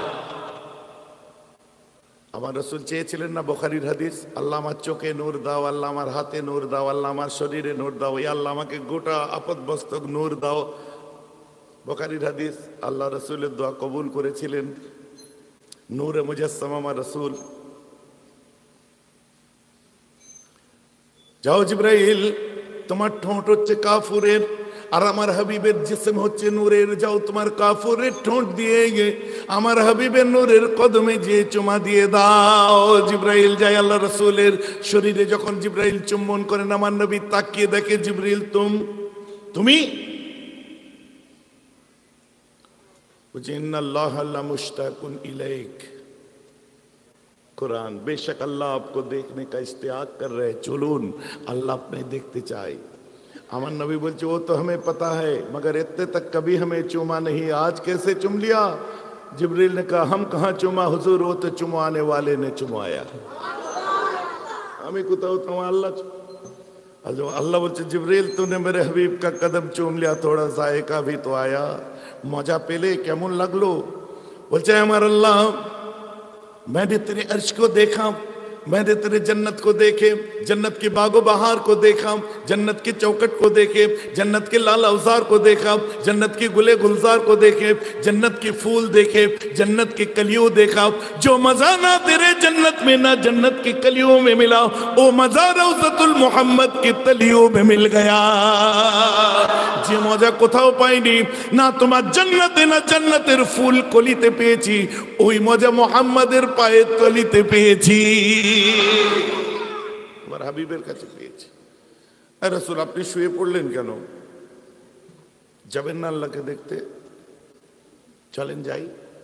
আমার রসুল চেয়েছিলেন না, বুখারীর হাদিস, আল্লাহ আমার চোখে নূর দাও, আল্লাহ আমার হাতে নূর দাও, আল্লাহ আমার শরীরে নূর দাও, এই আল্লাহ আমাকে গোটা আপদমস্তক নূর দাও। বুখারীর হাদিস, আল্লাহ রসুলের দোয়া কবুল করেছিলেন। নূরে মুজাসসাম আমার রসুল। যাও জিব্রাইল, তোমার ঠোঁট হচ্ছে কাফুরের, আর আমার হাবিবের জিসম হচ্ছে নূরের, যাও তোমার কাফুরের ঠোঁট দিয়ে আমার হাবিবের নূরের কদমে যে চুমা দিয়ে দাও। জিব্রাইল যায় আল্লাহ রসুলের শরীরে, যখন জিব্রাইল চুম্বন করেন, আমার নবী তাকিয়ে দেখে, জিব্রাইল তুমি বলছে ইন্নাল্লাহ মুশতাকুন ইলাইক, कुरान, बेशक अल्लाह आपको देखने का इश्तियाक कर रहे, चलून अल्लाह अपने देखते चाहे। अमन नबी बोलते वो तो हमें पता है, मगर इतने तक कभी हमें चूमा नहीं, आज कैसे चुम लिया? जिब्रील ने कहा हम कहाँ चुमा हुजूर, वो तो चुमाने वाले ने चुमाया, हमें कुताओ तो अल्लाह। अल्लाह बोलते जिब्रील तूने मेरे हबीब का कदम चूम लिया, थोड़ा जायका भी तो आया, मजा पेले केमन लगलो? बोलते हमारे अल्लाह, मैंने तेरे अर्श को देखा, मैंने तेरे जन्नत को देखे, जन्नत के बागो बहार को देखा, जन्नत की चौकट को देखे, जन्नत के लाल अवजार को देखा, जन्नत के गुले गुलजार को देखे, जन्नत के फूल देखे, जन्नत के कलियों देखा, जो मजा ना तेरे जन्नत में ना जन्नत के कलियों में मिला, वो मजा रौज़तुल मोहम्मद के तलियों में मिल गया। যে মজা কোথাও পাইনি, না তোমার জান্নাতে না জান্নাতের ফুল কলিতে পেয়েছি, ওই মজা মোহাম্মদের পায়ের তলিতে পেয়েছি, আমার হাবিবের কাছে পেয়েছি। আর রাসূল আপনি শুয়ে পড়লেন কেন? যাবেন না আল্লাহকে দেখতে? চলেন যাই।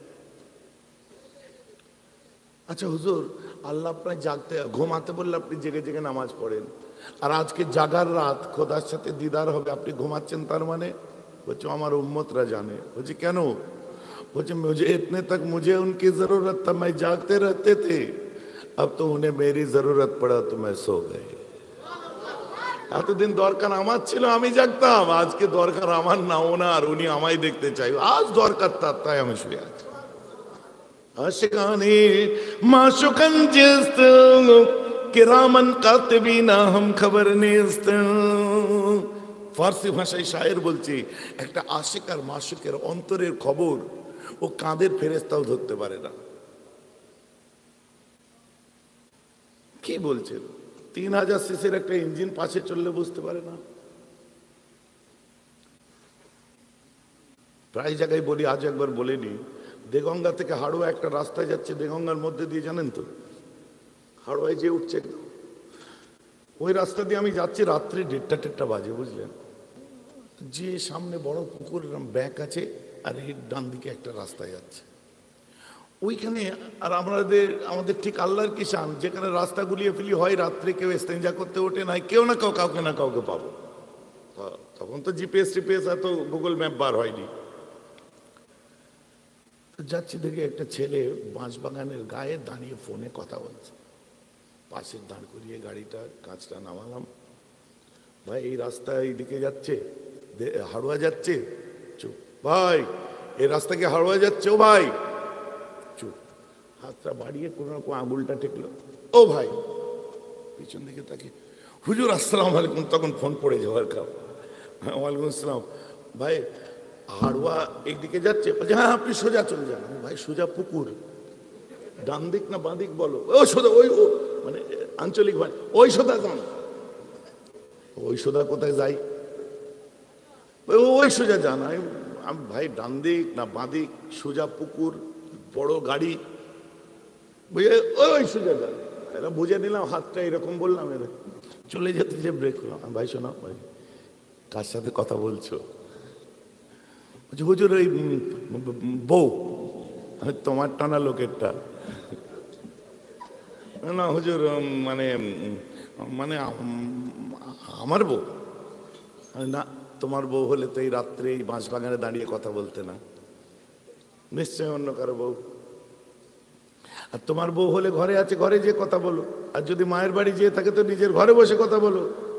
আচ্ছা হুজুর, আল্লাহ আপনার জাগতে ঘুমাতে বললে আপনি জেগে জেগে নামাজ পড়েন, আর আজকে জাগার রাত, খোদার সাথে দিদার হবে, আপনি ঘুমাচ্ছেন তার মানে? বলছে আমার উম্মতরা জানে। বলছে কেন? বলছে मुझे इतने तक मुझे उनकी जरूरत था, मैं जागते रहते थे, अब तो उन्हें मेरी जरूरत पड़ा तो मैं सो गए। এতদিন দরকার আমার ছিল, আমি জাগতাম, আজকে দরকার আমার নাও না, আর উনি আমায় দেখতে চাই, আজ দরকার তাই আমি শুয়ে আছি। আশিকানে মাশুকান জিস্ত কিরামান কাতিবিনা হাম খবর নিস্ত। ফার্সি ভাষায় শায়ের বলছি, একটা আশিক আর মাশুকের অন্তরের খবর ও কাঁধের ফেরেশতাও ধরতে পারে না। কি বলছেন? 3000 সিসির একটা ইঞ্জিন পাশে চললে বুঝতে পারে না। প্রায় জায়গায় বলি, আজ একবার বলিনি, দেগঙ্গা থেকে হাড়োয়া একটা রাস্তায় যাচ্ছে, দেগঙ্গার মধ্যে দিয়ে, জানেন তো, হাড়োয়ায় যে উঠছে ওই রাস্তা দিয়ে আমি যাচ্ছি, রাত্রি 1:30 বাজে, বুঝলেন, যে সামনে বড় পুকুর ব্যাক আছে, আর এর ডান দিকে একটা রাস্তা যাচ্ছে ওইখানে। আর আমাদের ঠিক আল্লাহর কিষান, যেখানে রাস্তা গুলিয়ে ফেলি, হয় রাত্রে কেউ ইস্তেঞ্জা করতে ওঠে, নাই কেউ না কেউ কাউকে না কাউকে পাবো। তখন তো জিপিএস টিপিএস এত গুগল ম্যাপ বার হয়নি। যাচ্ছি, দেখি একটা ছেলে বাঁশবাগানের গায়ে দাঁড়িয়ে ফোনে কথা বলছে। পাশে দাঁড় করিয়ে গাড়িটা, কাঁচটা নামালাম। ভাই, এই রাস্তা এইদিকে যাচ্ছে, হাড়োয়া যাচ্ছে? চুপ। ভাই, এই রাস্তা কি হাড়োয়া যাচ্ছে? ও ভাই, চুপ। হাতটা বাড়িয়ে কোনো রকম আঙুলটা ঠেকলো। ও ভাই, পিছন দিকে তাকে, হুজুর আসসালামু আলাইকুম। তখন ফোন পড়ে যাওয়ার খাও। ওয়ালাইকুম আসসালাম। ভাই, হাড়োয়া এইদিকে যাচ্ছে? হ্যাঁ, আপনি সোজা চলে যান। ভাই, সোজা পুকুর, ডান দিক না বাঁ দিক বলো? ও সোজা, ওই মানে আঞ্চলিক ভাই, ওই সোজা যান। ওই সোজা কোথায় যাই? ওই সোজা যান। আমি ভাই, ডান দিক না বাঁ দিক, সোজা পুকুর, বড় গাড়ি, বুঝে ওই সোজা যান। এরা বুঝে নিলাম, হাতটা এরকম বললাম, এরা চলে যেতে যে ব্রেক করলাম। ভাই শোনা, ভাই কার সাথে কথা বলছো? হুজুর ওই বউ। তোমার টানা লোকেরটা না হুজুর, মানে মানে আমার বউ না। তোমার বউ হলে তো এই রাত্রে এই বাঁশবাগানে দাঁড়িয়ে কথা বলতে না, নিশ্চয় অন্য কারো বউ। আর তোমার বউ হলে ঘরে আছে, ঘরে যে কথা বলো। আর যদি মায়ের বাড়ি যেয়ে থাকে তো নিজের ঘরে বসে কথা বলো।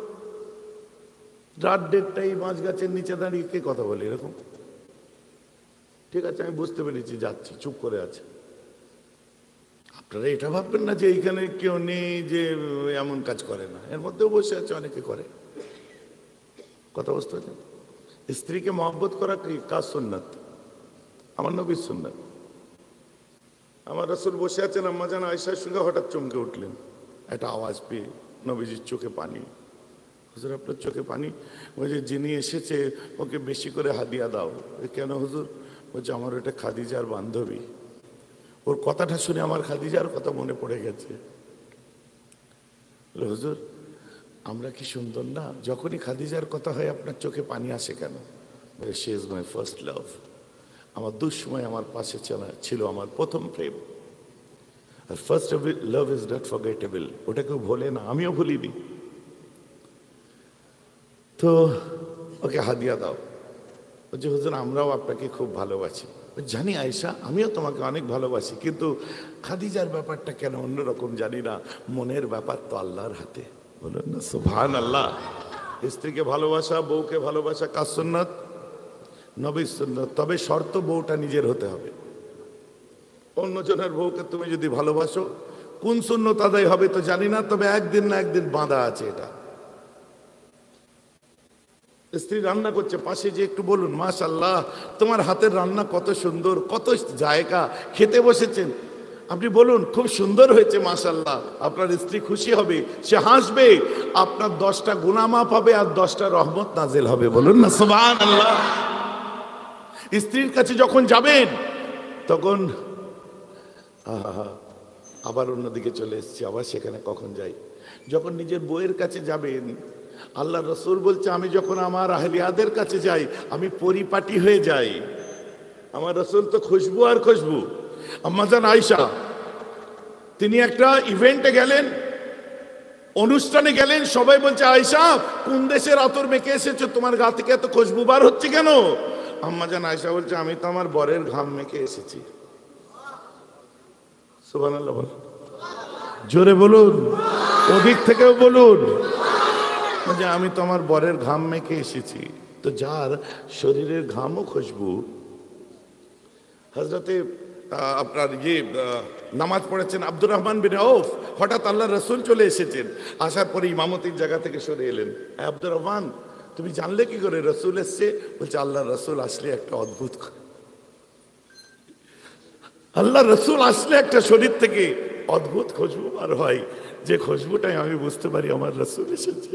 রাত 1:30 বাঁশ গাছের নিচে দাঁড়িয়ে কে কথা বলে এরকম? ঠিক আছে, আমি বুঝতে পেরেছি, যাচ্ছি, চুপ করে আছে। আপনারা এটা ভাববেন না যে এইখানে কেউ নেই যে এমন কাজ করে না, এর মধ্যেও বসে আছে, অনেকে করে। কথা বুঝতে পারছেন? স্ত্রীকে মহব্বত করা কি কাজ? সুন্নাত, আমার নবীর সুন্নাত। আমার রাসূল বসে আছেন, আম্মা জান আয়েশার সঙ্গে হঠাৎ চমকে উঠলেন একটা আওয়াজ পেয়ে। নবীজির চোখে পানি। হুজুর, আপনার চোখে পানি? বলছে, যিনি এসেছে ওকে বেশি করে হাদিয়া দাও। কেন হুজুর? বলছে, আমার ওটা খাদিজার বান্ধবী। ওর কথাটা শুনে আমার খাদিজার কথা মনে পড়ে গেছে। হুজুর, আমরা কি সুন্দর না? যখনই খাদিজার কথা হয় আপনার চোখে পানি আসে কেন? She is my first love. আমার দুঃসময় আমার পাশে ছিল আমার প্রথম প্রেম। আর first love is not forgettable, ওটা কেউ ভোলে না, আমিও ভুলিনি। তো ওকে হাদিয়া দাও। বলছে, হুজুর আমরাও আপনাকে খুব ভালোবাসি। জানি আয়েশা, আমিও তোমাকে অনেক ভালোবাসি, কিন্তু খাদিজার ব্যাপারটা কেন অন্যরকম জানি না। মনের ব্যাপার তো আল্লাহর হাতে। বলেন না সুবহানাল্লাহ। স্ত্রীকে ভালোবাসা, বউকে ভালোবাসা কার সুন্নাত? নবীর সুন্নাত। তবে শর্ত বউটা নিজের হতে হবে। অন্যজনের বউকে তুমি যদি ভালোবাসো, কোন সুন্নত আদায় হবে তো জানি না, তবে একদিন না একদিন বাঁধা আছে এটা। স্ত্রী রান্না করছে, পাশে যে একটু বলুন, মাশাআল্লাহ তোমার হাতের রান্না কত সুন্দর, কত জায়গা। খেতে বসেছেন, আপনি বলুন খুব সুন্দর হয়েছে মাশাআল্লাহ। আপনার স্ত্রী খুশি হবে, সে হাসবে, আপনার 10টা গুনাহ মাফ হবে আর 10টা রহমত নাজিল হবে। বলুন না সুবহানাল্লাহ। স্ত্রীর কাছে যখন যাবেন তখন আবার অন্যদিকে চলে এসেছি, আবার সেখানে কখন যাই। যখন নিজের বউয়ের কাছে যাবেন, আল্লাহ রসুল বলছে, আমি যখন আমার আহলিয়াদের কাছে যাই আমি পরিপাটি হয়ে যাই। আমার রসুল তো খুশবু আর খুশবু। আম্মা জান আয়েশা, তিনি একটা ইভেন্টে গেলেন, অনুষ্ঠানে গেলেন, সবাই বলছে, আয়েশা কোন দেশের আতর মেখে এসেছো, তোমার গা থেকে এত খুশবু বার হচ্ছে কেন? আম্মা জান আয়েশা বলছে, আমি তো আমার বরের ঘাম মেখে এসেছি। সুবহানাল্লাহ বল, জোরে বলুন, ওদিক থেকেও বলুন। যে আমি তো আমার বরের ঘাম মেখে এসেছি। তো যার শরীরের ঘামও খুশবু। হযরতে আপনার নামাজ পড়েছেন আব্দুর রহমান বিন আউফ, হঠাৎ আল্লাহ রসুল চলে এসেছেন। আসার পরে ইমামতির জায়গা থেকে সরে এলেন। আব্দুর রহমান, তুমি জানলে কি করে রসুল এসছে? বলছে, আল্লাহ রসুল আসলে একটা অদ্ভুত, আল্লাহ রসুল আসলে একটা শরীর থেকে অদ্ভুত খুশবু বার হয়। যে খুশবুটাই আমি বুঝতে পারি আমার রাসূল এসেছে।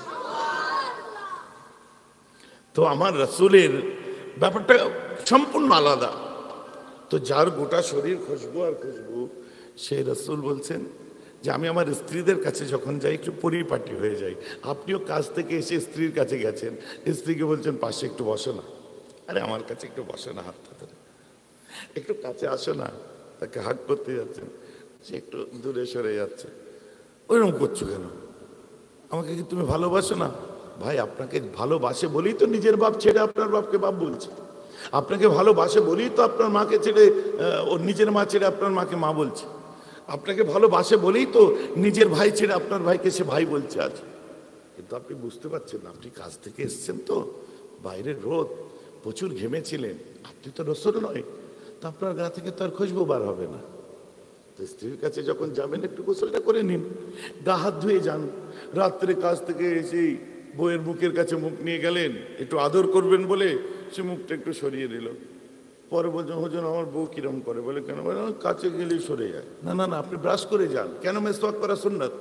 তো আমার রাসূলের ব্যাপারটা সম্পূর্ণ আলাদা। তো যার গোটা শরীর খুশবু আর খুশবু, সেই রাসূল বলছেন যে আমি আমার স্ত্রীদের কাছে যখন যাই একটু পরিপাটি হয়ে যাই। আপনিও কাজ থেকে এসে স্ত্রীর কাছে গেছেন, স্ত্রীকে বলছেন পাশে একটু বসো না, আরে আমার কাছে একটু বসো না, হাতটা ধরে একটু কাছে আসো না, তাকে হাত করতে যাচ্ছেন, সে একটু দূরে সরে যাচ্ছে, ওইরকম করছো কেন? আমাকে কি তুমি ভালোবাসো না? ভাই আপনাকে ভালোবাসে বলেই তো নিজের বাপ ছেড়ে আপনার বাপকে বাপ বলছে। আপনাকে ভালোবাসে বলেই তো আপনার মাকে ছেড়ে ওর নিজের মা ছেড়ে আপনার মাকে মা বলছে। আপনাকে ভালোবাসে বলেই তো নিজের ভাই ছেড়ে আপনার ভাইকে সে ভাই বলছে আজ। কিন্তু আপনি বুঝতে পারছেন না, আপনি কাজ থেকে এসছেন, তো বাইরের রোদ, প্রচুর ঘেমেছিলেন, আপনি তো রসুল নয়, তো আপনার গা থেকে তো আর খুশবু বার হবে না। তো স্ত্রীর কাছে যখন যাবেন একটু গোসলটা করে নিন, গা হাত ধুয়ে যান। রাত্রে কাজ থেকে এসেই বউয়ের মুখের কাছে মুখ নিয়ে গেলেন, একটু আদর করবেন বলে সে মুখটা একটু সরিয়ে দিল। পরে বলছেন হুজুর আমার বউ কিরম করে, বলে কেন, বলে কাছে গেলেই সরে যায়। না না না, আপনি ব্রাশ করে যান। কেন? মেসওয়াক করা সুন্নাত।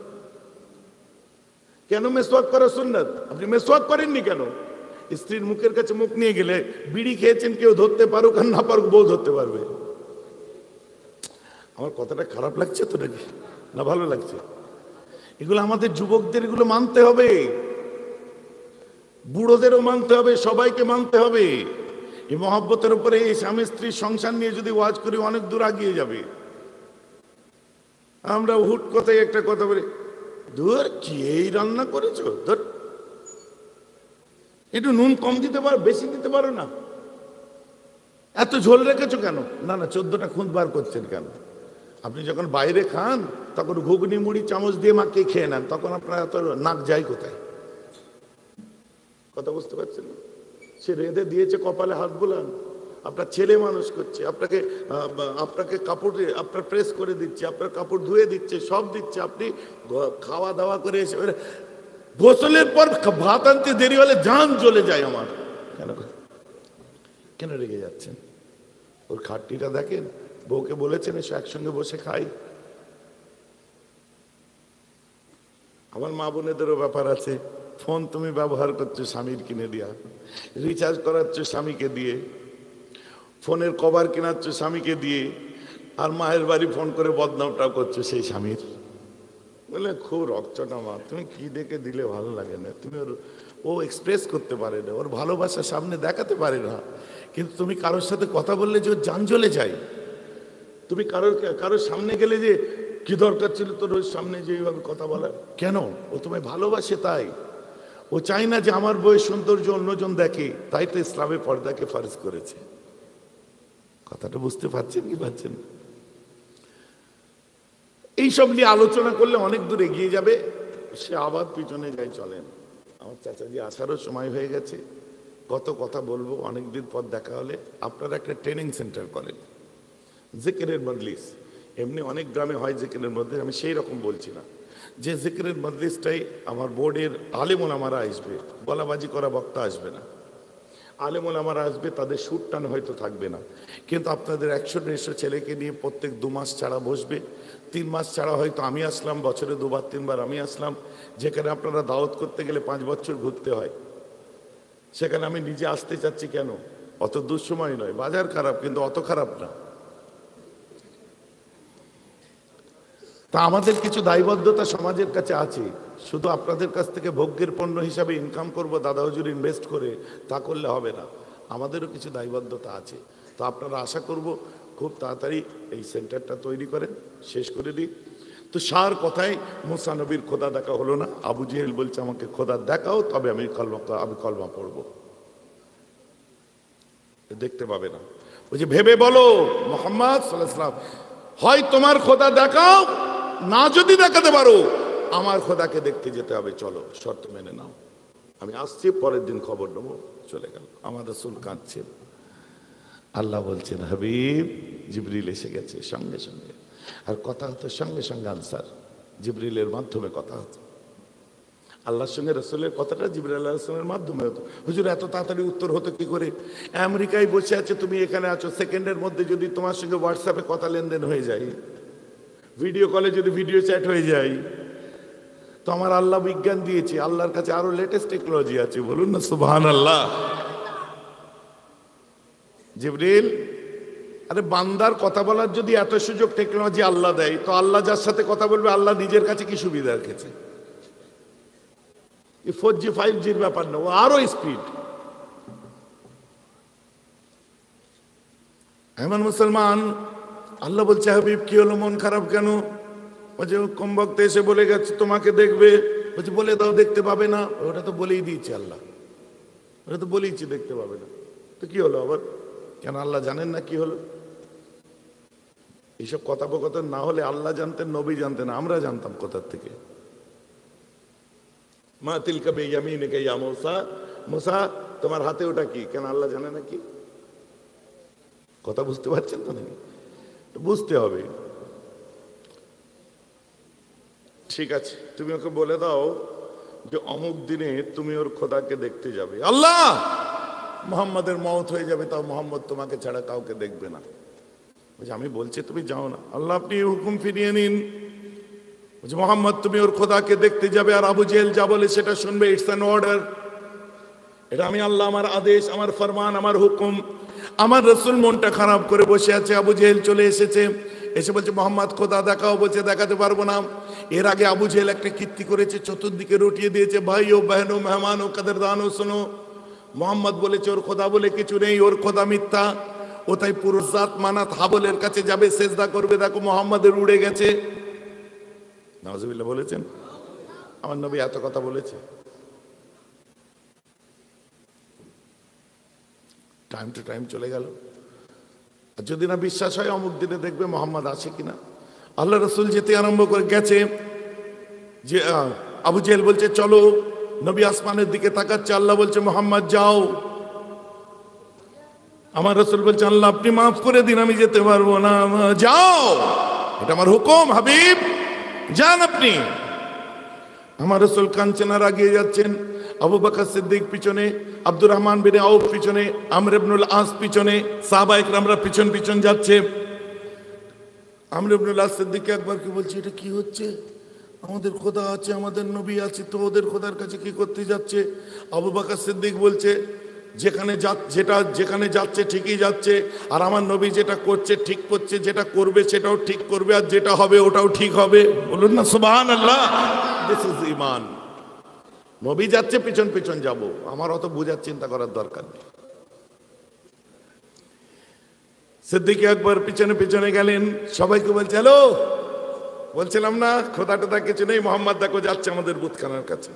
কেন মেসওয়াক করা সুন্নাত? আপনি মেসওয়াক করেননি কেন? স্ত্রীর মুখের কাছে মুখ নিয়ে গেলে, বিড়ি খেয়েছেন, কেউ ধরতে পারুক আর না পারুক, বউ ধরতে পারবে। আমার কথাটা খারাপ লাগছে তো নাকি, না ভালো লাগছে? এগুলো আমাদের যুবকদের এগুলো মানতে হবে, বুড়োদেরও মানতে হবে, সবাইকে মানতে হবে। এই মহব্বতের উপরে এই স্বামী স্ত্রীর সংসার নিয়ে যদি ওয়াজ করি অনেক দূর আগিয়ে যাবে। আমরা হুট কথায় একটা কথা বলি, ধুর কি এই রান্না করেছো, ধর একটু নুন কম দিতে পারো, বেশি দিতে পারো না, এত ঝোল রেখেছো কেন? না না, 14টা খুঁত বার করছেন কেন? আপনি যখন বাইরে খান তখন ঘুগনি মুড়ি চামচ দিয়ে মাকে খেয়ে নেন, তখন আপনার এত নাক যায় কোথায়? কথা বুঝতে পারছেন না? সে রেঁধে দিয়েছে, কপালে হাত বুলান, আপনার ছেলে মানুষ করছে, আপনাকে কাপড় আপনার প্রেস করে দিচ্ছে, আপনার কাপড় ধুয়ে দিচ্ছে, সব দিচ্ছে, আপনি খাওয়া দাওয়া করে এসে গোসলের পর ভাত আনতে দেরি হলে জান চলে যায় আমার। কেন কেন রেগে যাচ্ছেন? ওর খাটনিটা দেখেন, বউকে বলেছেন এসে একসঙ্গে বসে খাই। আমার মা বোনেদেরও ব্যাপার আছে। ফোন তুমি ব্যবহার করছো স্বামীর কিনে দিয়া, রিচার্জ করাচ্ছ স্বামীকে দিয়ে, ফোনের কভার কেনাচ্ছ স্বামীকে দিয়ে, আর মায়ের বাড়ি ফোন করে বদনামটাও করছো সেই স্বামীর। বলে খুব রকচটা মা, তুমি কি দেখে দিলে ভালো লাগে না, তুমি ও এক্সপ্রেস করতে পারে না, ওর ভালোবাসা সামনে দেখাতে পারে না, কিন্তু তুমি কারোর সাথে কথা বললে যে ওর জান জ্বলে যায়। তুমি কারোর সামনে গেলে যে কি দরকার ছিল তোর ওর সামনে যে এইভাবে কথা বলার? কেন? ও তোমায় ভালোবাসে, তাই ও চাই না যে আমার বইয়ের সৌন্দর্য অন্যজন দেখে, তাই তো ইসলামে পর্দাকে ফরজ করেছে। কথাটা বুঝতে পারছেন কি পারছেন? এইসব নিয়ে আলোচনা করলে অনেক দূর এগিয়ে যাবে, সে আবার পিছনে যাই। চলেন, আমার চাচাজি আসারও সময় হয়ে গেছে, কত কথা বলবো, অনেকদিন পর দেখা হলে। আপনারা একটা ট্রেনিং সেন্টার করেন, জিকিরের মজলিস, এমনি অনেক গ্রামে হয় জিকিরের মজলিস, আমি সেই রকম বলছি না, যে জিকিরের মজলিসটাই আমার বোর্ডের আলেম ওলামারা আসবে, বলাবাজি করা বক্তা আসবে না, আলেম ওলামারা আসবে, তাদের সুর টান হয়তো থাকবে না, কিন্তু আপনাদের 100-150 ছেলেকে নিয়ে প্রত্যেক 2 মাস ছাড়া বসবে, 3 মাস ছাড়া হয়তো আমি আসলাম, বছরে 2-3 বার আমি আসলাম। যেখানে আপনারা দাওয়াত করতে গেলে 5 বছর ঘুরতে হয়, সেখানে আমি নিজে আসতে চাচ্ছি। কেন? অত দুঃসময় নয়, বাজার খারাপ কিন্তু অত খারাপ না। তা আমাদের কিছু দায়বদ্ধতা সমাজের কাছে আছে, শুধু আপনাদের কাছ থেকে ভোগ্যের পণ্য হিসাবে ইনকাম করব, দাদা হুজুর ইনভেস্ট করে, তা করলে হবে না। আমাদেরও কিছু দায়বদ্ধতা আছে। তো আপনারা আশা করব খুব তাড়াতাড়ি এই সেন্টারটা তৈরি করেন, শেষ করে দিই। তো সার কথায় মুসা নবীর খোদা দেখা হলো না, আবু জেহেল বলছে আমাকে খোদা দেখাও, তবে আমি কলমা পড়ব। দেখতে পাবে না, ওই যে ভেবে বলো মুহাম্মদ সাল্লাল্লাহু আলাইহি ওয়াসাল্লাম, হয় তোমার খোদা দেখাও, না যদি দেখাতে পারো আমার খোদাকে দেখতে যেতে হবে, চলো শর্ত মেনে নাও, আমি আসছি, পরের দিন খবর নেবো। চলে গেল। আমার রাসূল কাঁদছেন, আল্লাহ বলছেন হাবিব জিবরিল এসে গেছে সঙ্গে সঙ্গে, আর কথা হতো সঙ্গে সঙ্গে আনসার, জিবরিলের মাধ্যমে কথা হতো। আল্লাহর সঙ্গে রাসূলের কথাটা জিবরিল আলাইহিস সালামের মাধ্যমে হতো। হুজুর এত তাড়াতাড়ি উত্তর হতো কি করে? আমেরিকায় বসে আছে, তুমি এখানে আছো, সেকেন্ডের মধ্যে যদি তোমার সঙ্গে হোয়াটসঅ্যাপে কথা লেনদেন হয়ে যায়, ভিডিও কলে যদি ভিডিও চ্যাট হয়ে যায়, তো আমার আল্লাহ বিজ্ঞান দিয়েছে, আল্লাহর কাছে আরো লেটেস্ট টেকনোলজি আছে, বলুন না সুবহানাল্লাহ। জিবরিল, আরে বান্দার কথা বলার যদি এত সুযোগ টেকনোলজি আল্লাহ দেয়, তো আল্লাহ যার সাথে কথা বলবে আল্লাহ নিজের কাছে কি সুবিধা রেখেছে? 4G 5Gর ব্যাপার না, ও আরো স্পিড। এমন মুসলমান, আল্লাহ বলছে হাবিব কি হলো, মন খারাপ কেন? বলছে কম বক্তে এসে বলে গেছে তোমাকে দেখবে। বলছে বলে দাও, দেখতে পাবে না। ওটা তো বলেই দিয়েছে আল্লাহ, ওটা তো বলেইছি দেখতে পাবে না, তো কি হলো আবার? কেন আল্লাহ জানেন না কি হলো? এইসব কথোপকথন না হলে আল্লাহ জানতেন, নবী জানতেন, আমরা জানতাম কোথার থেকে? মা তিলকা বিয়ামিনিকা ইয়া মূসা, মূসা তোমার হাতে ওটা কি? কেন আল্লাহ জানে না কি? কথা বুঝতে পারছেন তো নাকি? বুঝতে হবে। ঠিক আছে, তুমি ওকে বলে দাও যে অমুক দিনে তুমি ওর খোদাকে দেখতে যাবে। আল্লাহ, মোহাম্মদের মওত হয়ে যাবে, তাও মোহাম্মদ তোমাকে ছাড়া কাউকে দেখবে না। বলছে আমি বলছি তুমি যাও না। আল্লাহ আপনি হুকুম ফিরিয়ে নিন। বলছে মোহাম্মদ তুমি ওর খোদাকে দেখতে যাবে, আর আবু জেহেল যা বলে সেটা শুনবে। ইটস অ্যান অর্ডার, এটা আমি আল্লাহ, আমার আদেশ, আমার ফরমান, আমার হুকুম। আমার রসুল মনটা খারাপ করে বসে আছে। আবু জেহেল চলে এসেছে, এসে বলছে মোহাম্মদ খোদা দেখাও। বলছে দেখাতে পারবো না। এর আগে আবু জেহেল একটা কীর্তি করেছে, চতুর্দিকে রটিয়ে দিয়েছে, ভাই ও বহন ও মেহমান ও কদরদান ও শোনো, মোহাম্মদ বলেছে ওর খোদা বলে কিছু নেই, ওর খোদা মিথ্যা। ও তাই পুরো জাত মানাত হাবলের কাছে যাবে, সেজদা করবে। দেখো মোহাম্মদের উড়ে গেছে। নাউজুবিল্লাহ বলেছেন? আমার নবী এত কথা বলেছে। টাইম টু টাইম চলে গেল। আর যদি না বিশ্বাস হয়, অমুক দিনে দেখবে মোহাম্মদ আছে কিনা। আল্লাহ রসুল যেতে আরম্ভ করে গেছে, যে আবু জেহেল বলছে চলো। নবী আসমানের দিকে তাকাচ্ছে, আল্লাহ বলছে মোহাম্মদ যাও। আমার রসুল বলছে আল্লাহ আপনি মাফ করে দিন, আমি যেতে পারবো না, যাও, এটা আমার হুকুম, হাবিব যান আপনি। আমার রসুল কাঞ্চনার আগিয়ে যাচ্ছেন, আবু বকর সিদ্দিক পিছনে, আব্দুর রহমান বিন আউফ পিছনে, আমর ইবনুল আস পিছনে, সাহাবায়ে কেরামরা পিছন পিছন যাচ্ছে। আমর ইবনুল আস সিদ্দিককে একবার কি বলছে, এটা কি হচ্ছে? আমাদের খোদা আছে, আমাদের নবী আছে, তো ওদের খোদার কাছে কি করতে যাচ্ছে? আবু বকর সিদ্দিক বলছে যেখানে যাচ্ছে ঠিকই যাচ্ছে, আর আমার নবী যেটা করছে ঠিক করছে, যেটা করবে সেটাও ঠিক করবে, আর যেটা হবে ওটাও ঠিক হবে। বলুন না সুবহানাল্লাহ। দিস ইজ ঈমান। নবী যাচ্ছে, পিছন পিছন যাব, আমার অত বোঝার চিন্তা করার দরকার নেই। সিদ্দিক একবার পিছনে পিছনে গেলেন, সবাইকে বলছে হ্যালো, বলছিলাম না খোদা টোদা কিছু নেই, মোহাম্মদ দেখো যাচ্ছে আমাদের বুতখানার কাছে।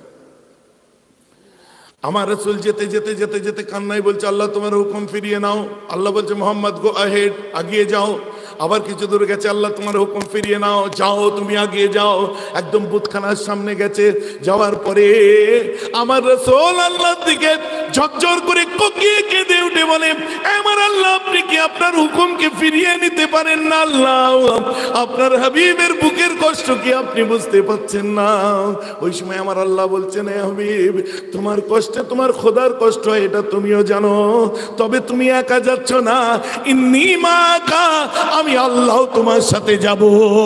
আমার রসুল যেতে যেতে যেতে যেতে কান্নায় বলছে আল্লাহ তোমার হুকুম ফিরিয়ে নাও। আল্লাহ বলছে মোহাম্মদ গো আহেড, আগিয়ে যাও। আবার কিছু দূর গেছে, আল্লাহ তোমার হুকুম ফিরিয়ে নাও, যাও তুমি আগিয়ে যাও। একদম বুতখানার সামনে গেছে, যাওয়ার পরে আমার রসুল আল্লাহর দিকে ঝরঝর করে কোকিয়ে কেঁদে উঠে বলে আমার আল্লাহ আপনি কি আপনার হুকুমকে ফিরিয়ে নিতে পারেন না? আল্লাহ আপনার হাবিবের বুকের কষ্ট কি আপনি বুঝতে পাচ্ছেন না? ওই সময় আমার আল্লাহ বলছেন হে হাবিব, তোমার কষ্টে তোমার খোদার কষ্ট হয় এটা তুমিও জানো, তবে তুমি একা যাচ্ছ না, ইন্নী মাকা, আমি আল্লাহ তোমার সাথে যাব।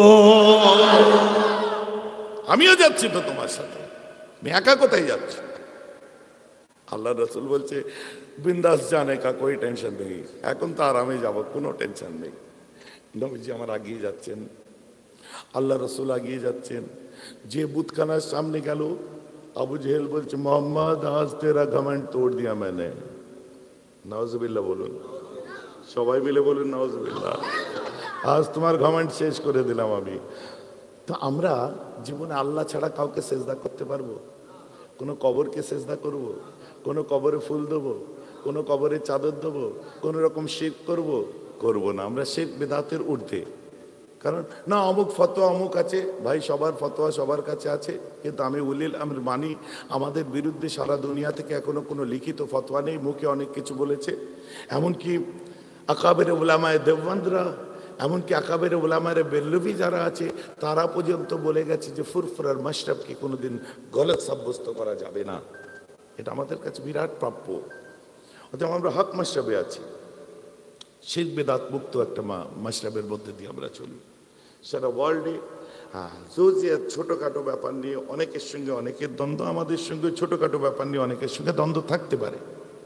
আমিও যাচ্ছি তো তোমার সাথে, আমি একা কোথায় যাচ্ছি? আল্লাহ রসুল বলছে বিন্দাস জানে কা কোই টেনশন নেই, এখন তো আরামে যাব, কোনো টেনশন নেই। নবীজি আমার আগিয়ে যাচ্ছেন, আল্লাহ রসুল আগিয়ে যাচ্ছেন। যে বুতখানার সামনে গেল, আবু জেহেল বলছে মোহাম্মদ আজ তেরা ঘমন্ড তোড় দিয়া मैंने। নাউজুবিল্লাহ বলুন, সবাই মিলে বলুন নাউজুবিল্লাহ। আজ তোমার ঘমন্ড শেষ করে দিলাম আমি। তো আমরা জীবনে আল্লাহ ছাড়া কাউকে সেজদা করতে পারবো? কোনো কবরকে সেজদা করব? কোনো কবরে ফুল দেবো? কোনো কবরে চাদর দেবো? কোনো রকম শিরক করব? করব না। আমরা শিরক বিদআতের ঊর্ধ্বে। কারণ না অমুক ফতোয়া অমুক আছে, ভাই সবার ফতোয়া সবার কাছে আছে, কিন্তু আমি উলিল আমর মানি। আমাদের বিরুদ্ধে সারা দুনিয়া থেকে এখনো কোনো লিখিত ফতোয়া নেই, মুখে অনেক কিছু বলেছে। এমনকি আকাবের উলামায়ে দেওবন্দরা, এমনকি আকাবের উলামায়ে বেরলভি যারা আছে, তারা পর্যন্ত বলে গেছে যে ফুরফুরার মাশরাবকে কোনোদিন গলত সাব্যস্ত করা যাবে না। এটা আমাদের কাছে বিরাট প্রাপ্য। অর্থাৎ আমরা হক মাশরাবে আছি, শিরক বিদআত মুক্ত একটা মাশরাবের মধ্যে দিয়ে আমরা চলি। সারা ওয়ার্ল্ডে হ্যাঁ, ছোটখাটো ব্যাপার নিয়ে অনেকের সঙ্গে অনেকের দ্বন্দ্ব, আমাদের সঙ্গে ছোটখাটো ব্যাপার নিয়ে অনেকের সঙ্গে দ্বন্দ্ব থাকতে পারে।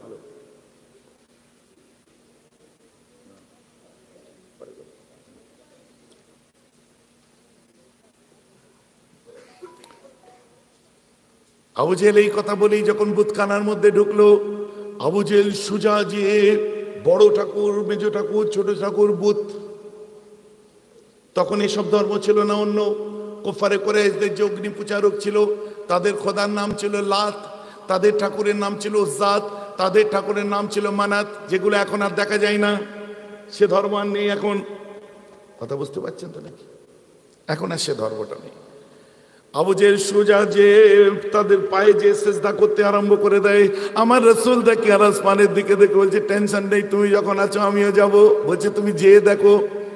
আবু জেহেল এই কথা বলেই যখন বুতখানার মধ্যে ঢুকলো, আবু জেহেল সুজা যে বড় ঠাকুর, মেজ ঠাকুর, ছোট ঠাকুর, বুত, তখন এসব ধর্ম ছিল না। অন্য কুফারে কুরাইশদের যে অগ্নি পূজারক ছিল, তাদের খোদার নাম ছিল লাত, তাদের ঠাকুরের নাম ছিল উজ্জাত, তাদের ঠাকুরের নাম ছিল মানাত, যেগুলো এখন আর দেখা যায় না। সে ধর্ম আর নেই এখন। কথা বুঝতে পারছেন তো নাকি? এখন আর সে ধর্মটা নেই। আবু জেহেল সোজা যে তাদের পায়ে যে সেজদা করতে আরম্ভ করে দেয়, আমার রাসূল দেখে আর আসমানের দিকে দেখে বলছে, টেনশন নেই, তুমি যখন আছো আমিও যাব। বলছে তুমি যেয়ে দেখো।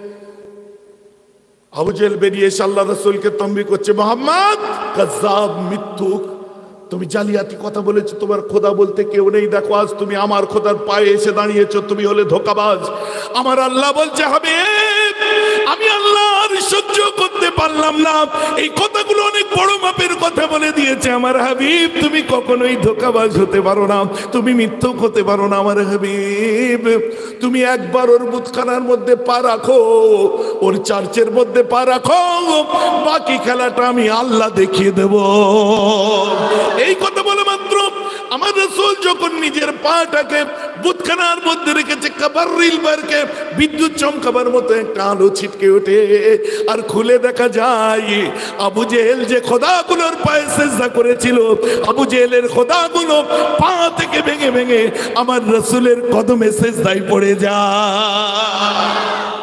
আবু জেহেল বেরিয়ে এসে আল্লাহ রাসূলকে তম্বি করছে, মুহাম্মদ কাযযাব, মিথ্যুক, তুমি জালিয়াতি কথা বলেছো, তোমার খোদা বলতে কেউ নেই। দেখো আজ তুমি আমার খোদার পায়ে এসে দাঁড়িয়েছো, তুমি হলে ধোঁকাবাজ। আমার আল্লাহ বলছে, হবে আমি আল্লাহ আর সহ্য করতে পারলাম না। এই কথাগুলো অনেক বড় মাপের কথা বলে দিয়েছে আমার হাবিব। তুমি কখনোই ধোঁকাবাজ হতে পারো না, তুমি মিথ্যুক হতে পারো না আমার হাবিব। তুমি একবার ওর বুতখানার মধ্যে পা রাখো, ওর চার্চের মধ্যে পা রাখো, বাকি খেলাটা আমি আল্লাহ দেখিয়ে দেব। এই কথা বলে মাত্র আমার রাসূল যখন নিজের পাটাকে বুতখানার মধ্যে রেখেছে, কাবারিল বারকে বিদ্যুৎ চমকাবার মতো একটা আলো ছিটকে ওঠে, আর খুলে দেখা যায় আবু জেহেল যে খোদাগুলোর পায়ে সেজদা করেছিল, আবু জেহেলের খোদাগুলো পা থেকে ভেঙে ভেঙে আমার রাসূলের কদমে সেজদায় পড়ে যায়।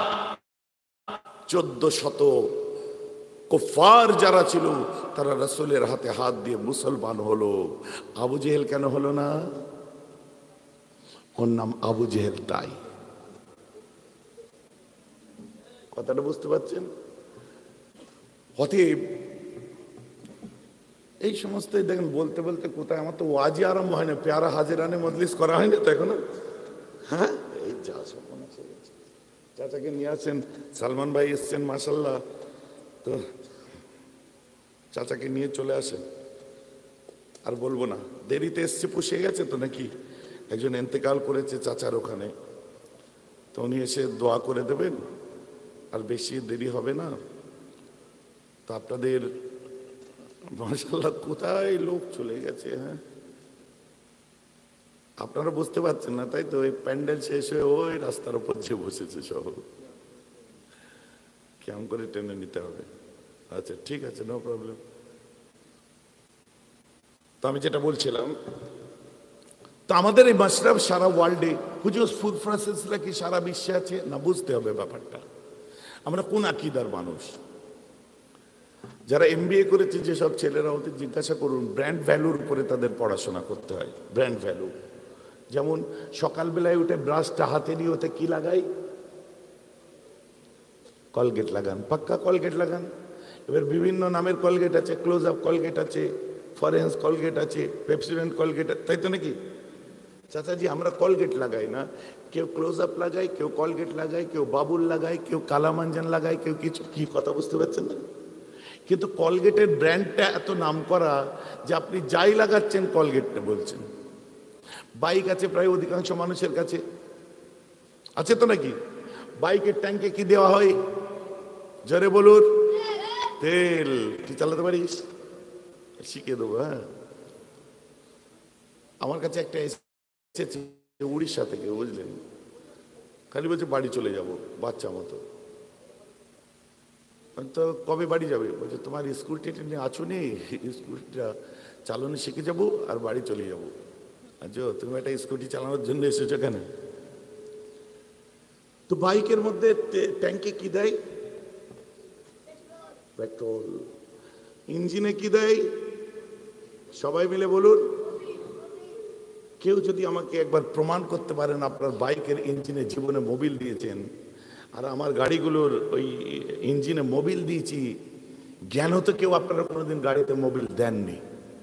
1400 কুফার যারা ছিল তারা রাসূলের হাতে হাত দিয়ে মুসলমান হলো। আবু জেহেল কেন হলো না? ওর নাম আবু জেহেল তাই। কথাটা বুঝতে পারছেন? অতএব এই সমস্ত দেখেন বলতে বলতে কোথায়, আমার তো ওয়াজি আরম্ভ হয় না, পেয়ারা হাজিরানে মজলিস করা হয়নি তো এখনো। হ্যাঁ, এই যা সব চাচাকে নিয়ে আসেন, সালমান ভাই এসছেন মাশাল্লাহ, তো চাচাকে নিয়ে চলে আসেন। আর বলবো না, দেরিতে এসছে, পুষে গেছে তো নাকি, একজন ইন্তেকাল করেছে চাচার ওখানে, তো উনি এসে দোয়া করে দেবেন, আর বেশি দেরি হবে না। তো আপনাদের মাশাআল্লাহ কোথায় লোক চলে গেছে। হ্যাঁ, আপনারা বুঝতে পারছেন না তাই তো? ওই প্যান্ডেল শেষ হয়ে ওই রাস্তার উপর যে বসেছে সব, কেমন করে টেনে নিতে হবে। আচ্ছা ঠিক আছে, নো প্রবলেম। তো আমি যেটা বলছিলাম, তো আমাদের এই মাশরাফ সারা ওয়ার্ল্ডে, হুজুর ফুড প্রসেসরা কি সারা বিশ্বে আছে না? বুঝতে হবে ব্যাপারটা, আমরা কোন আকীদার মানুষ। যারা এমবিএ করেছে যেসব ছেলেরা, ওদের জিজ্ঞাসা করুন, ব্র্যান্ড ভ্যালুর উপরে তাদের পড়াশোনা করতে হয়। ব্র্যান্ড ভ্যালু, যেমন সকালবেলায় উঠে ব্রাশটা হাতে নিয়ে ওতে কি লাগাই? কলগেট লাগান, পাক্কা কলগেট লাগান। এবার বিভিন্ন নামের কলগেট আছে, ক্লোজ আপ কলগেট আছে, ফরেন্স কলগেট আছে, পেপসিডেন্ট কলগেট, তাই তো নাকি? চাচাজি আমরা কলগেট লাগাই না, কেউ ক্লোজ আপ লাগায়, কেউ কলগেট লাগায়, কেউ বাবুল লাগায়, কেউ কালামাঞ্জান লাগায়, কেউ কিছু। কি কথা বুঝতে পারছেন না? কিন্তু কলগেটের ব্র্যান্ডটা এত নাম করা যে আপনি যাই লাগাচ্ছেন কলগেটটা বলছেন। বাইক আছে প্রায় অধিকাংশ মানুষের কাছে, আছে তো নাকি? বাইকের ট্যাঙ্কে কি দেওয়া হয়? জোরে বলুন, তেল। তুই চালাতে পারিস? শিখিয়ে দেবো। হ্যাঁ, আমার কাছে একটা এসেছে উড়িষ্যা থেকে, বুঝলেন, খালি বলছে বাড়ি চলে যাব, বাচ্চা মতো। তো কবে বাড়ি যাবে? বলছে তোমার স্কুলটি নিয়ে আছো নি, স্কুলটা চালানো শিখে যাবো আর বাড়ি চলে যাবো। আচ্ছা, তুমি একটা স্কুটি চালানোর জন্য এসেছো কেন? তো বাইকের মধ্যে ট্যাঙ্কে কি দেয়? পেট্রোল। ইঞ্জিনে কি দেয়? সবাই মিলে বলুন। কেউ যদি আমাকে একবার প্রমাণ করতে পারেন আপনার বাইকের ইঞ্জিনে জীবনে মোবিল দিয়েছেন, আর আমার গাড়িগুলোর ওই ইঞ্জিনে মোবিল দিয়েছি, জ্ঞান হতো কেউ আপনারা কোনোদিন গাড়িতে মোবিল দেননি,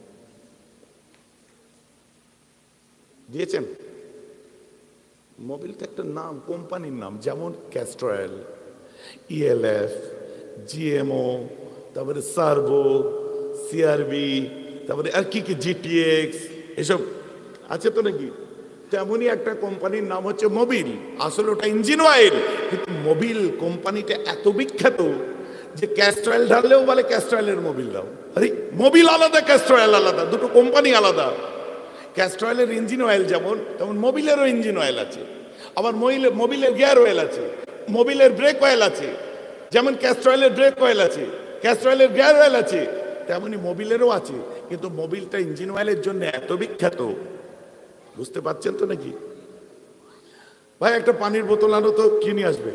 দিয়েছেন? মোবিল তো একটা নাম, কোম্পানির নাম, যেমন ক্যাস্ট্রয়েল, ইএলএফ, জিএমও, তারপরে সার্ভো, সিআরবি, তারপরে আর কি কি জিটিএক্স, এসব আছে তো নাকি? তেমনই একটা কোম্পানির নাম হচ্ছে মোবিল। আসলে ওটা ইঞ্জিন অয়েল, কিন্তু মোবিল কোম্পানিটা এত বিখ্যাত যে ক্যাস্টর অয়েল ঢাললেও বলে ক্যাস্টর অয়েলের মোবিল দাও। আরে মোবিল আলাদা, ক্যাস্টর অয়েল আলাদা, দুটো কোম্পানি আলাদা। ক্যাস্টর অয়েলের ইঞ্জিন অয়েল যেমন, তেমন মোবিলেরও ইঞ্জিন অয়েল আছে, আবার মোবিলের গিয়ার অয়েল আছে, মোবিলের ব্রেক অয়েল আছে। যেমন ক্যাস্টর অয়েলের ব্রেক অয়েল আছে, ক্যাস্টর অয়েলের গিয়ার অয়েল আছে, তেমনি মোবিলেরও আছে। কিন্তু মোবিলটা ইঞ্জিন অয়েলের জন্য এত বিখ্যাত, বুঝতে পারছেন তো নাকি? ভাই একটা পানির বোতল আনো তো, কি নিয়ে আসবে?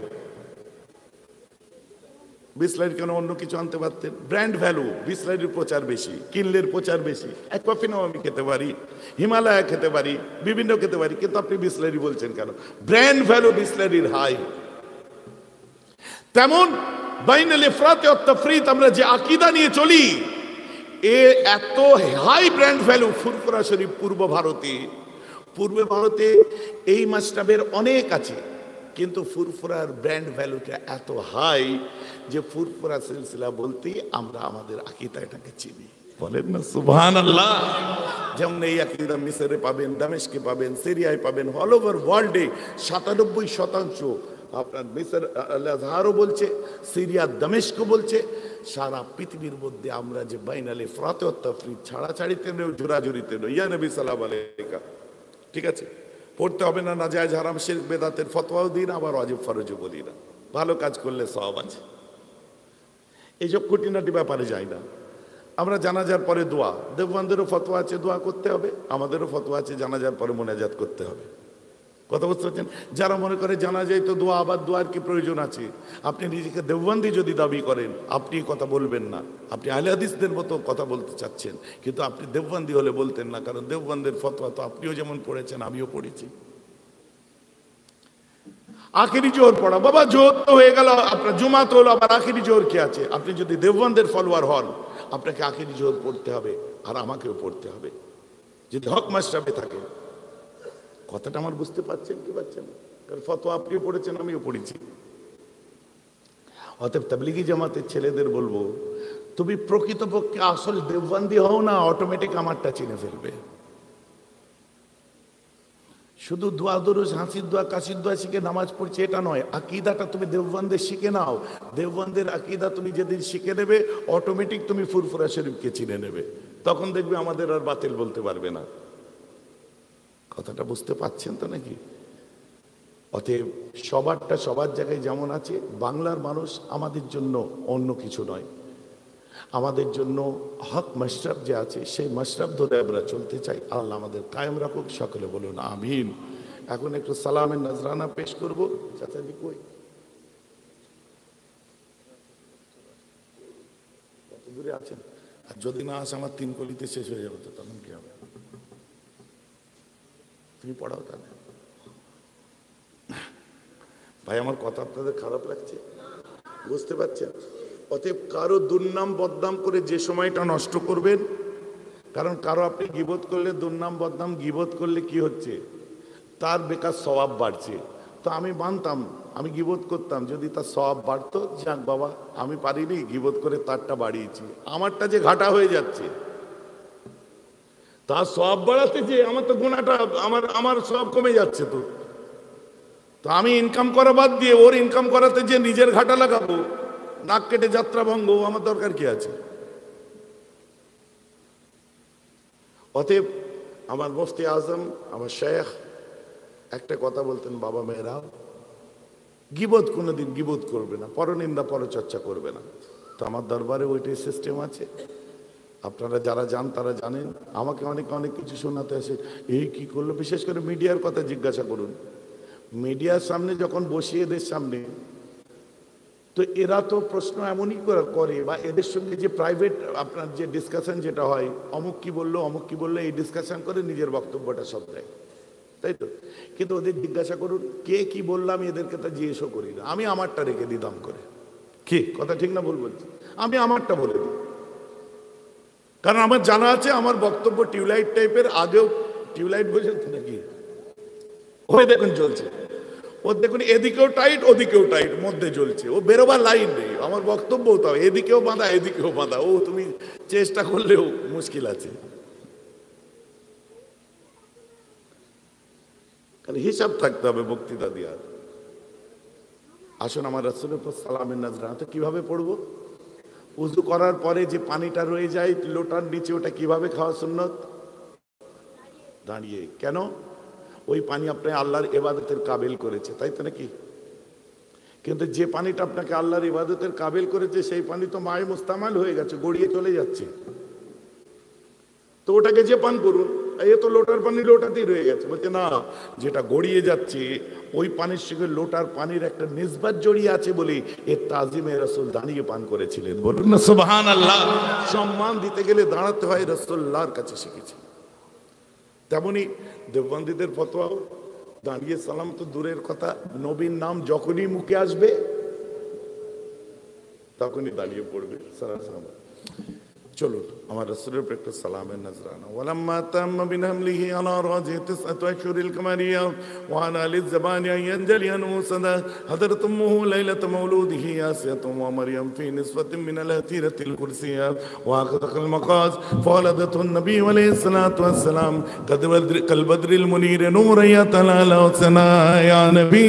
বিসলারি কেন, অন্য কিছু আনতে পারতেন। ব্র্যান্ড ভ্যালু, বিসলারির প্রচার বেশি, কিনলের প্রচার বেশি। এক কফি নাও আমি খেতে পারি, হিমালয়া খেতে পারি, বিভিন্ন খেতে পারি, কিন্তু আপনি বিসলারি বলছেন কেন? ব্র্যান্ড ভ্যালু বিসলারির হাই। তেমন বাইনাল ইফরাত ওয়াত তাফরিত আমরা যে আকীদা নিয়ে চলি, এ এত high brand value. Furfura Sharif পূর্ব ভারতে এই মাসটাবের অনেক আছে, কিন্তু ফুরফুরার ব্র্যান্ড ভ্যালুটা এত হাই যে ফুরফুরা সিলসিলা বলতেই আমরা আমাদের আকীদা এটাকে চিনি। বলেন না সুবহানাল্লাহ। যেমন এই আকীদা মিশরে পাবেন, দামেস্কে পাবেন, সিরিয়ায় পাবেন, অল ওভার ওয়ার্ল্ডে 97% আপনার মিশর আল আজহারও বলছে, সিরিয়া দামেস্ক বলছে। সারা পৃথিবীর মধ্যে আমরা যে বাইনাল ইফরাত ওয়াত তাফরিত, ছাড়াছাড়িতে নয়, জোরাজুরিতে নয়, ইয়া নবী সাল্লাল্লাহু আলাইহি, ঠিক আছে? পড়তে হবে না নাজায়েজ হারাম শিরক বেদাতের ফতোয়াও দিই না, আবার ওয়াজিব ফরজও বলি না। ভালো কাজ করলে সওয়াব আছে, এইসব খুঁটিনাটি ব্যাপারে যাই না আমরা। জানাজার পরে দোয়া, দেববন্দেরও ফতোয়া আছে দোয়া করতে হবে, আমাদেরও ফতোয়া আছে জানাজার পরে মোনাজাত করতে হবে। কথা বুঝতে পারছেন? যারা মনে করে জানাজায় তো দোয়া, আবার দোয়ার কি প্রয়োজন আছে? আপনি নিজেকে দেওবন্দি যদি দাবি করেন, আপনি কথা বলবেন না। আপনি আহলে হাদিসদের মতো কথা বলতে চাচ্ছেন, কিন্তু আপনি দেওবন্দি হলে বলতেন না, কারণ দেওবন্দের ফতোয়া তো আপনিও যেমন পড়েছেন আমিও পড়েছি। আখেরি জোহর পড়া, বাবা জোহর তো হয়ে গেল, আপনার জুমা তো হলো, আবার আখেরি জোহর কি আছে? আপনি যদি দেওবন্দের ফলোয়ার হন, আপনাকে আখেরি জোহর পড়তে হবে, আর আমাকেও পড়তে হবে, যদি হক মাশরাবে থাকে। কথাটা আমার বুঝতে পারছেন কি পারছেন? কারণ ফতোয়া আপনিও পড়েছেন, আমিও পড়েছি। অতএব তাবলিগি জামাতের ছেলেদের বলবো, তুমি প্রকৃতপক্ষে আসল দেওবন্দি হও না, অটোমেটিক আমারটা চিনে ফেলবে। শুধু দোয়া দরুদ, হাসির দোয়া, কাশির দোয়া শিখে নামাজ পড়ছে এটা নয়, আকীদাটা তুমি দেওবন্দের শিখে নাও। দেওবন্দের আকীদা তুমি যেদিন শিখে নেবে, অটোমেটিক তুমি ফুরফুরা শরীফকে চিনে নেবে। তখন দেখবে আমাদের আর বাতিল বলতে পারবে না। কথাটা বুঝতে পাচ্ছেন তো নাকি? অতএব সবারটা সবার জায়গায় যেমন আছে, বাংলার মানুষ আমাদের জন্য অন্য কিছু নয়, আমাদের জন্য হক মাশরাব যে আছে সেই মাশরাব ধরে আমরা চলতে চাই। আল্লাহ আমাদের কায়েম রাখুক, সকলে বলুন আমিন। এখন একটু সালামের নজরানা পেশ করব। চাচাজি কই? কত দূরে আছেন? আর যদি না আসে আমার 3 কলিতে শেষ হয়ে যাবে, তো তখন কি হবে? তুমি পড়াও তাহলে। ভাই আমার কথা আপনাদের খারাপ লাগছে, বুঝতে পারছেন? অতএব কারো দুর্নাম বদনাম করে যে সময়টা নষ্ট করবেন, কারণ কারো আপনি গীবত করলে, দুর্নাম বদনাম গীবত করলে কি হচ্ছে, তার বেকার সওয়াব বাড়ছে। তো আমি মানতাম, আমি গীবত করতাম, যদি তার সওয়াব বাড়তো, যাক বাবা আমি পারিনি, গীবত করে তারটা বাড়িয়েছি, আমারটা যে ঘাটা হয়ে যাচ্ছে। তার সওয়াব বাড়াতে যে আমার তো গুনাহটা, আমার সওয়াব কমে যাচ্ছে। তো আমি ইনকাম করা বাদ দিয়ে ওর ইনকাম করাতে যে নিজের ঘাটা লাগাবো, নাক কেটে যাত্রা ভঙ্গ, আমার দরকার কি আছে? অতএব আমার মুফতি আজম, আমার শেখ একটা কথা বলতেন, বাবা মেয়েরা গীবত কোনোদিন গীবত করবে না, পরনিন্দা পরচর্চা করবে না। তো আমার দরবারে ওইটাই সিস্টেম আছে। আপনারা যারা যান তারা জানেন, আমাকে অনেক কিছু শোনাতে আসে, এই কি করলো। বিশেষ করে মিডিয়ার কথা জিজ্ঞাসা করুন, মিডিয়ার সামনে যখন বসিয়ে এদের সামনে, তো এরা তো প্রশ্ন এমনই করে, বা এদের সঙ্গে যে প্রাইভেট আপনার যে ডিসকাশন যেটা হয়, অমুক কি বললো এই ডিসকাশন করে নিজের বক্তব্যটা সব দেয়, তাই তো? কিন্তু ওদের জিজ্ঞাসা করুন কে কি বললাম, এদেরকে তা জিজ্ঞেসও করি না, আমি আমারটা রেখে দিই দাম করে। কি কথা ঠিক না ভুল বলছি? আমি আমারটা বলে দিই, কারণ আমার জানা আছে আমার বক্তব্য টিউবলাইট টাইপের। আগেও টিউবলাইট বোঝেন নাকি? ওই দেখুন চলছে, ও দেখুন এদিকেও টাইট ওদিকেও টাইট, মধ্যে জ্বলছে, ও বেরোবার লাইন নেই। আমার বক্তব্য তো এদিকেও বাঁধা এদিকেও বাঁধা, ও তুমি চেষ্টা করলেও মুশকিল আছে। কারণ হিসাব থাকতে হবে বক্তৃতা দেওয়ার। আসুন আমার রাসূলের উপর সালামের নাজরানা কিভাবে পড়বো? উযু করার পরে যে পানিটা রয়ে যায় লোটার নিচে, ওটা কিভাবে খাওয়া সুন্নত? দাঁড়িয়ে। কেন? ওই পানি আপনি আল্লাহর ইবাদতের কাবিল করেছে, তাই তো নাকি? কিন্তু যে পানিটা আপনাকে আল্লাহর ইবাদতের কাবিল করেছে সেই পানি তো মায়ে মুস্তামাল হয়ে গেছে, গড়িয়ে চলে যাচ্ছে। তো ওটাকে যে পান করুন, এ তো লোটার পানি লোটাতেই রয়ে গেছে। বলছে না, যেটা গড়িয়ে যাচ্ছে ওই পানির সঙ্গে লোটার পানির একটা নিসবত জড়িয়ে আছে বলে এর তাজিমে রাসূল দাঁড়িয়ে পান করেছিলেন। বলুন না সুবহানাল্লাহ। সম্মান দিতে গেলে দাঁড়াতে হয়, রাসূলুল্লাহর কাছে শিখেছি। তেমনি দেওবন্দীদের ফতোয়াও দাঁড়িয়ে সালাম তো দূরের কথা, নবীর নাম যখনই মুখে আসবে তখনই দাঁড়িয়ে পড়বে সারা সালাম। চলুন আমার রাসূলের উপর একটা সালামের নজরানা। ওয়ালাম্মা তাম্মা বিনামলিহি আলা রাজি তিসআতু আশহুরিল কামারিয়া ওয়া আলা লিয-যাবানি ইয়ানজালি আনউসাদা হযরত উম্মুহু লাইলাত মাউলুদিহি ইয়াসিয়াতু ওয়া মারইয়াম ফি নিসবাতিন মিনাল হাতিরাতিল কুরসিয়া ওয়া আখতাকাল মাকাজ ফাওলাদাতু নবী আলাইহিস সালাতু ওয়াস সালাম কাল বদরিল মুনির নূরান ইয়াতালালা সানা ইয়া নবী।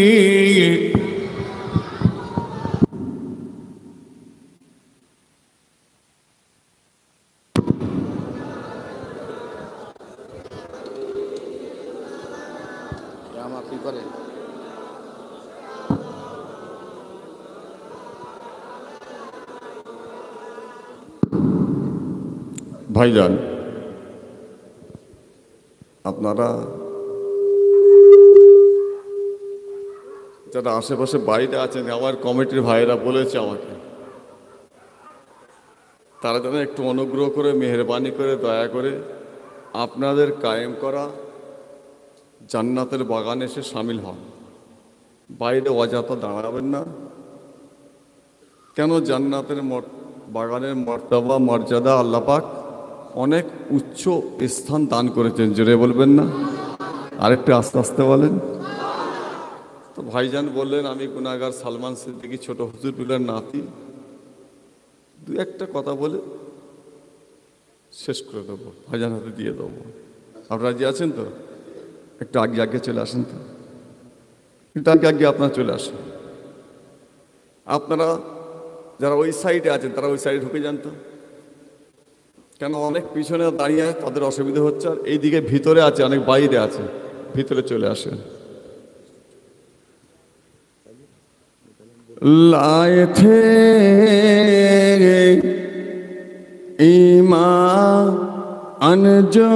ভাইজান, আপনারা যারা আশেপাশে বাইরে আছেন, আমার কমিটির ভাইয়েরা বলেছে আমাকে, তারা যেন একটু অনুগ্রহ করে মেহেরবানি করে দয়া করে আপনাদের কায়েম করা জান্নাতের বাগানে এসে সামিল হন। বাইরে অযথা দাঁড়াবেন না। কেন? জান্নাতের বাগানের মর্তবা মর্যাদা আল্লাহ পাক অনেক উচ্চ স্থান দান করেছেন। জোরে বলবেন না? আরেকটু আস্তে আস্তে বলেন। তো ভাইজান বললেন আমি গুনাহগার সালমান সিদ্দিকী ছোট হুজুর পিলার নাতি, দু একটা কথা বলে শেষ করে দেবো, ভাইজান হাতে দিয়ে দেবো। আপনারা রাজি আছেন তো? একটু আগে আগে চলে আসেন তো, একটু আগে আগে আপনারা চলে আসেন। আপনারা যারা ওই সাইডে আছেন তারা ওই সাইডে ঢুকে যান তো। কেন? অনেক পিছনে দাঁড়িয়ে তাদের অসুবিধা হচ্ছে, আর এইদিকে ভিতরে আছে, অনেক বাইরে আছে, ভিতরে চলে আসেন। लाए थे ईमान जो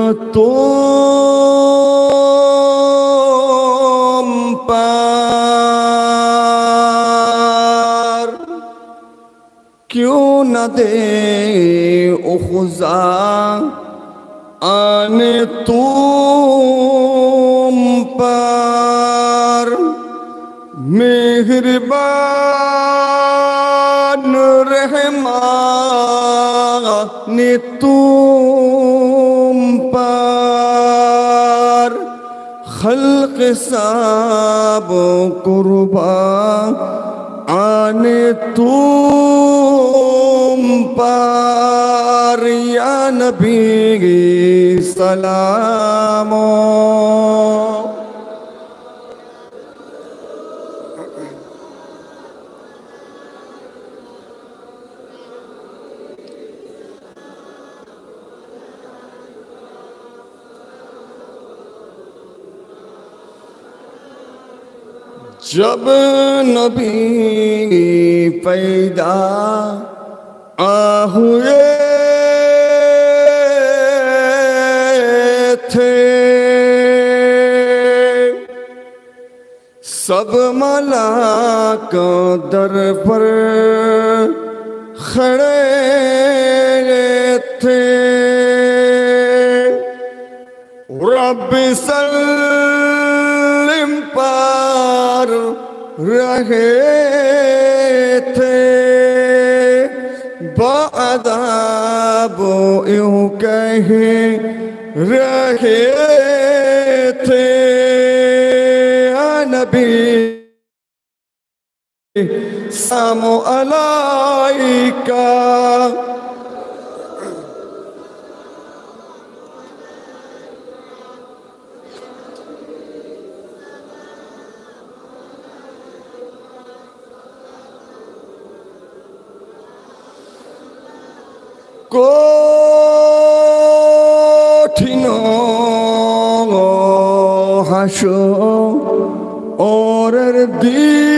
तुम पर, क्यों न दे उखजा आने तुम पर, मेहरबान रहमान तुम पर, खल्क सब कुर्बान तुम पर, या नबी सलामो। जब नबी पैदा हुए थे, सब मलाक दर पर खड़े थे। रब सल्लिम पर रहे थे, बाअदाब यूं कहे रहे थे। নবী সালামু আলাইকা। কঠিন হাসরের দিন